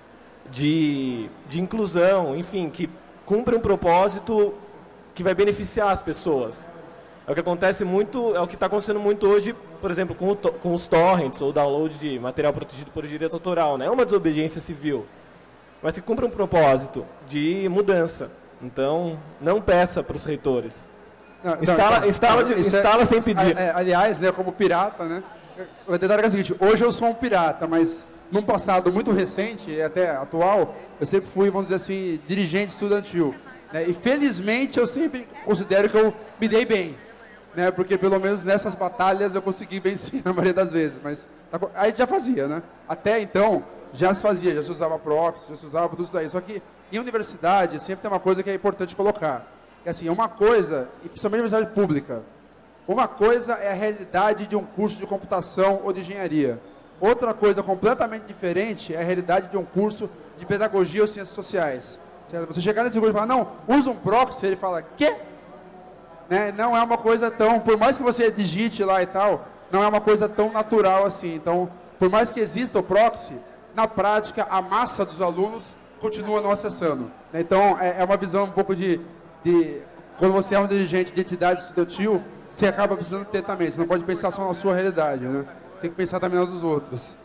de, de inclusão, enfim, que cumpre um propósito que vai beneficiar as pessoas. É o que acontece muito, é o que está acontecendo muito hoje, por exemplo, com, o, com os torrents ou download de material protegido por direito autoral. Né? É uma desobediência civil, mas que cumpre um propósito de mudança. Então, não peça para os reitores. Não, instala não, instala, de, instala é, sem pedir. É, aliás, né, como pirata, né? O detalhe é o seguinte: hoje eu sou um pirata, mas num passado muito recente e até atual, eu sempre fui, vamos dizer assim, dirigente estudantil. Né? E felizmente eu sempre considero que eu me dei bem. Né, porque pelo menos nessas batalhas eu consegui vencer na maioria das vezes, mas aí já fazia, né? Até então já se fazia, já se usava proxy, já se usava tudo isso aí. Só que em universidade sempre tem uma coisa que é importante colocar, que assim, uma coisa, e principalmente na universidade pública, uma coisa é a realidade de um curso de computação ou de engenharia. Outra coisa completamente diferente é a realidade de um curso de pedagogia ou ciências sociais. Certo? Você chegar nesse curso e falar, não, usa um proxy, ele fala, quê? Né? Não é uma coisa tão, por mais que você digite lá e tal, não é uma coisa tão natural assim. Então, por mais que exista o proxy, na prática, a massa dos alunos continua não acessando. Então, é, é uma visão um pouco de, de... Quando você é um dirigente de entidade estudantil, você acaba precisando ter também. Você não pode pensar só na sua realidade, né? Você tem que pensar também na dos outros.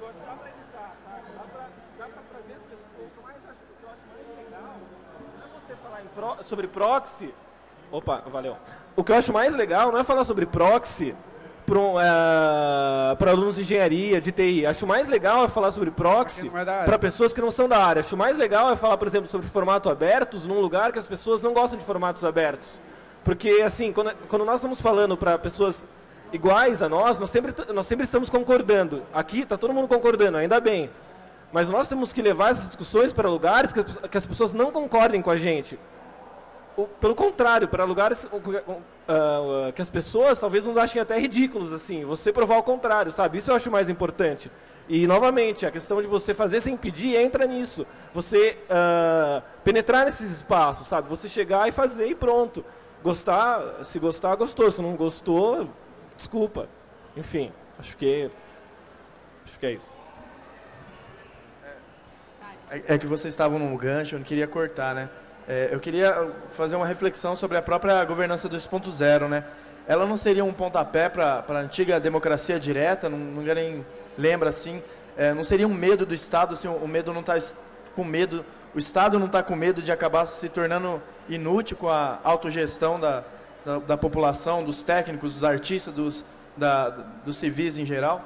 Sobre proxy, opa, valeu. O que eu acho mais legal não é falar sobre proxy para um, uh, alunos de engenharia, de T I. Acho mais legal é falar sobre proxy é para pessoas que não são da área. Acho mais legal é falar, por exemplo, sobre formato abertos num lugar que as pessoas não gostam de formatos abertos. Porque, assim, quando, quando nós estamos falando para pessoas iguais a nós, nós sempre, nós sempre estamos concordando. Aqui está todo mundo concordando, ainda bem. Mas nós temos que levar essas discussões para lugares que as, que as pessoas não concordem com a gente. Pelo contrário, para lugares uh, uh, que as pessoas talvez nos achem até ridículos, assim, você provar o contrário, sabe? Isso eu acho mais importante. E, novamente, a questão de você fazer sem pedir entra nisso. Você uh, penetrar nesses espaços, sabe? Você chegar e fazer e pronto. Gostar, se gostar, gostou. Se não gostou, desculpa. Enfim, acho que, acho que é isso. É, é que vocês estavam num gancho, eu não queria cortar, né? É, eu queria fazer uma reflexão sobre a própria governança dois ponto zero, né? Ela não seria um pontapé para a antiga democracia direta? Não, ninguém lembra assim? É, não seria um medo do Estado? Assim, o medo não está com medo, o Estado não está com medo de acabar se tornando inútil com a autogestão da, da, da população, dos técnicos, dos artistas, dos, da, dos civis em geral?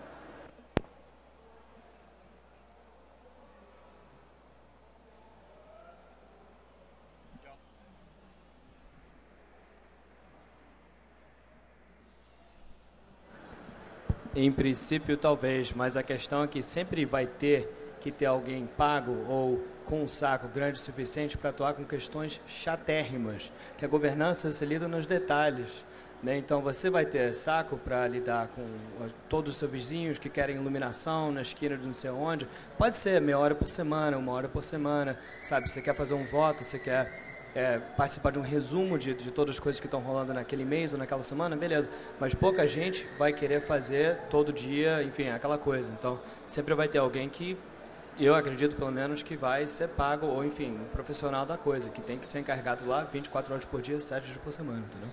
Em princípio, talvez, mas a questão é que sempre vai ter que ter alguém pago ou com um saco grande o suficiente para atuar com questões chatérrimas, que a governança se lida nos detalhes, né? Então, você vai ter saco para lidar com todos os seus vizinhos que querem iluminação na esquina de não sei onde. Pode ser meia hora por semana, uma hora por semana, sabe? Você quer fazer um voto, você quer... É, participar de um resumo de, de todas as coisas que estão rolando naquele mês ou naquela semana, beleza. Mas pouca gente vai querer fazer todo dia, enfim, aquela coisa. Então, sempre vai ter alguém que, eu acredito pelo menos, que vai ser pago, ou enfim, um profissional da coisa, que tem que ser encarregado lá vinte e quatro horas por dia, sete dias por semana, entendeu?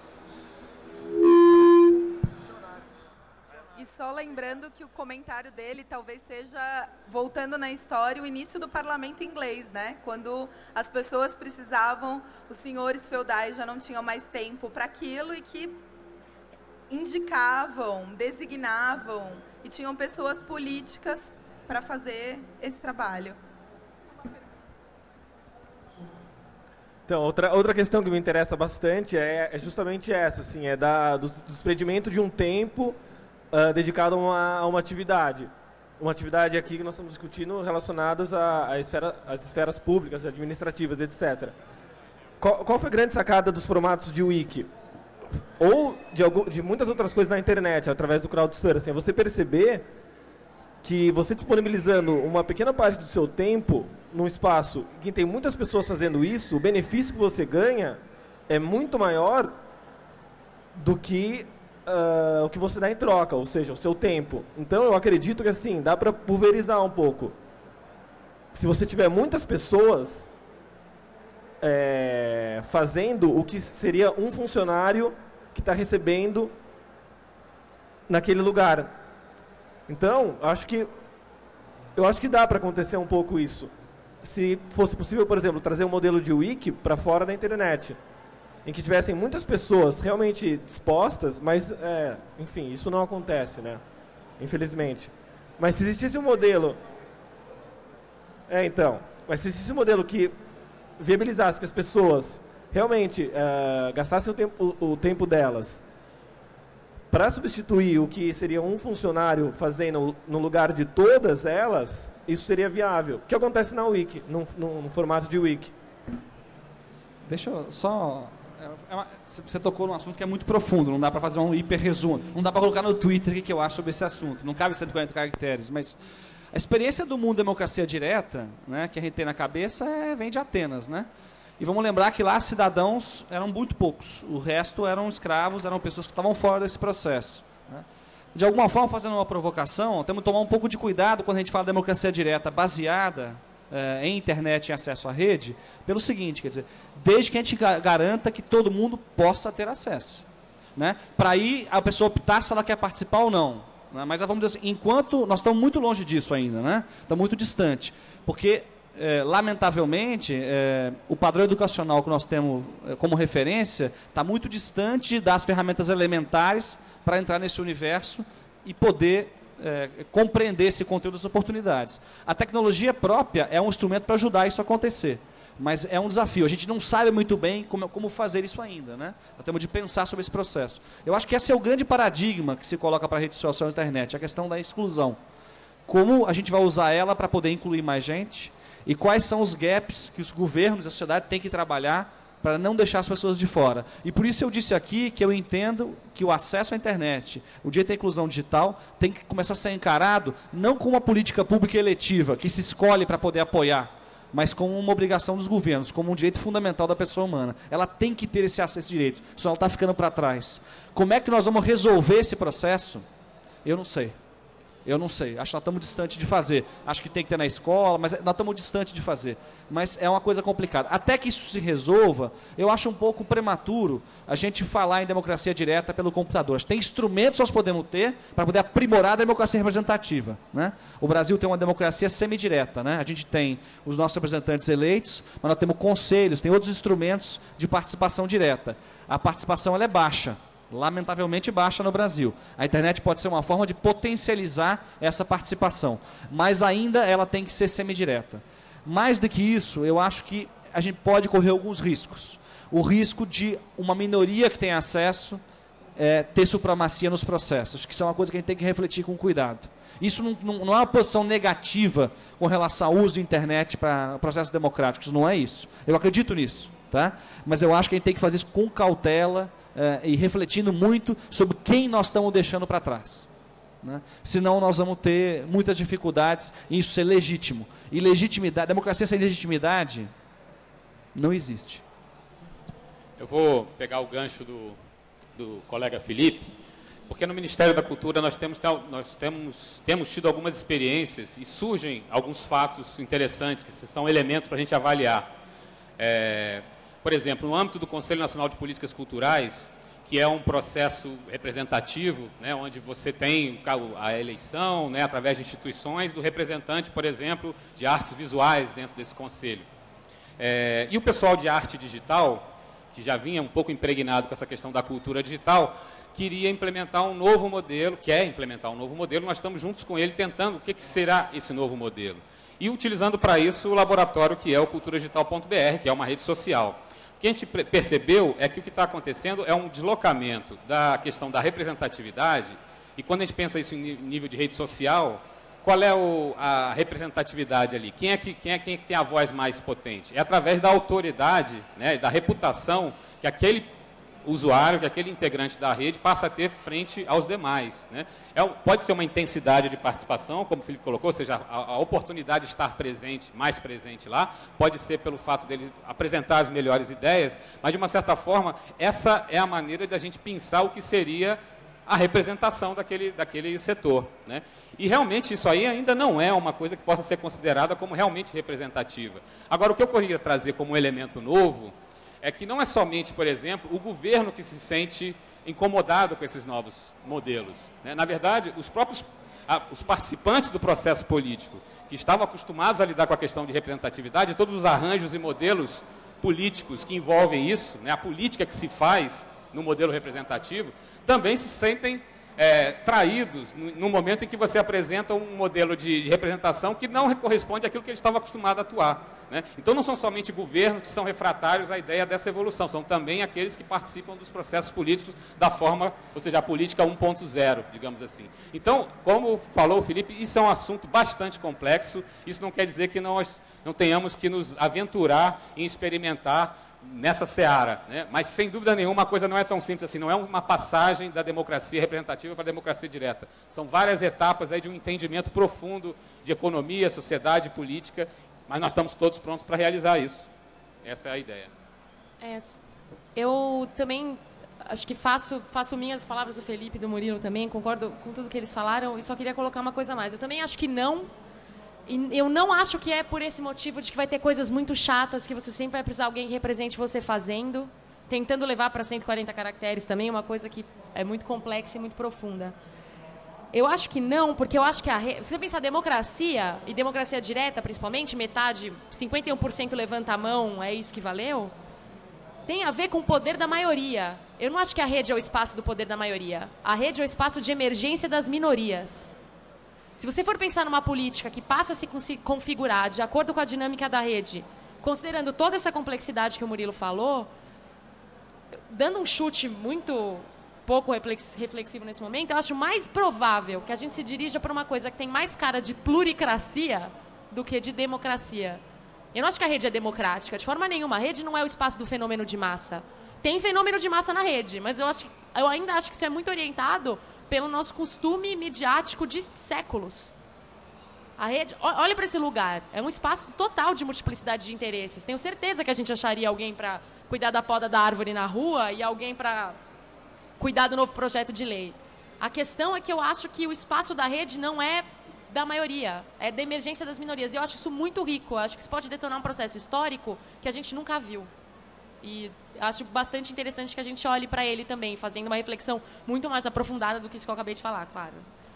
E só lembrando que o comentário dele talvez seja, voltando na história, o início do parlamento inglês, né? Quando as pessoas precisavam, os senhores feudais já não tinham mais tempo para aquilo e que indicavam, designavam e tinham pessoas políticas para fazer esse trabalho. Então, outra, outra questão que me interessa bastante é, é justamente essa, assim, é da, do, do desprendimento de um tempo Uh, dedicado a uma, a uma atividade. Uma atividade aqui que nós estamos discutindo relacionadas à, à esfera, às esferas públicas, administrativas, etcétera. Qual, qual foi a grande sacada dos formatos de wiki? Ou de, algum, de muitas outras coisas na internet, através do crowdsourcing, é você perceber que você disponibilizando uma pequena parte do seu tempo num espaço em que tem muitas pessoas fazendo isso, o benefício que você ganha é muito maior do que Uh, o que você dá em troca, ou seja, o seu tempo. Então, eu acredito que assim, dá para pulverizar um pouco. Se você tiver muitas pessoas é, fazendo o que seria um funcionário que está recebendo naquele lugar. Então, acho que eu acho que dá para acontecer um pouco isso. Se fosse possível, por exemplo, trazer um modelo de wiki para fora da internet, em que tivessem muitas pessoas realmente dispostas, mas, é, enfim, isso não acontece, né? Infelizmente. Mas se existisse um modelo... É, então, mas se existisse um modelo que viabilizasse que as pessoas realmente uh, gastassem o tempo, o, o tempo delas para substituir o que seria um funcionário fazendo no lugar de todas elas, isso seria viável. O que acontece na Wiki, no, no, no formato de Wiki? Deixa eu só... É uma, você tocou num assunto que é muito profundo, não dá para fazer um hiper resumo, não dá para colocar no Twitter o que eu acho sobre esse assunto, não cabe cento e quarenta caracteres, mas a experiência do mundo democracia direta, né, que a gente tem na cabeça, é, vem de Atenas, né? E vamos lembrar que lá cidadãos eram muito poucos, o resto eram escravos, eram pessoas que estavam fora desse processo, né? de alguma forma, fazendo uma provocação, temos que tomar um pouco de cuidado quando a gente fala de democracia direta baseada eh, em internet e acesso à rede, pelo seguinte, quer dizer, desde que a gente garanta que todo mundo possa ter acesso. Né? Para aí a pessoa optar se ela quer participar ou não. Né? Mas vamos dizer assim, enquanto nós estamos muito longe disso ainda, né? Estamos muito distante, porque É, lamentavelmente, é, o padrão educacional que nós temos é, como referência está muito distante das ferramentas elementares para entrar nesse universo e poder é, compreender esse conteúdo das oportunidades. A tecnologia própria é um instrumento para ajudar isso a acontecer, mas é um desafio. A gente não sabe muito bem como, como fazer isso ainda, né? Nós temos de pensar sobre esse processo. Eu acho que esse é o grande paradigma que se coloca para a rede social e a internet, a questão da exclusão. Como a gente vai usar ela para poder incluir mais gente? E quais são os gaps que os governos e a sociedade têm que trabalhar para não deixar as pessoas de fora. E por isso eu disse aqui que eu entendo que o acesso à internet, o direito à inclusão digital, tem que começar a ser encarado não como uma política pública eletiva, que se escolhe para poder apoiar, mas como uma obrigação dos governos, como um direito fundamental da pessoa humana. Ela tem que ter esse acesso direito, senão ela está ficando para trás. Como é que nós vamos resolver esse processo? Eu não sei. Eu não sei, acho que nós estamos distantes de fazer. Acho que tem que ter na escola, mas nós estamos distantes de fazer. Mas é uma coisa complicada. Até que isso se resolva, eu acho um pouco prematuro a gente falar em democracia direta pelo computador. Tem instrumentos que nós podemos ter para poder aprimorar a democracia representativa. Né? O Brasil tem uma democracia semidireta. Né? A gente tem os nossos representantes eleitos, mas nós temos conselhos, tem outros instrumentos de participação direta. A participação ela é baixa. Lamentavelmente baixa no Brasil. A internet pode ser uma forma de potencializar essa participação, mas ainda ela tem que ser semidireta. Mais do que isso, eu acho que a gente pode correr alguns riscos. O risco de uma minoria que tem acesso é, ter supremacia nos processos, que isso é uma coisa que a gente tem que refletir com cuidado. Isso não, não, não é uma posição negativa com relação ao uso da internet para processos democráticos, não é isso. Eu acredito nisso, tá? Mas eu acho que a gente tem que fazer isso com cautela, Uh, e refletindo muito sobre quem nós estamos deixando para trás. Né? Senão nós vamos ter muitas dificuldades em isso ser legítimo. E legitimidade, democracia sem legitimidade não existe. Eu vou pegar o gancho do, do colega Felipe, porque no Ministério da Cultura nós temos, nós temos, temos tido algumas experiências e surgem alguns fatos interessantes que são elementos para a gente avaliar. É, Por exemplo, no âmbito do Conselho Nacional de Políticas Culturais, que é um processo representativo, né, onde você tem a eleição, né, através de instituições, do representante, por exemplo, de artes visuais dentro desse conselho. É, e o pessoal de arte digital, que já vinha um pouco impregnado com essa questão da cultura digital, queria implementar um novo modelo, quer implementar um novo modelo, nós estamos juntos com ele tentando o que, que será esse novo modelo. E utilizando para isso o laboratório que é o cultura digital ponto b r, que é uma rede social. O que a gente percebeu é que o que está acontecendo é um deslocamento da questão da representatividade, e quando a gente pensa isso em nível de rede social, qual é o, a representatividade ali? Quem é, que, quem, é, quem é que tem a voz mais potente? É através da autoridade, né, da reputação que aquele usuário, que aquele integrante da rede passa a ter frente aos demais. Né? É, pode ser uma intensidade de participação, como o Felipe colocou, ou seja, a, a oportunidade de estar presente, mais presente lá, pode ser pelo fato dele apresentar as melhores ideias, mas, de uma certa forma, essa é a maneira de a gente pensar o que seria a representação daquele, daquele setor. Né? E, realmente, isso aí ainda não é uma coisa que possa ser considerada como realmente representativa. Agora, o que eu queria trazer como um elemento novo é que não é somente, por exemplo, o governo que se sente incomodado com esses novos modelos. Né? Na verdade, os próprios a, os participantes do processo político, que estavam acostumados a lidar com a questão de representatividade, todos os arranjos e modelos políticos que envolvem isso, né? A política que se faz no modelo representativo, também se sentem é, traídos no, no momento em que você apresenta um modelo de, de representação que não corresponde àquilo que eles estavam acostumados a atuar. Né? Então, não são somente governos que são refratários à ideia dessa evolução, são também aqueles que participam dos processos políticos da forma, ou seja, a política um ponto zero, digamos assim. Então, como falou o Felipe, isso é um assunto bastante complexo, isso não quer dizer que nós não tenhamos que nos aventurar em experimentar nessa seara, né? Mas, sem dúvida nenhuma, a coisa não é tão simples assim, não é uma passagem da democracia representativa para a democracia direta. São várias etapas aí de um entendimento profundo de economia, sociedade, política, mas nós estamos todos prontos para realizar isso. Essa é a ideia. É, eu também acho que faço, faço minhas palavras do Felipe e do Murilo também, concordo com tudo que eles falaram, e só queria colocar uma coisa a mais. Eu também acho que não, e eu não acho que é por esse motivo de que vai ter coisas muito chatas, que você sempre vai precisar de alguém que represente você fazendo, tentando levar para cento e quarenta caracteres também, uma coisa que é muito complexa e muito profunda. Eu acho que não, porque eu acho que a re... se você pensar democracia, e democracia direta principalmente, metade, cinquenta e um por cento levanta a mão, é isso que valeu, tem a ver com o poder da maioria. Eu não acho que a rede é o espaço do poder da maioria. A rede é o espaço de emergência das minorias. Se você for pensar numa política que passa a se configurar de acordo com a dinâmica da rede, considerando toda essa complexidade que o Murilo falou, dando um chute muito pouco reflexivo nesse momento, eu acho mais provável que a gente se dirija para uma coisa que tem mais cara de pluricracia do que de democracia. Eu não acho que a rede é democrática, de forma nenhuma. A rede não é o espaço do fenômeno de massa. Tem fenômeno de massa na rede, mas eu, acho, eu ainda acho que isso é muito orientado pelo nosso costume midiático de séculos. A rede, olha para esse lugar, é um espaço total de multiplicidade de interesses. Tenho certeza que a gente acharia alguém para cuidar da poda da árvore na rua e alguém para cuidar do novo projeto de lei. A questão é que eu acho que o espaço da rede não é da maioria, é da emergência das minorias. E eu acho isso muito rico, eu acho que isso pode detonar um processo histórico que a gente nunca viu. E acho bastante interessante que a gente olhe para ele também, fazendo uma reflexão muito mais aprofundada do que isso que eu acabei de falar, claro.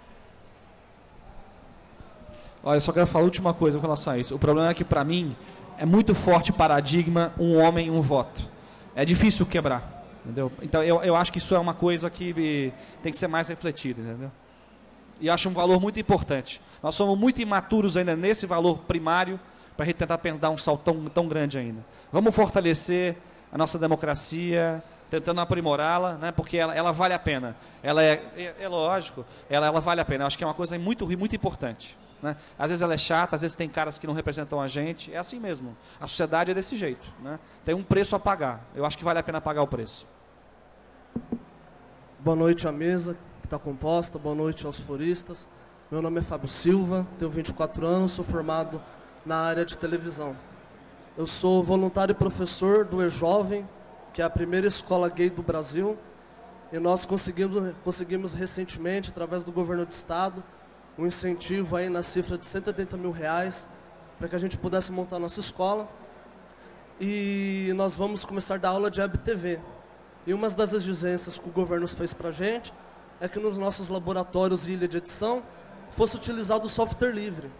Olha, eu só quero falar a última coisa com relação a isso. O problema é que, para mim, é muito forte o paradigma um homem, um voto. É difícil quebrar. Entendeu? Então, eu, eu acho que isso é uma coisa que tem que ser mais refletida, entendeu? E acho um valor muito importante. Nós somos muito imaturos ainda nesse valor primário para a gente tentar dar um salto tão, tão grande ainda. Vamos fortalecer a nossa democracia, tentando aprimorá-la, né? Porque ela, ela vale a pena. Ela é, é, é lógico, ela, ela vale a pena. Eu acho que é uma coisa muito, muito importante. Né? Às vezes ela é chata, às vezes tem caras que não representam a gente. É assim mesmo. A sociedade é desse jeito. Né? Tem um preço a pagar. Eu acho que vale a pena pagar o preço. Boa noite à mesa que está composta. Boa noite aos foristas. Meu nome é Fábio Silva, tenho vinte e quatro anos, sou formado na área de televisão. Eu sou voluntário e professor do E-Jovem, que é a primeira escola gay do Brasil. E nós conseguimos, conseguimos recentemente, através do governo do estado, um incentivo aí na cifra de cento e oitenta mil reais para que a gente pudesse montar a nossa escola. E nós vamos começar a dar aula de web T V. E uma das exigências que o governo fez para a gente é que nos nossos laboratórios e ilha de edição fosse utilizado o software livre.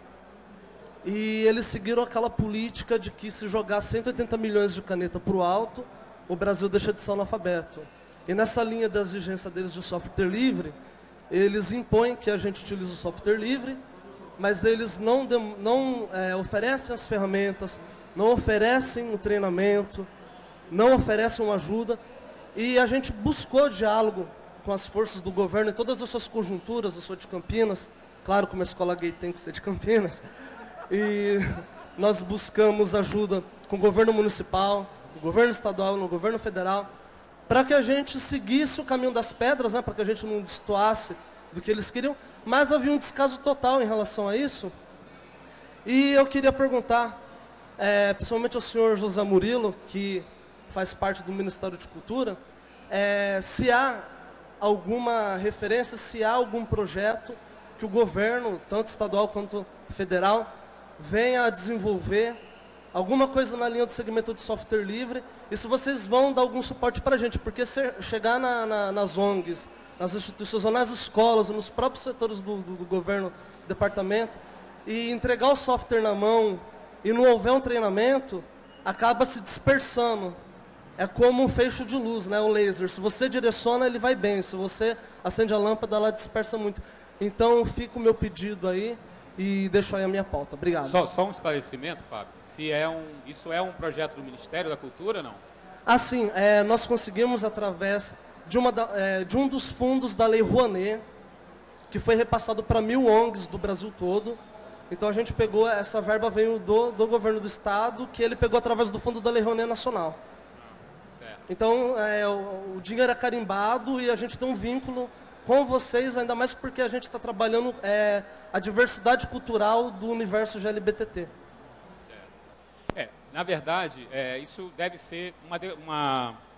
E eles seguiram aquela política de que se jogar cento e oitenta milhões de caneta para o alto, o Brasil deixa de ser analfabeto. E nessa linha da exigência deles de software livre, eles impõem que a gente utilize o software livre, mas eles não, não é, oferecem as ferramentas, não oferecem o treinamento, não oferecem uma ajuda. E a gente buscou diálogo com as forças do governo em todas as suas conjunturas. Eu sou de Campinas, claro que uma escola gay tem que ser de Campinas. E nós buscamos ajuda com o governo municipal, no governo estadual, no governo federal, para que a gente seguisse o caminho das pedras, né, para que a gente não destoasse do que eles queriam, mas havia um descaso total em relação a isso. E eu queria perguntar, é, principalmente ao senhor José Murilo, que faz parte do Ministério de Cultura, é, se há alguma referência, se há algum projeto que o governo, tanto estadual quanto federal, venha a desenvolver alguma coisa na linha do segmento de software livre, e se vocês vão dar algum suporte para a gente, porque se chegar na, na, nas O N Gs, nas instituições, nas escolas, nos próprios setores do, do, do governo, do departamento, e entregar o software na mão e não houver um treinamento, acaba se dispersando. É como um feixe de luz, né, o laser. Se você direciona, ele vai bem. Se você acende a lâmpada, ela dispersa muito. Então, fica o meu pedido aí. E deixo aí a minha pauta. Obrigado. Só, só um esclarecimento, Fábio. Se é um, isso é um projeto do Ministério da Cultura, não? Ah, sim. É, nós conseguimos, através de, uma da, é, de um dos fundos da Lei Rouanet, que foi repassado para mil O N Gs do Brasil todo. Então, a gente pegou, essa verba veio do, do governo do Estado, que ele pegou através do fundo da Lei Rouanet Nacional. Ah, certo. Então, é, o, o dinheiro é carimbado e a gente tem um vínculo com vocês, ainda mais porque a gente está trabalhando é, a diversidade cultural do universo G L B T T. Certo. É, na verdade, é, isso deve ser uma, de, uma,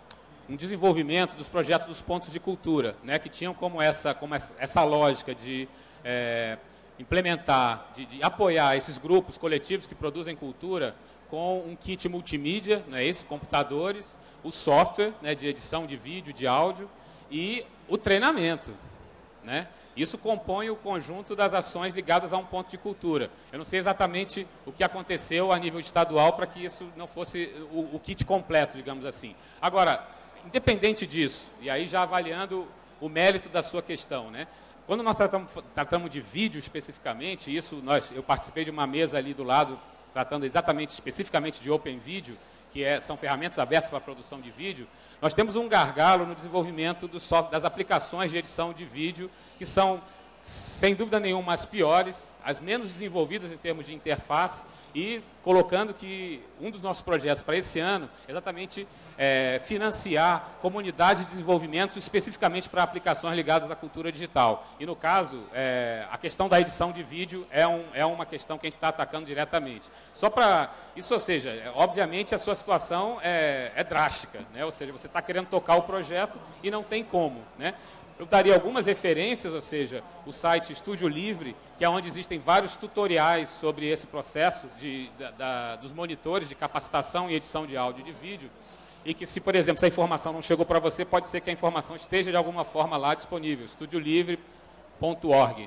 um desenvolvimento dos projetos dos pontos de cultura, né, que tinham como essa, como essa, essa lógica de é, implementar, de, de apoiar esses grupos coletivos que produzem cultura com um kit multimídia, não é isso? Computadores, o software, né, de edição de vídeo, de áudio e o treinamento, né? Isso compõe o conjunto das ações ligadas a um ponto de cultura. Eu não sei exatamente o que aconteceu a nível estadual para que isso não fosse o, o kit completo, digamos assim. Agora, independente disso, e aí já avaliando o mérito da sua questão, né? Quando nós tratamos, tratamos de vídeo especificamente, isso nós, eu participei de uma mesa ali do lado, tratando exatamente, especificamente de Open Video, que é, são ferramentas abertas para a produção de vídeo, nós temos um gargalo no desenvolvimento do software, das aplicações de edição de vídeo, que são, sem dúvida nenhuma, as piores, as menos desenvolvidas em termos de interface, e colocando que um dos nossos projetos para esse ano é exatamente é, financiar comunidades de desenvolvimento especificamente para aplicações ligadas à cultura digital. E, no caso, é, a questão da edição de vídeo é, um, é uma questão que a gente está atacando diretamente. Só para isso, ou seja, é, obviamente a sua situação é, é drástica, né? Ou seja, você está querendo tocar o projeto e não tem como, né? Eu daria algumas referências, ou seja, o site Estúdio Livre, que é onde existem vários tutoriais sobre esse processo de, da, da, dos monitores de capacitação e edição de áudio e de vídeo, e que se, por exemplo, se a informação não chegou para você, pode ser que a informação esteja de alguma forma lá disponível, estúdio livre ponto org.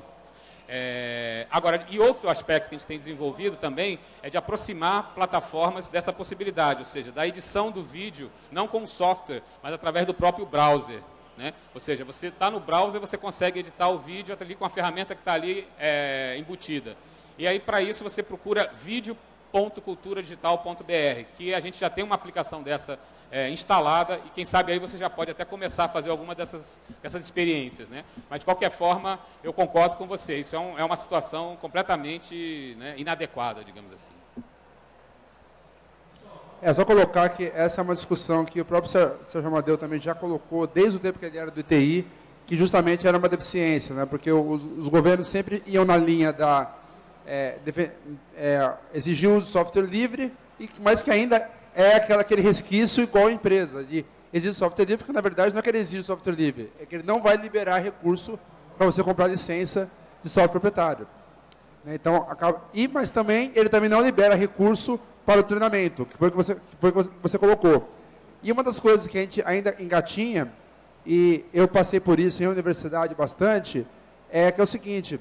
É, agora, e outro aspecto que a gente tem desenvolvido também é de aproximar plataformas dessa possibilidade, ou seja, da edição do vídeo, não com software, mas através do próprio browser. Né? Ou seja, você está no browser, você consegue editar o vídeo ali com a ferramenta que está ali é, embutida. E aí, para isso, você procura vídeo ponto cultura digital ponto br, que a gente já tem uma aplicação dessa é, instalada, e quem sabe aí você já pode até começar a fazer alguma dessas, dessas experiências. Né? Mas, de qualquer forma, eu concordo com você, isso é, um, é uma situação completamente, né, inadequada, digamos assim. É só colocar que essa é uma discussão que o próprio Sérgio Amadeu também já colocou desde o tempo que ele era do I T I, que justamente era uma deficiência, né? Porque os, os governos sempre iam na linha da é, de, é, exigir o software livre, e, mas que ainda é aquela, aquele resquício igual a empresa, de exigir software livre, porque na verdade não é que ele exige software livre, é que ele não vai liberar recurso para você comprar licença de software proprietário. Então, acaba, e, mas também, ele também não libera recurso para o treinamento, que foi o que você, que foi o que você colocou. E uma das coisas que a gente ainda engatinha, e eu passei por isso em universidade bastante, é que é o seguinte,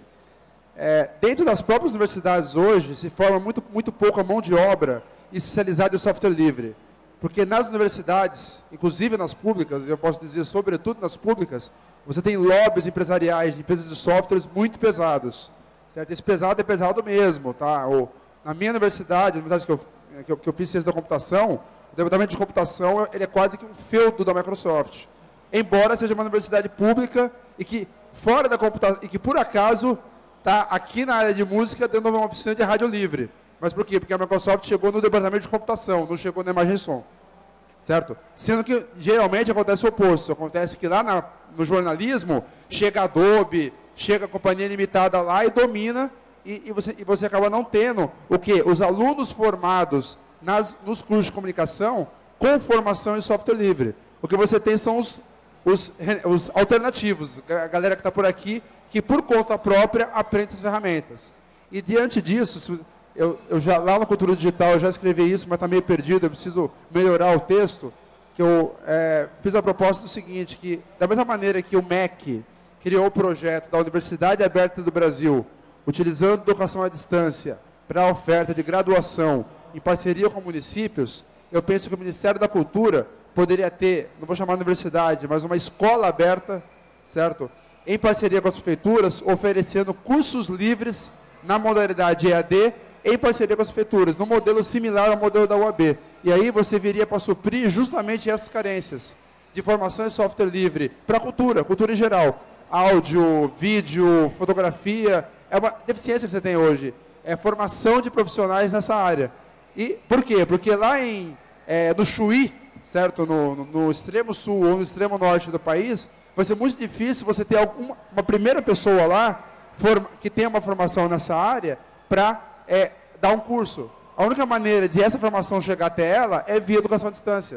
é, dentro das próprias universidades hoje, se forma muito, muito pouco a mão de obra especializada em software livre. Porque nas universidades, inclusive nas públicas, eu posso dizer sobretudo nas públicas, você tem lobbies empresariais de empresas de softwares muito pesados. Certo? Esse pesado é pesado mesmo, tá? O, na minha universidade, na universidade que eu, que eu, que eu fiz ciência da computação, o departamento de computação ele é quase que um feudo da Microsoft. Embora seja uma universidade pública e que, fora da computação, e que por acaso está aqui na área de música dando uma oficina de rádio livre. Mas por quê? Porque a Microsoft chegou no departamento de computação, não chegou na imagem e som. Certo? Sendo que geralmente acontece o oposto. Acontece que lá na, no jornalismo chega a Adobe, chega a companhia limitada lá e domina, e, e, você, e você acaba não tendo o quê? Os alunos formados nas, nos cursos de comunicação com formação em software livre. O que você tem são os, os, os alternativos, a galera que está por aqui, que por conta própria aprende essas ferramentas. E diante disso, eu, eu já, lá na Cultura Digital eu já escrevi isso, mas está meio perdido, eu preciso melhorar o texto, que eu é, fiz a proposta do seguinte, que da mesma maneira que o M E C criou o projeto da Universidade Aberta do Brasil, utilizando educação à distância para a oferta de graduação em parceria com municípios, eu penso que o Ministério da Cultura poderia ter, não vou chamar de universidade, mas uma escola aberta, certo? Em parceria com as prefeituras, oferecendo cursos livres na modalidade E A D, em parceria com as prefeituras, no modelo similar ao modelo da U A B. E aí você viria para suprir justamente essas carências de formação em software livre para a cultura, cultura em geral. Áudio, vídeo, fotografia, é uma deficiência que você tem hoje. É formação de profissionais nessa área. E por quê? Porque lá em, é, no Chuí, certo? No, no, no extremo sul ou no extremo norte do país, vai ser muito difícil você ter alguma, uma primeira pessoa lá forma, que tenha uma formação nessa área para é, dar um curso. A única maneira de essa formação chegar até ela é via educação à distância.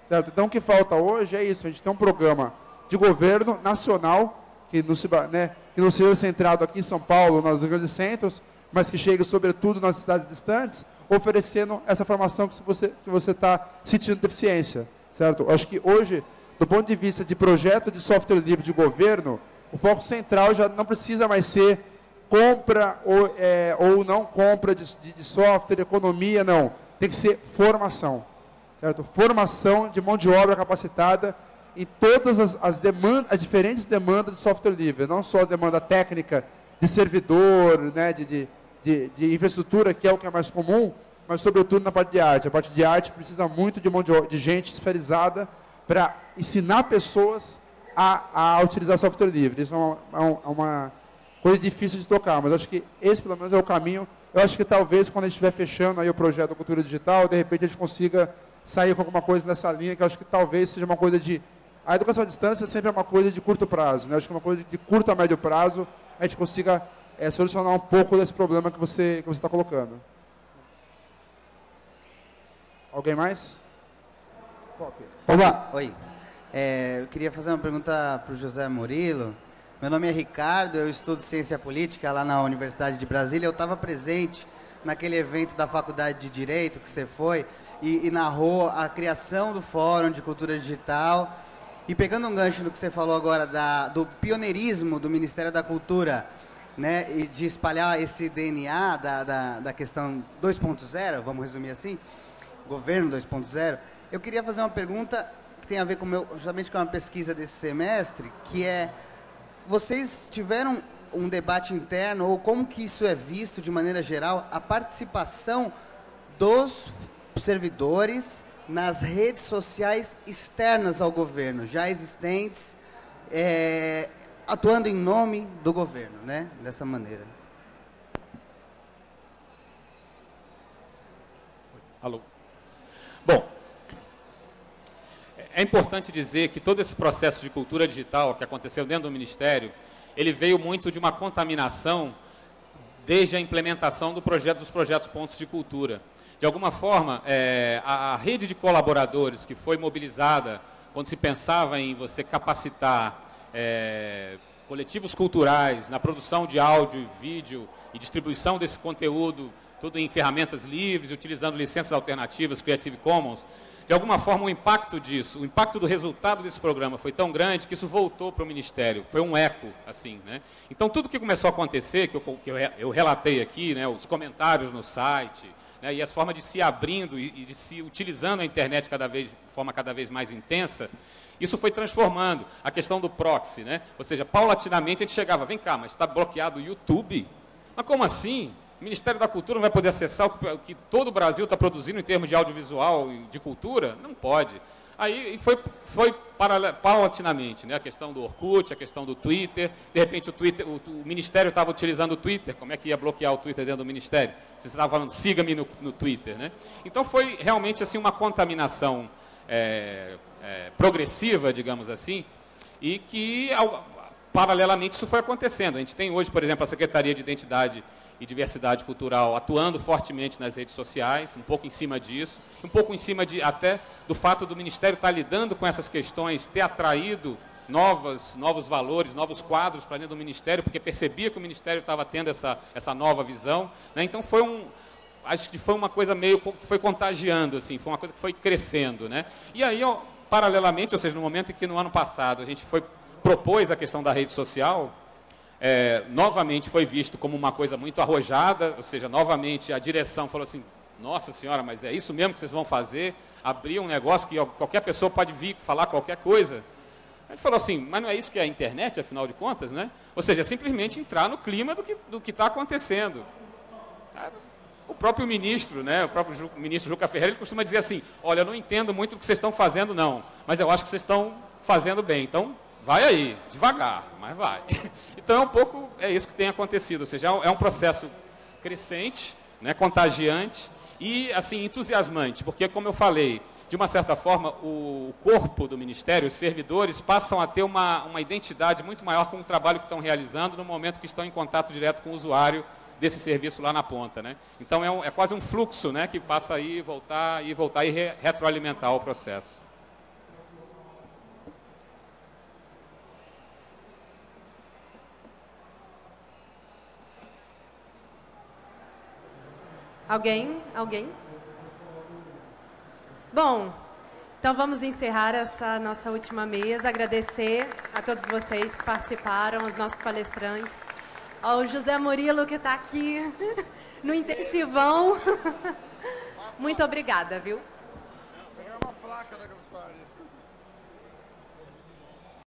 certo? Então, o que falta hoje é isso, a gente tem um programa de governo nacional, que não, se, né, que não seja centrado aqui em São Paulo, nos grandes centros, mas que chegue, sobretudo, nas cidades distantes, oferecendo essa formação que você que você está sentindo deficiência, certo? Eu acho que hoje, do ponto de vista de projeto de software livre de governo, o foco central já não precisa mais ser compra ou, é, ou não compra de, de, de software, economia, não. Tem que ser formação, certo? Formação de mão de obra capacitada em todas as, as, demandas, as diferentes demandas de software livre, não só a demanda técnica de servidor, né, de, de, de, de infraestrutura, que é o que é mais comum, mas sobretudo na parte de arte. A parte de arte precisa muito de mão de, de gente especializada para ensinar pessoas a, a utilizar software livre. Isso é uma, é uma coisa difícil de tocar, mas acho que esse, pelo menos, é o caminho. Eu acho que talvez, quando a gente estiver fechando aí o projeto da cultura digital, de repente a gente consiga sair com alguma coisa nessa linha, que eu acho que talvez seja uma coisa de... A educação à distância sempre é uma coisa de curto prazo, né? Eu acho que é uma coisa de curto a médio prazo, a gente consiga é, solucionar um pouco desse problema que você que você está colocando. Alguém mais? Oba! Oi. É, eu queria fazer uma pergunta para o José Murilo. Meu nome é Ricardo, eu estudo Ciência Política lá na Universidade de Brasília. Eu estava presente naquele evento da Faculdade de Direito que você foi e, e narrou a criação do Fórum de Cultura Digital. E pegando um gancho no que você falou agora da, do pioneirismo do Ministério da Cultura, né, e de espalhar esse D N A da, da, da questão dois ponto zero, vamos resumir assim, governo dois ponto zero, eu queria fazer uma pergunta que tem a ver com meu, justamente com uma pesquisa desse semestre, que é, vocês tiveram um debate interno, ou como que isso é visto de maneira geral, a participação dos servidores nas redes sociais externas ao governo, já existentes, é, atuando em nome do governo, né? Dessa maneira. Alô. Bom, é importante dizer que todo esse processo de cultura digital que aconteceu dentro do Ministério, ele veio muito de uma contaminação desde a implementação do projeto, dos projetos Pontos de Cultura. De alguma forma, é, a, a rede de colaboradores que foi mobilizada quando se pensava em você capacitar é, coletivos culturais na produção de áudio e vídeo e distribuição desse conteúdo, tudo em ferramentas livres, utilizando licenças alternativas, Creative Commons, de alguma forma o impacto disso, o impacto do resultado desse programa foi tão grande que isso voltou para o Ministério, foi um eco, assim, né? Então, tudo que começou a acontecer, que eu, que eu, eu relatei aqui, né, os comentários no site, né, e as formas de se abrindo e, e de se utilizando a internet cada vez, de forma cada vez mais intensa, isso foi transformando a questão do proxy, né? Ou seja, paulatinamente a gente chegava, vem cá, mas está bloqueado o YouTube? Mas como assim? O Ministério da Cultura não vai poder acessar o que todo o Brasil está produzindo em termos de audiovisual e de cultura? Não pode. Aí foi, foi paulatinamente, né? A questão do Orkut, a questão do Twitter. De repente o, Twitter, o, o Ministério estava utilizando o Twitter. Como é que ia bloquear o Twitter dentro do Ministério? Você estava falando, siga-me no, no Twitter, né? Então foi realmente assim, uma contaminação é, é, progressiva, digamos assim, e que, ao, paralelamente, isso foi acontecendo. A gente tem hoje, por exemplo, a Secretaria de Identidade e Diversidade Cultural atuando fortemente nas redes sociais, um pouco em cima disso, um pouco em cima de, até do fato do Ministério estar lidando com essas questões, ter atraído novas, novos valores, novos quadros para dentro do Ministério, porque percebia que o Ministério estava tendo essa, essa nova visão, né? Então foi um, acho que foi uma coisa meio que foi contagiando, assim, foi uma coisa que foi crescendo, né? E aí, ó, paralelamente, ou seja, no momento em que no ano passado a gente foi, propôs a questão da rede social, É, novamente foi visto como uma coisa muito arrojada, ou seja, novamente a direção falou assim, nossa senhora, mas é isso mesmo que vocês vão fazer? Abrir um negócio que qualquer pessoa pode vir falar qualquer coisa? A gente falou assim, mas não é isso que é a internet, afinal de contas, né? Ou seja, é simplesmente entrar no clima do que do que está acontecendo. O próprio ministro, né, o próprio Ju, ministro Juca Ferreira, ele costuma dizer assim, olha, eu não entendo muito o que vocês estão fazendo, não, mas eu acho que vocês estão fazendo bem, então vai aí, devagar, mas vai. Então, é um pouco, é isso que tem acontecido, ou seja, é um processo crescente, né, contagiante e, assim, entusiasmante, porque, como eu falei, de uma certa forma, o corpo do Ministério, os servidores, passam a ter uma, uma identidade muito maior com o trabalho que estão realizando no momento que estão em contato direto com o usuário desse serviço lá na ponta, né? Então, é, um, é quase um fluxo, né, que passa a ir, voltar, e voltar e re, retroalimentar o processo. Alguém? Alguém? Bom, então vamos encerrar essa nossa última mesa. Agradecer a todos vocês que participaram, aos nossos palestrantes, ao José Murilo, que está aqui no intensivão. Muito obrigada, viu? Vou pegar uma placa da Campus Party.